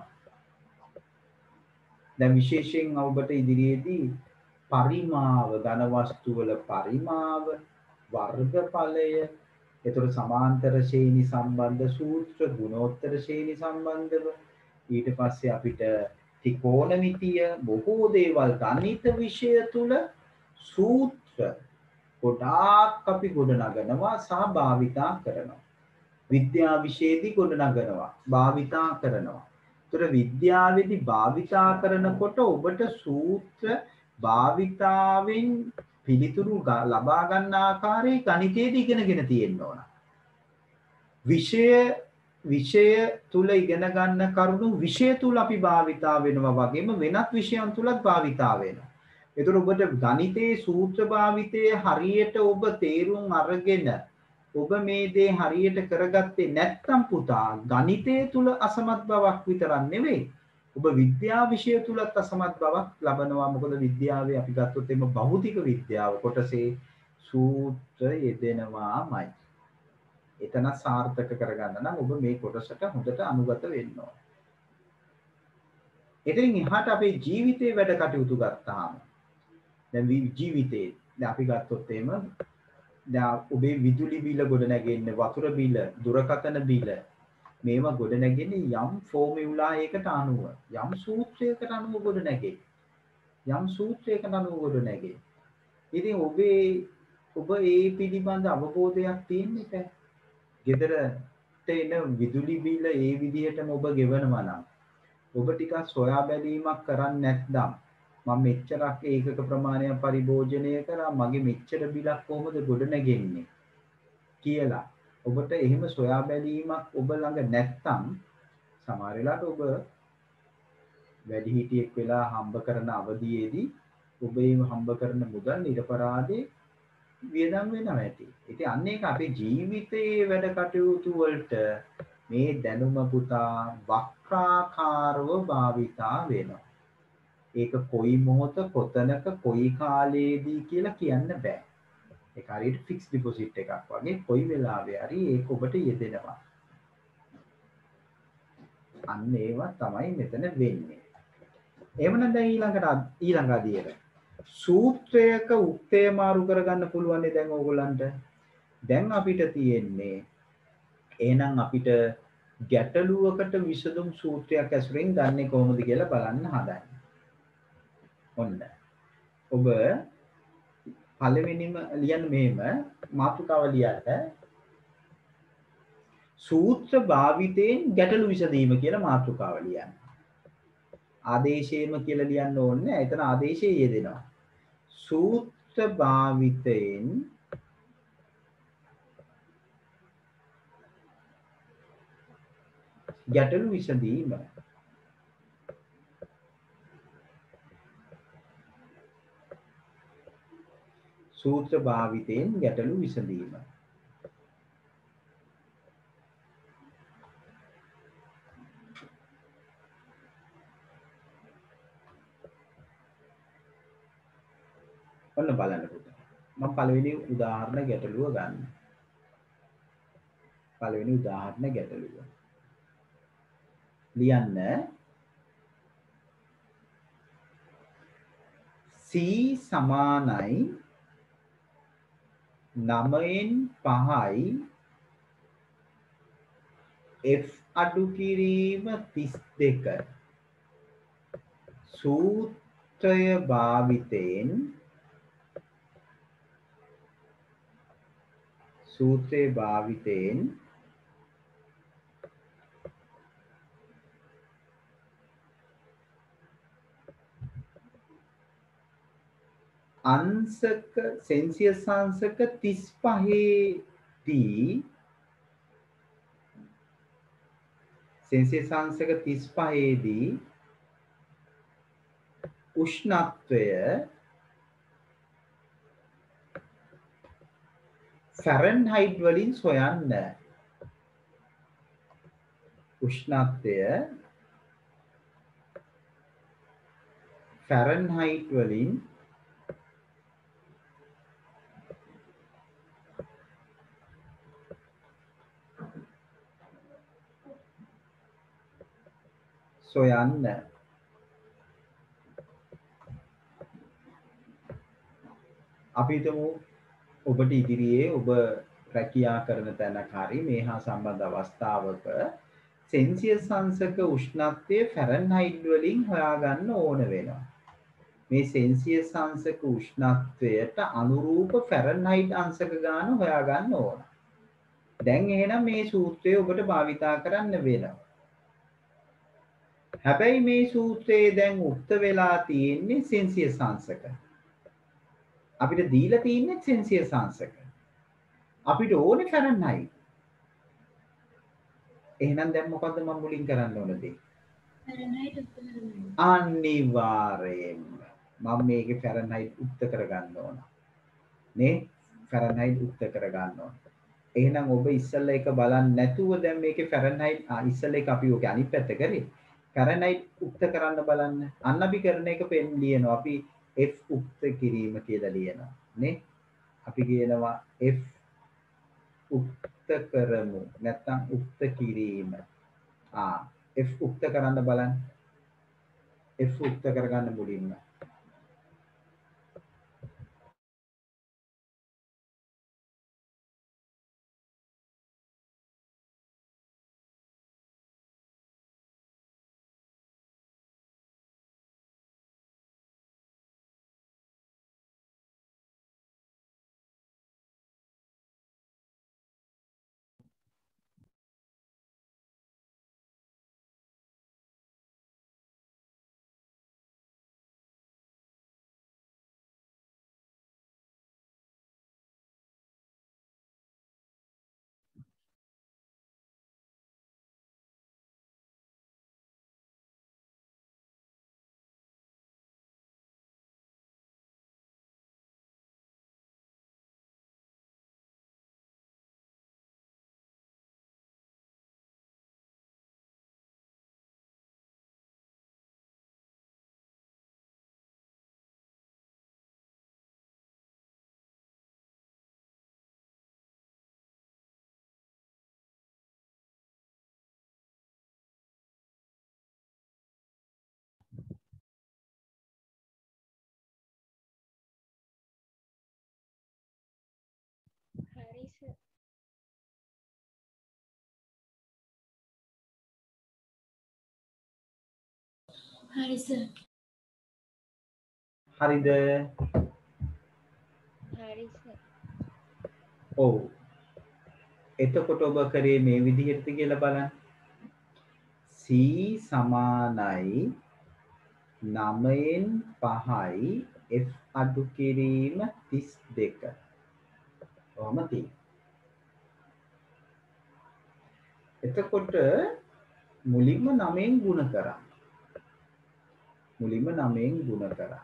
දැන් විශේෂයෙන් ඔබට ඉදිරියේදී පරිමාව ඝන වස්තු වල පරිමාව වර්ගඵලය එතකොට සමාන්තර ශ්‍රේණි සම්බන්ධ සූත්‍ර ගුණෝත්තර ශ්‍රේණි සම්බන්ධව ඊට පස්සේ අපිට ත්‍රිකෝණමිතිය බොහෝ දේවල් ගණිත විෂය තුල සූත්‍ර ගොඩාක් අපි ගොඩනගනවා සහ භාවිතා කරනවා. විද්‍යා විෂයේදී ගොඩනගනවා භාවිතා කරනවා. ඒතර විද්‍යාවේදී භාවිතා කරනකොට ඔබට සූත්‍ර භාවිතාවෙන් පිළිතුරු ලබා ගන්න ආකාරයේ ගණිතයේදී ඉගෙනගෙන තියෙන්න ඕන. විෂය විෂය තුල ඉගෙන ගන්න කරුණු විෂය තුල අපි භාවිතා වෙනවා වගේම වෙනත් විෂයන් තුලත් භාවිතා වෙනවා. ඒතර ඔබට ගණිතයේ සූත්‍ර භාවිතයේ හරියට ඔබ තේරුම් අරගෙන ඔබ මේ දේ හරියට කරගත්තේ නැත්නම් පුතා ගණිතයේ තුල අසමත් බවක් විතරක් නෙවෙයි ඔබ විද්‍යා විෂය තුලත් අසමත් බවක් ලබනවා. මොකද විද්‍යාවේ අපි ගත්තොත් එimhe භෞතික විද්‍යාව කොටසේ සූත්‍ර යෙදෙනවාමයි. එතන සාර්ථක කරගන්න නම් ඔබ මේ කොටසට හොඳට අනුගත වෙන්න ඕන. එතනින් එහාට අපේ ජීවිතේ වැඩ කටයුතු ගත්තාම දැන් ජීවිතේ දැන් අපි ගත්තොත් එහෙම දැන් ඔබේ විදුලි බිල ගොඩ නැගෙන්නේ වතුර බිල දුරකථන බිල මේවා ගොඩ නැගෙන්නේ යම් ෆෝමියුලා එකකට අනුව යම් සූත්‍රයකට අනුව ගොඩ නැගෙයි යම් සූත්‍රයකට අනුව ගොඩ නැගෙයි. ඉතින් ඔබේ ඔබ ඒ පිළිබඳ අවබෝධයක් තියෙන්නේ නැහැ. ගෙදරට එන විදුලි බිල ඒ විදිහටම ඔබ ගෙවනවා නම් ඔබ ටිකක් සොයා බැලීමක් කරන්නේ නැත්නම් මම මෙච්චරක් ඒකක ප්‍රමාණයක් පරිභෝජනය කරා මගේ මෙච්චර බිලක් කොහොමද ගොඩ නැගෙන්නේ කියලා ඔබට එහෙම සොයා බැලීමක් ඔබ ළඟ නැත්නම් සමහර වෙලාවට ඔබ වැඩිහිටියෙක් වෙලා හම්බ කරන අවධියේදී ඔබ මේ හම්බ කරන මුදල් නිර්පරාදේ වියදම් වෙනවා ඇති. ඉතින් අන්න ඒක අපේ ජීවිතයේ වැඩ කටයුතු වලට මේ දැනුම පුතා වක්‍රාකාරව භාවිතා වෙනවා. ඒක කොයි මොහොත කොතනක කොයි කාලයේදී කියලා කියන්න බෑ. ඒක හරියට ෆික්ස් ඩිපොසිට් එකක් වගේ කොයි වෙලාවෙ හරි ඒක ඔබට යෙදෙනවා. අන්න ඒවා තමයි මෙතන වෙන්නේ. එහෙමනම් දැන් ඊළඟට ඊළඟ අදියර සූත්‍රයක උක්තය මාරු කරගන්න පුළුවන් නේ දැන් ඕගොල්ලන්ට. දැන් අපිට තියෙන්නේ එහෙනම් අපිට ගැටලුවකට විසඳුම් සූත්‍රයක් ඇසුරින් ගන්නෙ කොහොමද කියලා බලන්න හදන්නේ. ඔන්න. ඔබ පළවෙනිම ලියන්න මෙහෙම මාතෘකාව ලියන්න සූත්‍ර භාවිතයෙන් ගැටලු විසඳීම කියලා මාතෘකාව ලියන්න. ආදේශයේම කියලා ලියන්න ඕනේ නැහැ. එතන ආදේශය යෙදෙනවා. සූත්‍ර භාවිතයෙන් ගැටලු විසඳීම. සූත්‍ර භාවිතයෙන් ගැටලු විසඳීම. ඔන්න බලන්න පුතා. මම පළවෙනි උදාහරණ ගැටලුව ගන්න. පළවෙනි උදාහරණ ගැටලුව. ලියන්න C සමානයි නවයෙන් පහයි F අඩු කිරීම තිස් දෙක සූත්‍රය භාවිතයෙන් සූත්‍රයේ භාවිතයෙන් අංශක සෙන්සියස් අංශක තිස් පහේ දී සෙන්සියස් අංශක තිස් පහේ දී උෂ්ණත්වය ෆැරන්හයිට් වලින් සොයන්න. උෂ්ණත්වය ෆැරන්හයිට් වලින් සොයන්න. අපි හිතමු ඔබට ඉදිරියේ ඔබ රැකියා කරන තැනක හරි මේ හා සම්බන්ධ අවස්ථාවක සෙන්සියස් අංශක උෂ්ණත්වය ෆැරන්හයිට් වලින් හොයාගන්න ඕන වෙනවා. මේ සෙන්සියස් අංශක උෂ්ණත්වයට අනුරූප ෆැරන්හයිට් අංශක ගාන හොයාගන්න ඕන. දැන් එහෙනම් මේ සූත්‍රය ඔබට භාවිතා කරන්න වෙනවා. හැබැයි මේ සූත්‍රයේ දැන් උක්ත වෙලා තියෙන්නේ සෙන්සියස් අංශක. අපිට දීලා තියෙන්නේ සෙන්සියස් අංශක. අපිට ඕනේ ෆැරන්හයිට්. එහෙනම් දැන් මොකද්ද මම මුලින් කරන්න ඕන දේ? ෆැරන්හයිට් උත්තර කරගන්න. අනිවාර්යයෙන්ම මම මේකේ ෆැරන්හයිට් උක්ත කරගන්න ඕන. නේ? ෆැරන්හයිට් උක්ත කරගන්න ඕන. එහෙනම් ඔබ ඉස්සෙල්ලා එක බලන්න නැතුව දැන් මේකේ ෆැරන්හයිට් ඉස්සෙල්ලා එක අපි ඔකේ අනිත් පැත්ත කරේ. ෆැරන්හයිට් උක්ත කරන්න බලන්න. අන්න අපි කරන එක පෙන් ලියනවා. අපි F උක්ත කිරීම කියලා ලියනවා. නේ? අපි කියනවා F උක්ත කරමු. නැත්නම් උක්ත කිරීම. ආ F උක්ත කරන්න බලන්න. F උක්ත කරගන්න මුලින්ම. හරි සර්. හරි සර්. හරිද? හරි සර්. ඔව්. එතකොට ඔබ කරේ මේ විදිහට කියලා බලන්න. C සමානයි නවයෙන් පහයි F අඩු කිරීම තිස් දෙක. ඔහොම තියෙනවා. එතකොට මුලින්ම නවයෙන් ගුණ කරා. මුලින්ම නවයෙන් ගුණ කරා.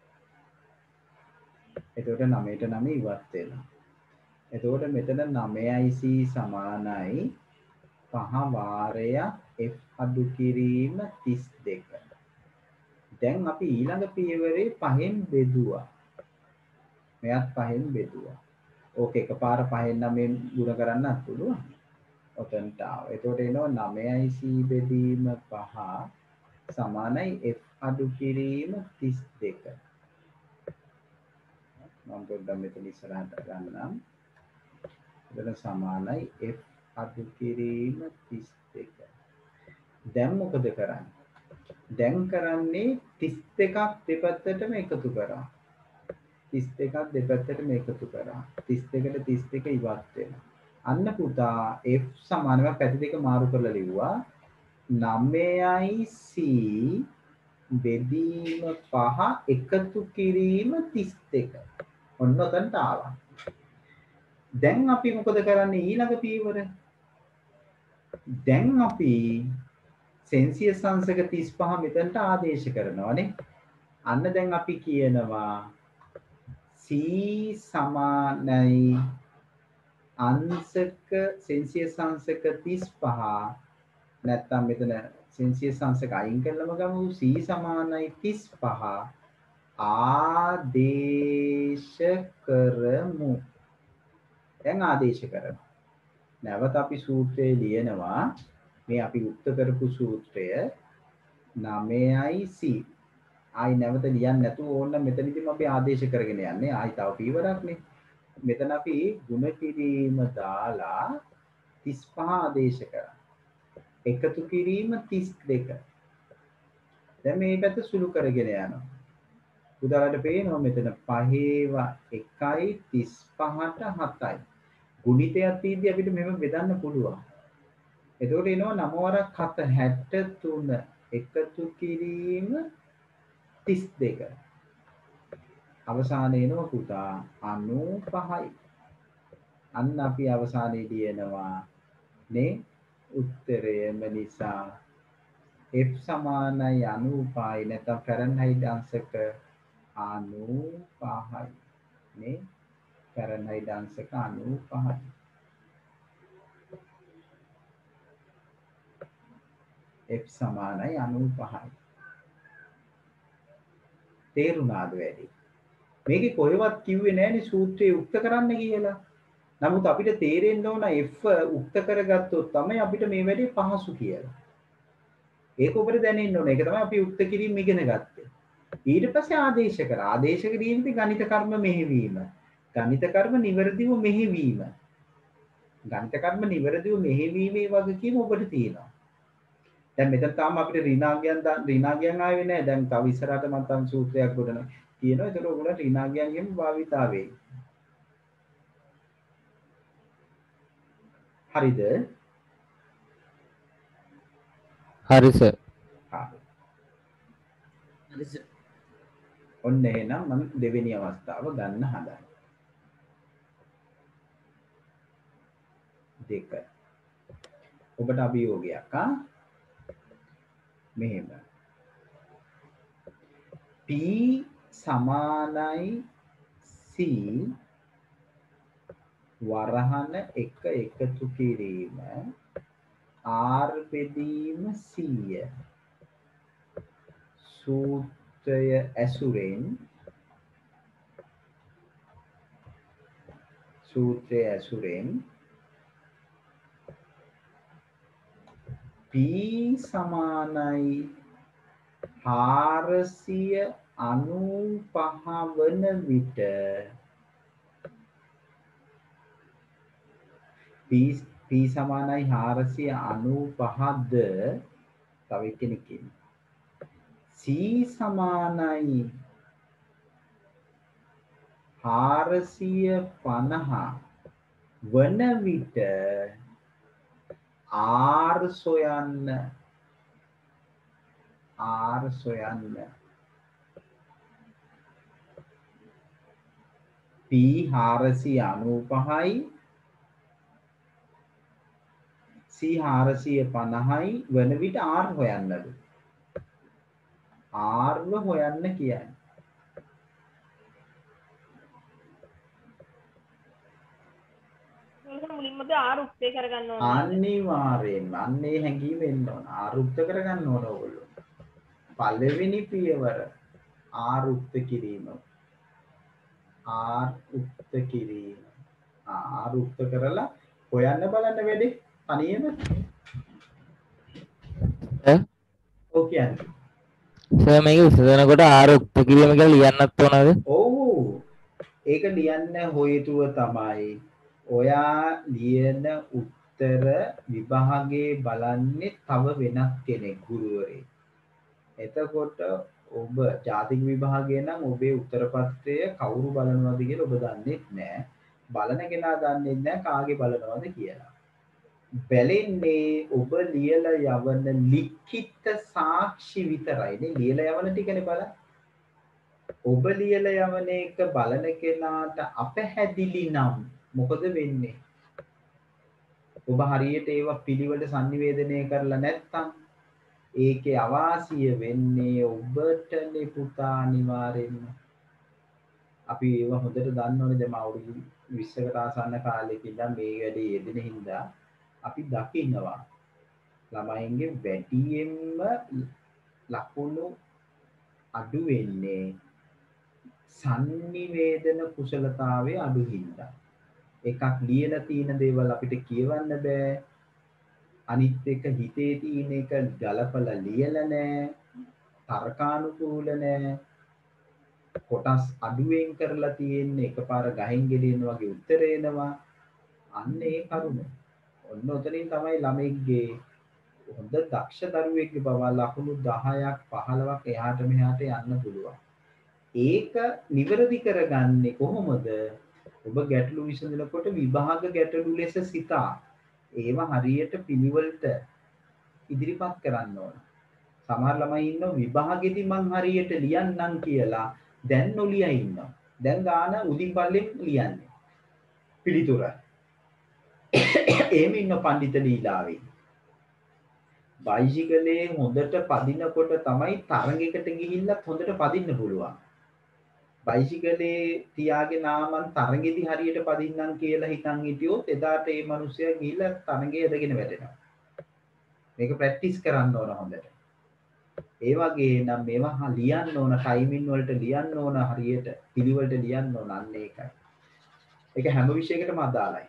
එතකොට නවයට නව ඉවත් වෙනවා. එතකොට මෙතන නවයයි c සමානයි පහ වාරයක් F අඩු කිරීම තිස් දෙක. දැන් අපි ඊළඟ පියවරේ පහෙන් බෙදුවා. මෙයත් පහෙන් බෙදුවා. ඕක එකපාර පහෙන් නවයෙන් ගුණ කරන්නත් පුළුවන්. ඔතනට ආව. එතකොට එනවා නවයයි c බෙදීම පහ සමානයි F අඩු කිරීම තිස් දෙක. මම පොඩ්ඩක් මෙතන ඉස්සරහට ගන්නම්. එතන සමානයි F අඩු කිරීම තිස් දෙක. දැන් මොකද කරන්නේ? දැන් කරන්නේ තිස් දෙකක් දෙපැත්තටම එකතු කරා. තිස් දෙකක් දෙපැත්තටම එකතු කරා. තිස් දෙකට තිස් දෙක ඉවත් වෙනවා. අන්න පුතා F සමානව පැති දෙක මාරු කරලා ලිව්වා. නවයයි c බෙදීම පහ එකතු කිරීම තිස් දෙක. ඔන්න ඔතනට ආවා. දැන් අපි මොකද කරන්නේ ඊළඟ පියවර? දැන් අපි සෙන්සියස් අංශක තිස් පහ මෙතනට ආදේශ කරනවානේ. අන්න දැන් අපි කියනවා c සමානයි අංශක සෙන්සියස් අංශක තිස් පහ නැත්නම් මෙතන සෙන්සියස් අංශක අයින් කරලම ගමු c සමානයි තිස් පහ ආදේශ කරමු. දැන් ආදේශ කරනවා. නැවත අපි සූත්‍රය ලියනවා. මේ අපි උක්ත කරපු සූත්‍රය නවයයි c. ආයි නැවත ලියන්න නැතුව ඕන්න මෙතනදිම අපි ආදේශ කරගෙන යන්නේ. ආයි තව පියවරක්නේ. මෙතන අපි ගුණ කිරීම දාලා තිස් පහ ආදේශ කරා. එකතු කිරීම තිස් දෙක. දැන් මේ පැත්ත සුළු කරගෙන යනවා. උදාහරණයට පේනවා මෙතන පහේව එකයි තිස් පහට හතයි. ගුණිතයක් තියෙද්දි අපිට මෙහෙම බෙදන්න පුළුවන්. එතකොට එනවා නව වරක් හත හැත්තෑ තුන එකතු කිරීම තිස් දෙක. අවසානයේ එනවා පුතා අනූ පහයි. අන්න අපි අවසානයේ ලියනවා නේ උත්තරයම නිසා F සමානයි අනූ පහයි නැත්නම් ෆැරන්හයිට් අංශක අනූ පහයි නේ ෆැරන්හයිට් අංශක අනූ පහයි. F සමානයි අනූ පහයි. තේරුණාද වැඩි? මේකේ කොහෙවත් කිව්වේ නෑනේ සූත්‍රයේ උක්ත කරන්න කියලා. නමුත් අපිට තේරෙන්න ඕන F උක්ත කරගත්තොත් තමයි අපිට මේ වැඩේ පහසු කියලා. ඒක ඔබට දැනෙන්න ඕන. ඒක තමයි අපි උක්ත කිරීම ඉගෙන ගත්තේ. ඊට පස්සේ ආදේශ කරා. ආදේශ කිරීමේදී ගණිත කර්ම මෙහෙවීම. ගණිත කර්ම නිවැරදිව මෙහෙවීම. ගණිත කර්ම නිවැරදිව මෙහෙවීමේ වගකීම ඔබට තියෙනවා. දැන් මෙතන තාම අපිට ඍණාගයන් ඍණාගයන් ආවේ නැහැ. දැන් තව ඉස්සරහට මම තම සූත්‍රයක් ගොඩන කියනවා. ඒතර ඔයගොල්ලෝ ඍණාගයන්ගෙම භාවිතා වෙයි. හරිද? හරි සර්. හරි සර්. ඔන්න එහෙනම් මම දෙවෙනි අවස්ථාව ගන්න හදනවා. දෙක. ඔබට අභියෝගයක් ආ මෙහෙම. P සමානයි C වරහන එක එකතු කිරීම R බෙදීම සීය සූත්‍රය ඇසුරෙන් සූත්‍රය ඇසුරෙන් P සමානයි හාරසිය අනූ පහ වන විට P P සමානයි හාරසිය අනූ පහද තව කෙනකින් C සමානයි හාරසිය පනහ වන විට R සොයන්න R සොයන්න P හාරසිය අනූපහයි C හාරසිය පනහයි වන විට R හොයන්නලු. R ව හොයන්න කියන්නේ. මුලින්ම අපි ආර උත්තේ කරගන්න ඕනේ. අනිවාර්යෙන්ම අන්නේ හැඟීම එන්න ඕන. R උක්ත කරගන්න ඕන ඕගොල්ලෝ. පළවෙනි පියවර R උක්ත කිරීම. R උක්ත කිරීම. R උක්ත කරලා හොයන්න බලන්න වැඩි තනියම. ඈ ඔව් කියන්නේ. සර් මේක විසඳනකොට ආර උක්ත කිරීම කියලා ලියන්නත් ඕනද? ඔව්. ඒක ලියන්න හොයතුව තමයි ඔයා ලියන උත්තර විභාගයේ බලන්නේ තව වෙනත් කෙනෙක් ගුරුවරයෙක්. එතකොට ඔබ ජාතික විභාගය නම් ඔබේ උත්තර පත්‍රය කවුරු බලනවද කියලා ඔබ දන්නේ නැහැ. බලන කෙනා දන්නේ නැහැ කාගේ බලනවද කියලා. බැලෙන්නේ ඔබ ලියලා යවන ලිඛිත සාක්ෂි විතරයි නේ. ලියලා යවන ටිකනේ බලන්න. ඔබ ලියලා යවන එක බලන කෙනාට අපහැදිලි නම් මොකද වෙන්නේ? ඔබ හරියට ඒවා පිළිවෙල sannivedanaya කරලා නැත්නම් ඒකේ අවාසිය වෙන්නේ ඔබටනේ පුතා අනිවාර්යෙන්ම. අපි ඒව හොඳට දන්නවනේ දැන් අවුරුදු විස්සකට ආසන්න කාලෙක ඉඳන් මේ වැඩේ යෙදෙන හින්දා අපි දකින්නවා ළමයින්ගේ වැඩියෙන්ම ලකුණු අඩු වෙන්නේ sannivedana කුසලතාවයේ අඩු හින්දා. එකක් ලියලා තියෙන දේවල් අපිට කියවන්න බෑ. අනිත් එක හිතේ තියෙන එක ගලපලා ලියලා නෑ. තර්කානුකූල නෑ. කොටස් අඩුවෙන් කරලා තියෙන්නේ එකපාර ගහෙන් ගෙලින්න වගේ උත්තර එනවා. අන්න ඒ කරුණ. ඔන්න ඔතනින් තමයි ළමෙක්ගේ හොඳ දක්ෂ දරුවෙක්ගේ බව ලකුණු දහයක් පහළොවක් එහාට මෙහාට යන්න පුළුවන්. ඒක නිවැරදි කරගන්නේ කොහොමද? ඔබ ගැටලු විසඳනකොට විභාග ගැටලු ලෙස සිතා ඒවා හරියට පිළිවෙලට ඉදිරිපත් කරන්න ඕන. සමහර ළමයි ඉන්නවා විභාගෙදි මං හරියට ලියන්නම් කියලා දැන් නොලිය ඉන්නවා. දැන් ගාන උදින් පල්ලෙන් ලියන්නේ. පිළිතුර. එහෙම ඉන්න පඬිත ලීලාවේ. බයිසිකලේ හොඳට පදිනකොට තමයි තරඟයකට ගිහිල්ලත් හොඳට පදින්න පුළුවන්. බයිසිකලේ තියාගෙන ආමන් තරඟෙදි හරියට පදින්නම් කියලා හිතන් හිටියොත් එදාට ඒ මිනිස්සයා ගිහිල්ලා තරඟේ ඇදගෙන වැටෙනවා. මේක ප්‍රැක්ටිස් කරන්න ඕන හොඳට. ඒ වගේ නම් මේවා ලියන්න ඕන ටයිමින් වලට ලියන්න ඕන හරියට පිළිවෙලට ලියන්න ඕන අන්න ඒකයි. ඒක හැම විෂයකටම අදාළයි.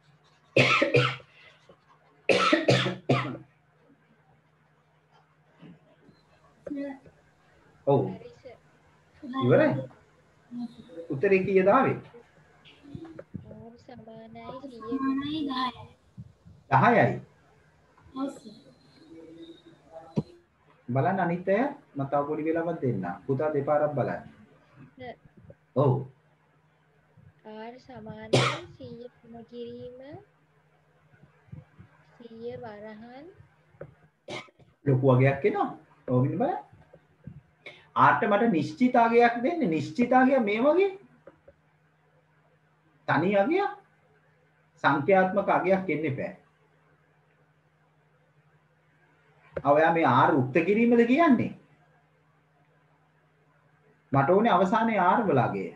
ඔව්. ඉවරයි. උත්තරේ කීයද ආවේ? සමානයි දහයයි. දහයයි. ඔව් සර්. බලන්න අනිත් අය මම තව පොඩි වෙලාවක් දෙන්න. පුතා දෙපාරක් බලන්න. ඔව්. R සමානයි සීය පුන කිරීම සීය වරහන් ලොකු වගයක් එනවා. ඕමින් බලන්න. ආට මට නිශ්චිත අගයක් දෙන්නේ. නිශ්චිත අගය මේ වගේ. තනි අගයක්. සංඛ්‍යාත්මක අගයක් එන්න එපා. අවයා මේ R උක්ත කිරීමද කියන්නේ? මට ඕනේ අවසානයේ R වල අගය.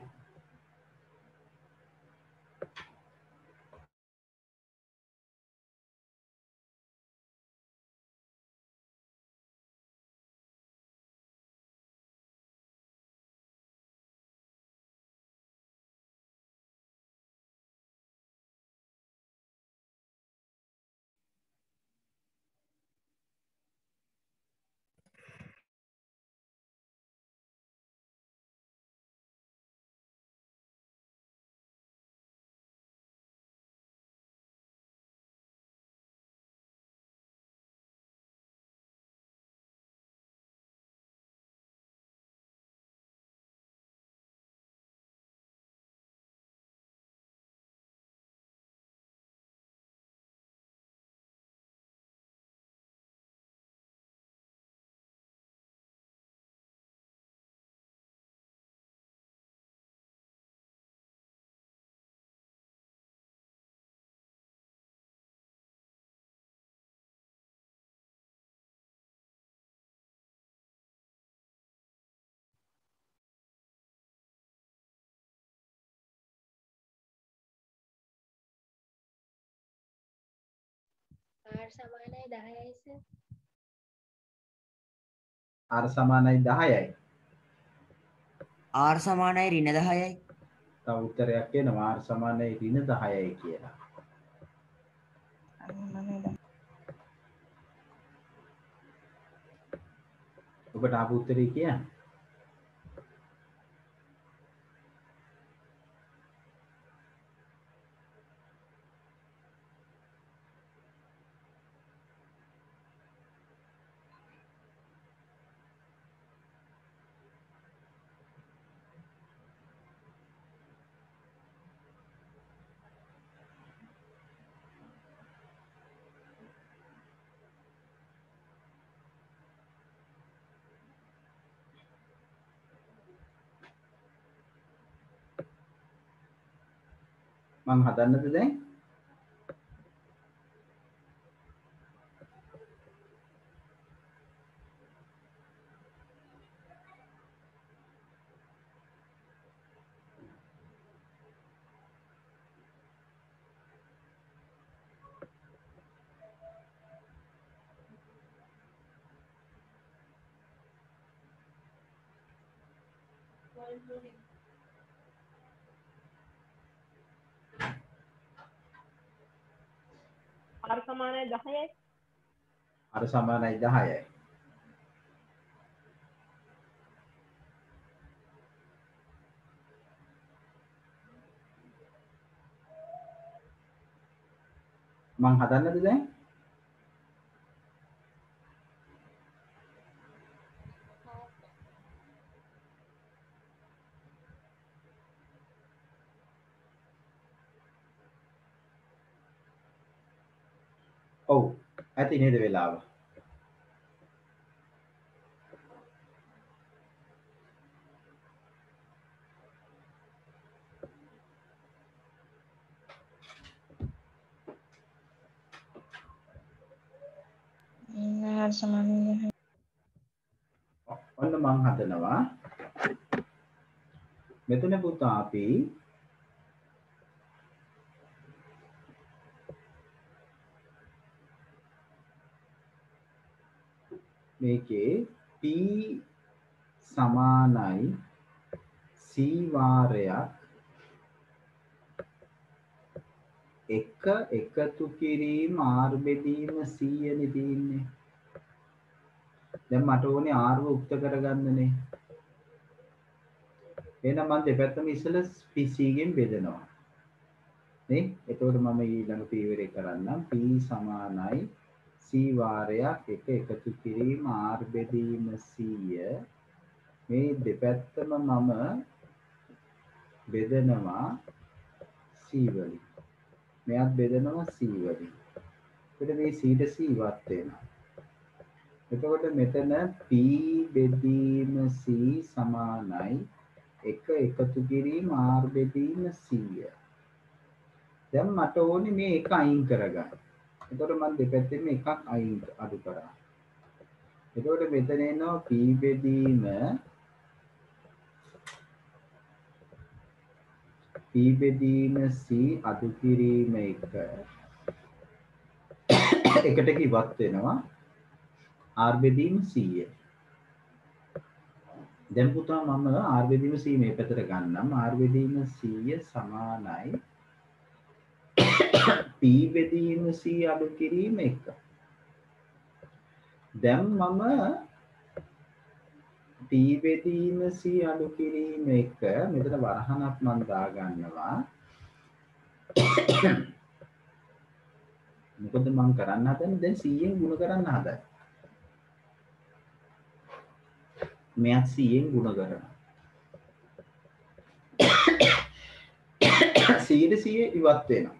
R සමානයි දහයයි සර්. R සමානයි දහයයි. R සමානයි ඍණ දහයයි. තව උත්තරයක් එනවා R සමානයි ඍණ දහයයි කියලා. ඔබට ආපු උත්තරේ කියන්නේ මං හදන්නද දැන්? R සමානයි දහයයි. R සමානයි දහයයි. මං හදන්නද දැන්? ඔව් ඇති නේද වෙලාව? R සමානයි දහයයි. ඔන්න මං හදනවා. මෙතන පුතා අපි මේකේ P සමානයි C වාරයක් එක එකතු කිරීම R බෙදීම C යනේ තියෙන්නේ. දැන් මට ඕනේ R උක්ත කරගන්නනේ. එහෙනම් මම දෙපැත්තම ඉස්සෙල්ලා P C ගෙන් බෙදනවා. නේ? එතකොට මම ඊළඟ පීවරේ කරන්නම්. P සමානයි C වාරයක් එක එකතු කිරීම R බෙදීම C මේ දෙපැත්තම මම බෙදනවා C වලින්. මෙයත් බෙදනවා C වලින්. එතකොට මේ C ට C වත් වෙනවා. එතකොට මෙතන P බෙදීම C සමානයි එක එකතු කිරීම R බෙදීම C. දැන් මට ඕනේ මේ එක අයින් කරගන්න. එතකොට මම දෙපැත්තෙම එකක් අයින් අඩු කරා. එතකොට මෙතන එනවා P බෙදීම P බෙදීම C අඩු කිරීම එක එකට කිවත් වෙනවා R බෙදීම C. දැන් පුතා මම R බෙදීම C මේ පැත්තට ගන්නම්. R බෙදීම C සමානයි P බෙදීම C අඩු කිරීම එක. දැන් මම P බෙදීම C අඩු කිරීම එක මෙතන වරහනක් මම දාගන්නවා. මොකද මම කරන්න හදන්නේ දැන් C යෙන් ගුණ කරන්න හදන්නේ. මෙයත් C යෙන් ගුණ කරනවා. C ට C ඉවත් වෙනවා.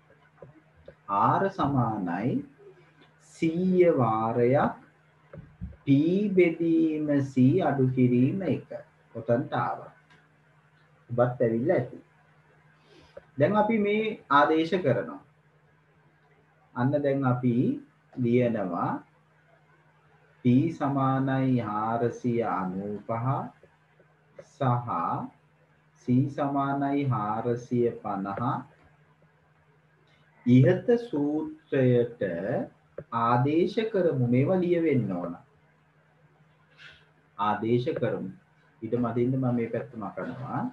R සමානයි සීය වාරයක් P බෙදීම C අඩු කිරීම එක. ඔතනට ආවා. ඔබත් ඇවිල්ලා ඇති. දැන් අපි මේ ආදේශ කරනවා. අන්න දැන් අපි ලියනවා P සමානයි හාරසිය අනූපහ සහ C සමානයි හාරසිය පනහ. ඉහත සූත්‍රයට ආදේශ කරමු මේවා ලියවෙන්න ඕන. ආදේශ කරමු. ඊට මදින්න මම මේ පැත්ත මකනවා.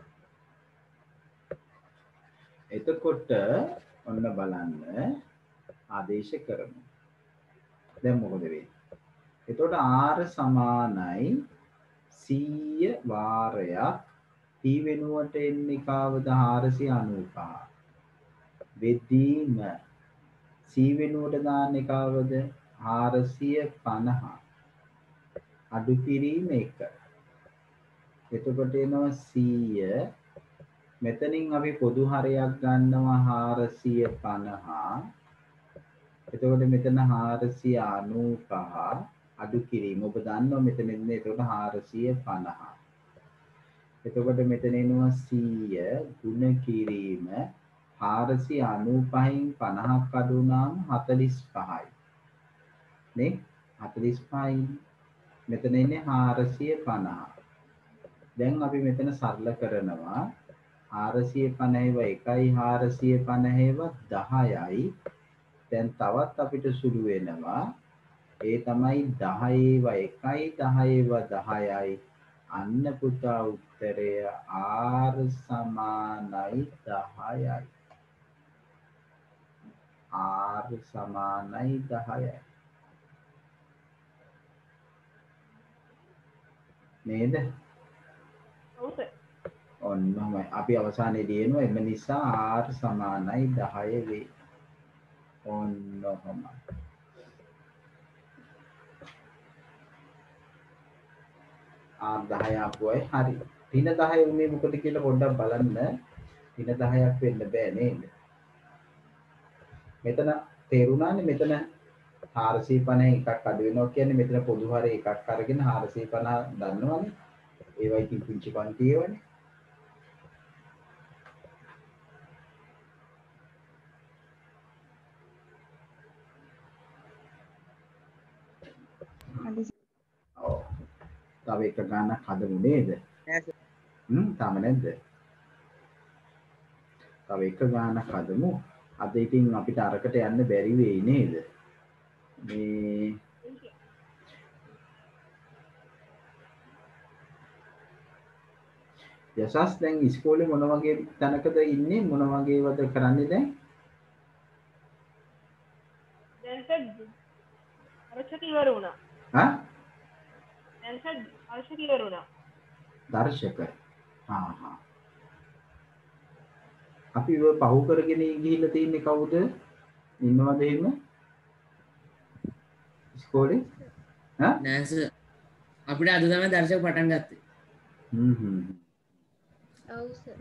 එතකොට ඔන්න බලන්න ආදේශ කරමු. දැන් මොකද වෙන්නේ? එතකොට R සමානයි සීය වාරයක් T වෙනුවට එන්නේ කවද හාරසිය අනූපහ. වෙදීම C වෙනුවට දාන්නේ කවද හාරසිය පනහ. අඩු කිරීම එක. එතකොට එනවා සීය මෙතනින් අපි පොදු හරයක් ගන්නවා හාරසිය පනහ. එතකොට මෙතන හාරසිය අනූපහ අඩු කිරීම ඔබ දන්නවා මෙතන ඉන්නේ එතකොට හාරසිය පනහ. එතකොට මෙතන එනවා සීය ගුණ කිරීම හාරසිය අනූපහෙන් පනහක් අඩු වුණාම හතළිස් පහයි. නේ හතළිස් පහයි. මෙතන ඉන්නේ හාරසිය පනහ. දැන් අපි මෙතන සරල කරනවා හාරසිය පනහව එකයි හාරසිය පනහව දහයයි. දැන් තවත් අපිට සුළු වෙනවා ඒ තමයි දහයව එකයි දහයව දහයයි. අන්න පුතා උත්තරය R සමානයි දහයයි. R සමානයි දහයයි. නේද? ඔව් සර්. ඔන්නම අපි අවසානයේ ලියනවා එම නිසා R සමානයි දහය වේ. ඔන්නම R දහය ආපුවයි හරි. පින දහය උනේ මොකද කියලා පොඩ්ඩක් බලන්න. පින දහයක් වෙන්න බෑ නේද? මෙතන තේරුණානේ මෙතන හාරසිය පනහ එකක් අඩු වෙනවා කියන්නේ මෙතන පොදු හරය එකක් අරගෙන හාරසිය පනහ දන්නවනේ. ඒවා ඉතින් පුංචි පන්ති ඒවානේ. ඔව්. තව එක ගානක් හදමු නේද? හ්ම් තාම නැද්ද? තව එක ගානක් හදමු. අද ඉතින් අපිට අරකට යන්න බැරි වෙයි නේද? මේ යසස් දැන් ඉස්කෝලේ මොන වගේ තැනකද ඉන්නේ මොන වගේවද කරන්නේ දැන්? දැන් සර් අරචක ඉවර වුණා. හා? දැන් සර් අරචක ඉවර වුණා. දර්ශක. හා හා. අපි ඔය පහු කරගෙන ගිහිල්ලා තින්නේ කවුද? ඉන්නවද එහෙම? ඉස්කෝලේ? හා? නෑ සර්. අපිට අද තමයි දර්ශක පටන් ගත්තේ. හ්ම් හ්ම්. ඔව් සර්.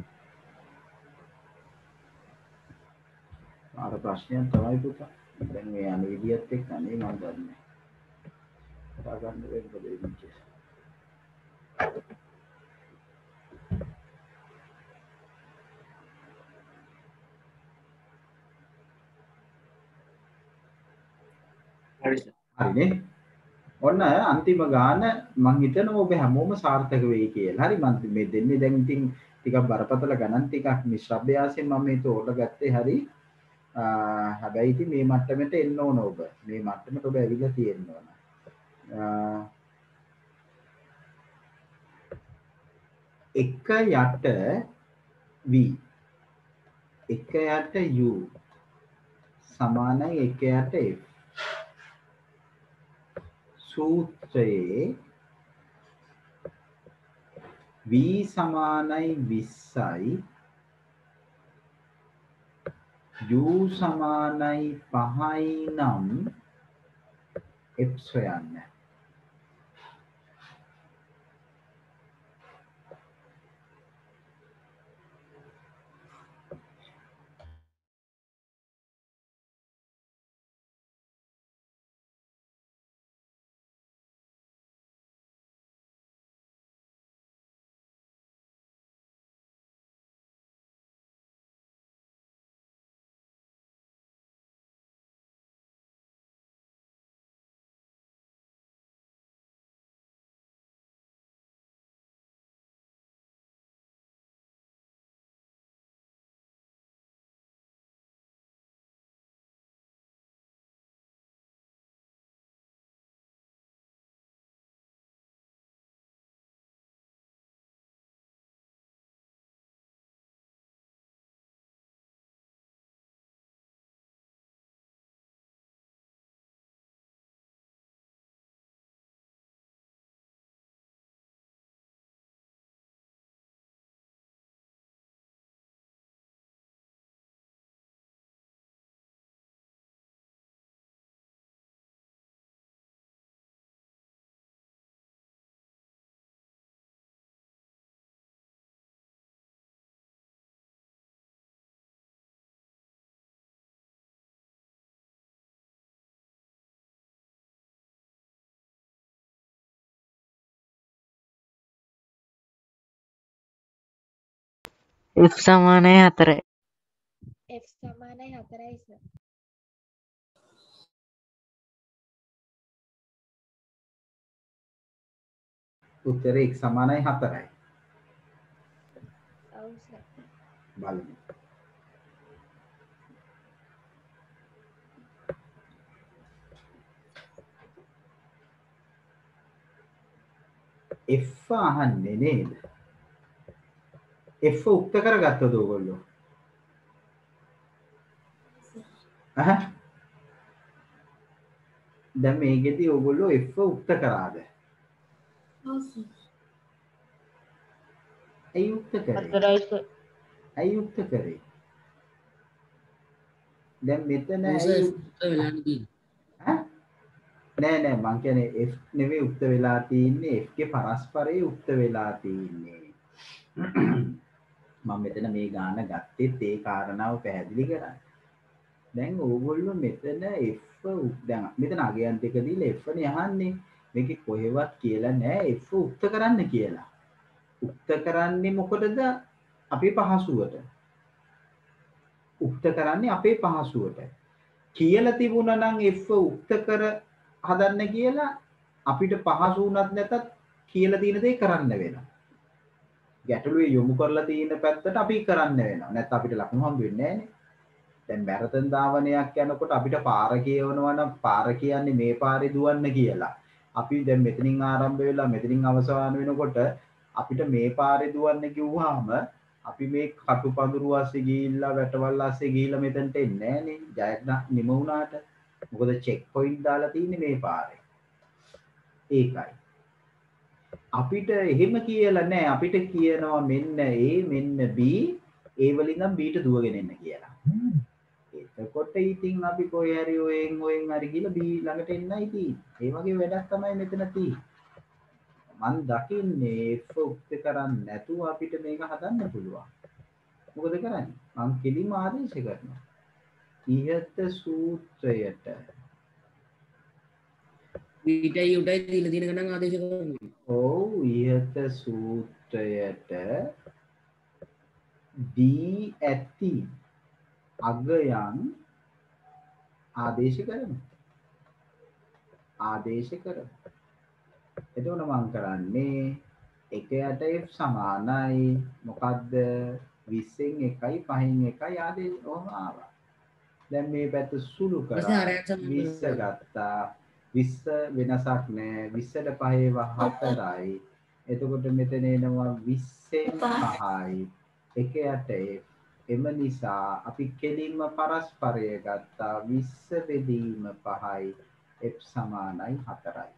ආර ප්‍රශ්නයක් තමයි පුතා. දැන් මේ අන විදියත් එක්ක අනේ මම දන්නේ. කතා ගන්න වෙන්නේ මොකද වෙන්නේ? හරිනේ. ඔන්න අන්තිම ගාන මං හිතනවා ඔබ හැමෝම සාර්ථක වෙයි කියලා. හරි මම මේ දෙන්නේ දැන් ඉතින් ටිකක් බරපතල ගණන් ටිකක් මිශ්‍ර අභ්‍යාසයෙන් මම මේ තෝරගත්තේ හරි. හැබැයි ඉතින් මේ මට්ටමට එන්න ඕන ඔබ. මේ මට්ටමට ඔබ ඇවිල්ලා තියෙන්න ඕන. එක යට v එක යට u සමානයි එක යට f. සූත්‍රයේ v සමානයි විස්සයි u සමානයි පහයි නම් f සොයන්න. F සමානයි හතරයි. F සමානයි හතරයි සර්. උත්තරේ x සමානයි හතරයි. ඔව් සර්. බලමු. F අහන්නේ නේද? F උක්ත කරගත්තද ඔයගොල්ලෝ? අහ. දැන් මේකෙදි ඔයගොල්ලෝ F උක්ත කරාද? ඔව් සර්. ඇයි උක්ත කරේ? හතරයි සර්. ඇයි උක්ත කරේ? දැන් මෙතන ඔව් ඇයි සර් උත්තර වෙලා නෙදී. ඈ? නෑ නෑ මං කියන්නේ F නෙවෙයි උක්ත වෙලා තියෙන්නේ F ගේ පරස්පරයේ උක්ත වෙලා තියෙන්නේ. මම මෙතන මේ ගාන ගත්තෙත් ඒ කාරණාව පැහැදිලි කරන්න. දැන් ඕගොල්ලෝ මෙතන F දැන් මෙතන අගයන් දෙක දීලා F නේ අහන්නේ. මේකේ කොහෙවත් කියලා නෑ F උක්ත කරන්න කියලා. උක්ත කරන්නේ මොකටද? අපේ පහසුවට. උක්ත කරන්නේ අපේ පහසුවට. කියලා තිබුණා නම් F උක්ත කර හදන්න කියලා අපිට පහසු වුණත් නැතත් කියලා තියෙන දේ කරන්න වෙනවා. ගැටලුවේ යොමු කරලා තියෙන පැත්තට අපි කරන්න වෙනවා. නැත්නම් අපිට ලකුණු හම්බ වෙන්නේ නැහනේ. දැන් මැරතන් ධාවනයක් යනකොට අපිට පාර කියවනවා නම් පාර කියන්නේ මේ පාරේ දුවන්න කියලා. අපි දැන් මෙතනින් ආරම්භ වෙලා මෙතනින් අවසන් වෙනකොට අපිට මේ පාරේ දුවන්න කිව්වහම අපි මේ කටුපඳුරු ASCII ගිහිල්ලා වැටවල් ASCII ගිහිල්ලා මෙතනට එන්නේ නැහනේ. ජයග්‍රහ නිම වුණාට. මොකද චෙක් පොයින්ට් දාලා තියෙන්නේ මේ පාරේ. ඒකයි. අපිට එහෙම කියලා නෑ. අපිට කියනවා මෙන්න A මෙන්න B A වලින් නම් B ට දුවගෙන එන්න කියලා. එතකොට ඉතින් අපි කොහේ හරි ඔයෙන් ඔයෙන් හරි ගිහලා B ළඟට එන්නයි තියෙන්නේ. ඒ වගේ වැඩක් තමයි මෙතන තියෙන්නේ. මන් දකින්නේ F උක්ත කරන්නේ නැතුව අපිට මේක හදන්න පුළුවන්. මොකද කරන්නේ? මං කෙලිම ආදේශ කරනවා. ඉහත සූත්‍රයට ඊටයි උටයි දීලා තියෙන ගණන් ආදේශ කරනවා. ඔව් ඉහත සූත්‍රයට දී ඇති අගයන් ආදේශ කරමු. ආදේශ කරමු. එතකොට මම කරන්නේ එකයට F සමානයි මොකද්ද විස්සෙන් එකයි පහෙන් එකයි ආදේශ ඔහම ආවා. දැන් මේ පැත්ත සුළු කරා විස්ස ගත්තා. විස්ස වෙනසක් නෑ. විස්සට පහේව හතරයි. එතකොට මෙතන එනවා විස්සෙන් පහයි. එකයට F. එම නිසා අපි කෙලින්ම පරස්පරය ගත්තා. විස්ස බෙදීම පහයි F සමානයි හතරයි.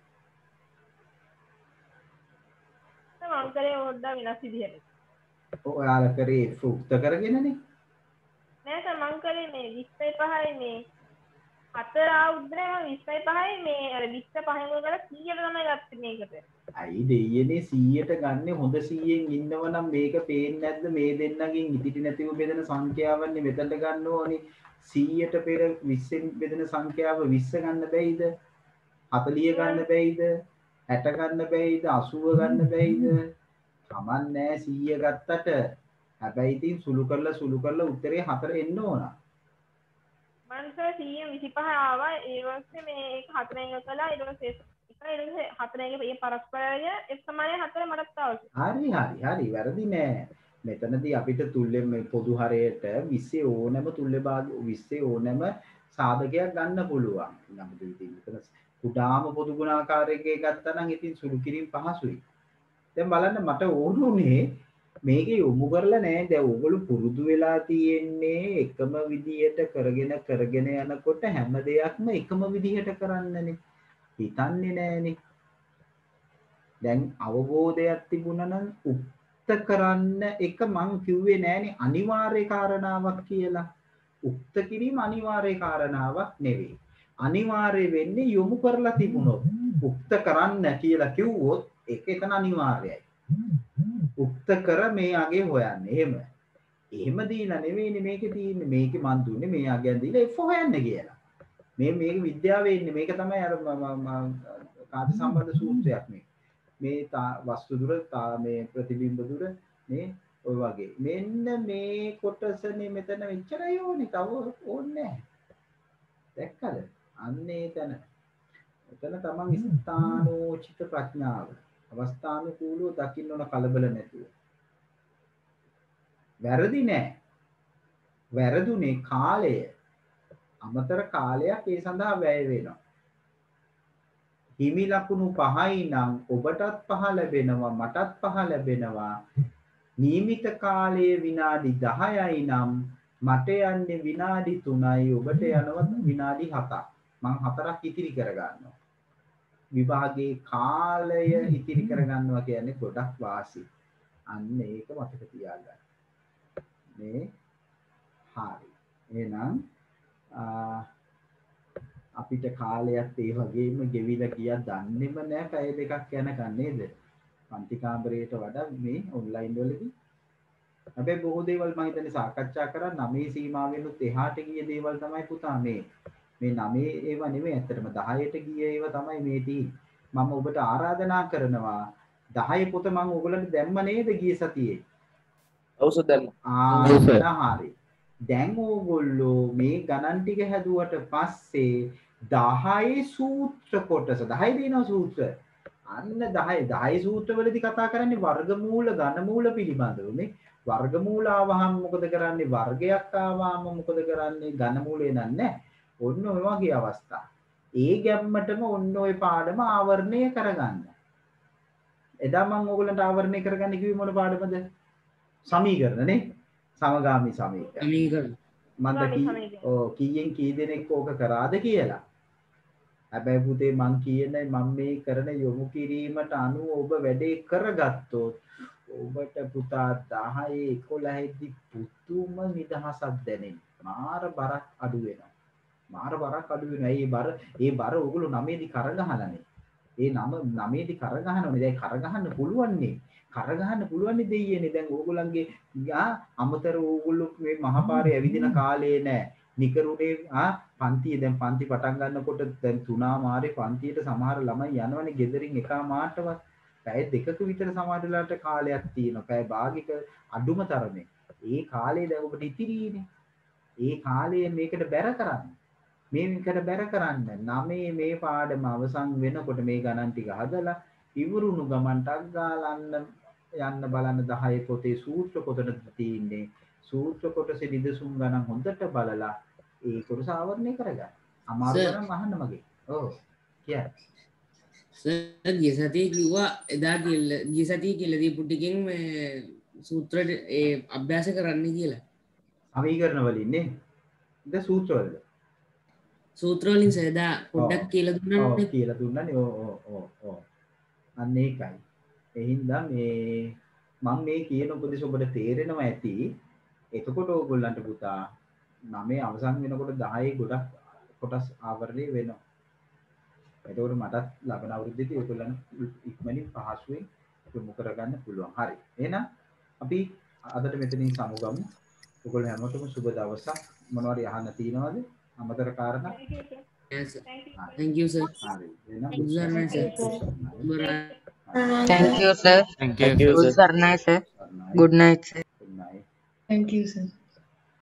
මං කරේ ඕඩ්ඩා වෙනස් විදිහට. ඔයාලා කරේ F උක්ත කරගෙනනේ. නෑ සර් මං කරේ මේ විස්සයි පහයි මේ හතර ආවුද්දේ මම විස්සයි පහයි මේ අර විස්ස පහෙන් කරලා කීයට තමයි ගත්තේ මේකට. අයි දෙයියනේ සීයට ගන්න හොඳ සීයෙන් ඉන්නව නම් මේක පේන්නේ නැද්ද මේ දෙන්නගෙන් ඉතිරි නැතිව බෙදෙන සංඛ්‍යාවන්නේ මෙතනට ගන්න ඕනේ. සීයට පෙර විස්සෙන් බෙදෙන සංඛ්‍යාව විස්ස ගන්න බැයිද? හතලිය ගන්න බැයිද? හැට ගන්න බැයිද? අසූව ගන්න බැයිද? කමන්නේ සීය ගත්තට. හැබැයි ඉතින් සුළු කරලා සුළු කරලා උත්තරේ හතර එන්න ඕන. මං සර් සීයෙන් විසිපහ ආවා. ඒ වගේ මේ ඒක හතරෙන් කළා. ඊට පස්සේ එක ඊට පස්සේ හතරෙන් මේ පරස්පරය F සමානයි හතර මටත් ආවා. හරි හරි හරි වැරදි නෑ. මෙතනදී අපිට තුල්ලෙ මේ පොදු හරයට විස්සේ ඕනෑම තුල්ලෙ භාග විස්සේ ඕනෑම සාධකයක් ගන්න පුළුවන්. නමුත් ඉතින් මෙතන කුඩාම පොදු ගුණාකාරයකේ ගත්තා නම් ඉතින් සුළු කිරීම පහසුයි. දැන් බලන්න මට ඕනුනේ මේකේ යොමු කරලා නෑ. දැන් ඕගොල්ලෝ පුරුදු වෙලා තියෙන්නේ එකම විදියට කරගෙන කරගෙන යනකොට හැම දෙයක්ම එකම විදියට කරන්නනේ. හිතන්නේ නෑනේ. දැන් අවබෝධයක් තිබුණා නම් උක්ත කරන්න එක මං කිව්වේ නෑනේ අනිවාර්ය කාරණාවක් කියලා. උක්ත කිරීම අනිවාර්ය කාරණාවක් නෙවෙයි. අනිවාර්ය වෙන්නේ යොමු කරලා තිබුණොත්. උක්ත කරන්න කියලා කිව්වොත් ඒක එතන අනිවාර්යයි. උක්ත කර මේ අගේ හොයන්න. එහෙම. එහෙම දීලා නෙවෙයිනේ මේකේ තියෙන්නේ. මේකේ මන් දුන්නේ මේ අගයන් දීලා F හොයන්න කියලා. මේ මේක විද්‍යාවේ ඉන්නේ. මේක තමයි අර කාර්ය සම්බන්ධ සූත්‍රයක් මේ. මේ වස්තු දුර මේ ප්‍රතිබිම්බ දුර මේ ඔය වගේ. මෙන්න මේ කොටසනේ මෙතන මෙච්චරයි ඕනේ. තව ඕනේ නැහැ. දැක්කද? අන්න ඒතන. එතන තමන් ස්ථානෝචිත ප්‍රඥාව. අවස්ථානුකූලව දකින්න ඕන කලබල නැතුව. වැරදි නෑ. වැරදුනේ කාලය. අමතර කාලයක් ඒ සඳහා වැය වෙනවා. හිමි ලකුණු පහයි නම් ඔබටත් පහ ලැබෙනවා මටත් පහ ලැබෙනවා. නියමිත කාලයේ විනාඩි දහයයි නම් මට යන්නේ විනාඩි තුනයි ඔබට යනවා විනාඩි හතක්. මං හතරක් ඉතිරි කරගන්නවා. විභාගයේ කාලය ඉතිරි කරගන්නවා කියන්නේ ගොඩක් වාසි. අන්න ඒක මතක තියාගන්න. මේ හරි. එහෙනම් අපිට කාලයත් ඒ වගේම ගෙවිලා ගියා දන්නේම නැහැ පැය දෙකක් යනකම් නේද? පන්ති කාමරයට වඩා මේ ඔන්ලයින් වලදී. හැබැයි බොහෝ දේවල් මම හිතන්නේ සාකච්ඡා කරා නවයේ සීමාවෙනුත් එහාට ගිය දේවල් තමයි පුතා මේ. මේ නවයේ ඒවා නෙමෙයි ඇත්තටම දහයට ගිය ඒවා තමයි මේ තියෙන්නේ. මම ඔබට ආරාධනා කරනවා දහය පොත මම ඔයගලන්ට දැම්ම නේද ගිය සතියේ? ඔව් සර් දැම්මා. ආ හරි. දැන් ඕගොල්ලෝ මේ ගණන් ටික හැදුවට පස්සේ දහයේ සූත්‍ර කොටස දහය දෙනවා සූත්‍ර. අන්න දහය දහය සූත්‍ර වලදී කතා කරන්නේ වර්ගමූල ඝනමූල පිළිබඳව. මේ වර්ගමූල ආවහම මොකද කරන්නේ? වර්ගයක් ආවම මොකද කරන්නේ? ඝනමූලේ නන්නේ. ඔන්න ඔය වගේ අවස්ථා. ඒ ගැම්මටම ඔන්න ඔය පාඩම ආවරණය කරගන්න. එදා මම ඕගොල්ලන්ට ආවරණය කරගන්න කිව්වේ මොන පාඩමද? සමීකරණ නේ. සමගාමී සමීකරණ. සමීකරණ. මන්ද කී ඔව් කීයෙන් කී දෙනෙක් ඕක කරාද කියලා. හැබැයි පුතේ මං කියන්නේ මම මේ කරන යොමු කිරීමට අනුව ඔබ වැඩේ කරගත්තොත් ඔබට පුතා දහය එකොළහ දී පුතුම නිදහසක් දැනෙන. මාර බරක් අඩු වෙනවා. මාර බරක් අඩු වෙනවා. ඒ බර ඒ බර ඕගොල්ලෝ නවයේ දී කරගහලානේ. ඒ නම නවයේ දී කරගහනවනේ. දැන් කරගහන්න පුළුවන් නේ. කරගහන්න පුළුවන් නේ දෙයියනේ. දැන් ඕගොල්ලන්ගේ ආ අමතර ඕගොල්ලෝ මේ මහපාරේ ඇවිදින කාලේ නෑ. නිකරුණේ ආ පන්තියේ දැන් පන්ති පටන් ගන්නකොට දැන් තුනා මාරේ පන්තියට සමහර ළමයි යනවනේ ගෙදරින් එකා මාටවත් පැය දෙකක විතර සමහර වෙලාවට කාලයක් තියෙනවා. පැය භාගික අඩුම තරමේ. ඒ කාලේ දැන් ඔබට ඉතිරිනේ. ඒ කාලේ මේකට බැර කරන්න. මේකට බැර කරන්න. නවයේ මේ පාඩම අවසන් වෙනකොට මේ ගණන් ටික හදලා ඉවරුණු ගමන්ටක් ගාලන්න යන්න බලන්න දහය පොතේ සූත්‍ර කොටද තියෙන්නේ. සූත්‍ර කොටසේ නිදසුන් ගණන් හොඳට බලලා ඒ කොටස ආවරණය කරගන්න. අමාරු නම් අහන්න මගේ. ඔව්. කියන්න. සර් ගිය සතියේ කිව්වා එදා කියලා ගිය සතියේ කියලා දීපු ටිකෙන් මේ සූත්‍ර ඒ අභ්‍යාස කරන්න කියලා. සමීකරණ වලින් නේ. ද සූත්‍ර වලද? සූත්‍ර වලින් සර් එදා පොඩ්ඩක් කියලා දුන්නානේ. ඔව් කියලා දුන්නානේ. ඔව් ඔව් ඔව් ඔව්. අන්න ඒකයි. ඒ හින්දා මේ මම මේ කියන උපදේශ ඔබට තේරෙනවා ඇති. එතකොට ඕගොල්ලන්ට පුතා නවයේ අවසන් වෙනකොට දහයේ ගොඩක් කොටස් ආවරණය වෙනවා. එතකොට මටත් ලබන අවුරුද්දේදී ඔයගොල්ලන් ඉක්මනින් පහසුවෙන් යොමු කරගන්න පුළුවන්. හරි. එහෙනම් අපි අදට මෙතනින් සමුගමු. ඔයගොල්ලෝ හැමෝටම සුබ දවසක්. මොනවාරි අහන්න තියෙනවද? අමතර කාරණා? Yes sir. Thank you sir. හරි. එහෙනම් Thank you sir. Thank you, sir. Good night sir. Good night sir. good night. Thank you, sir.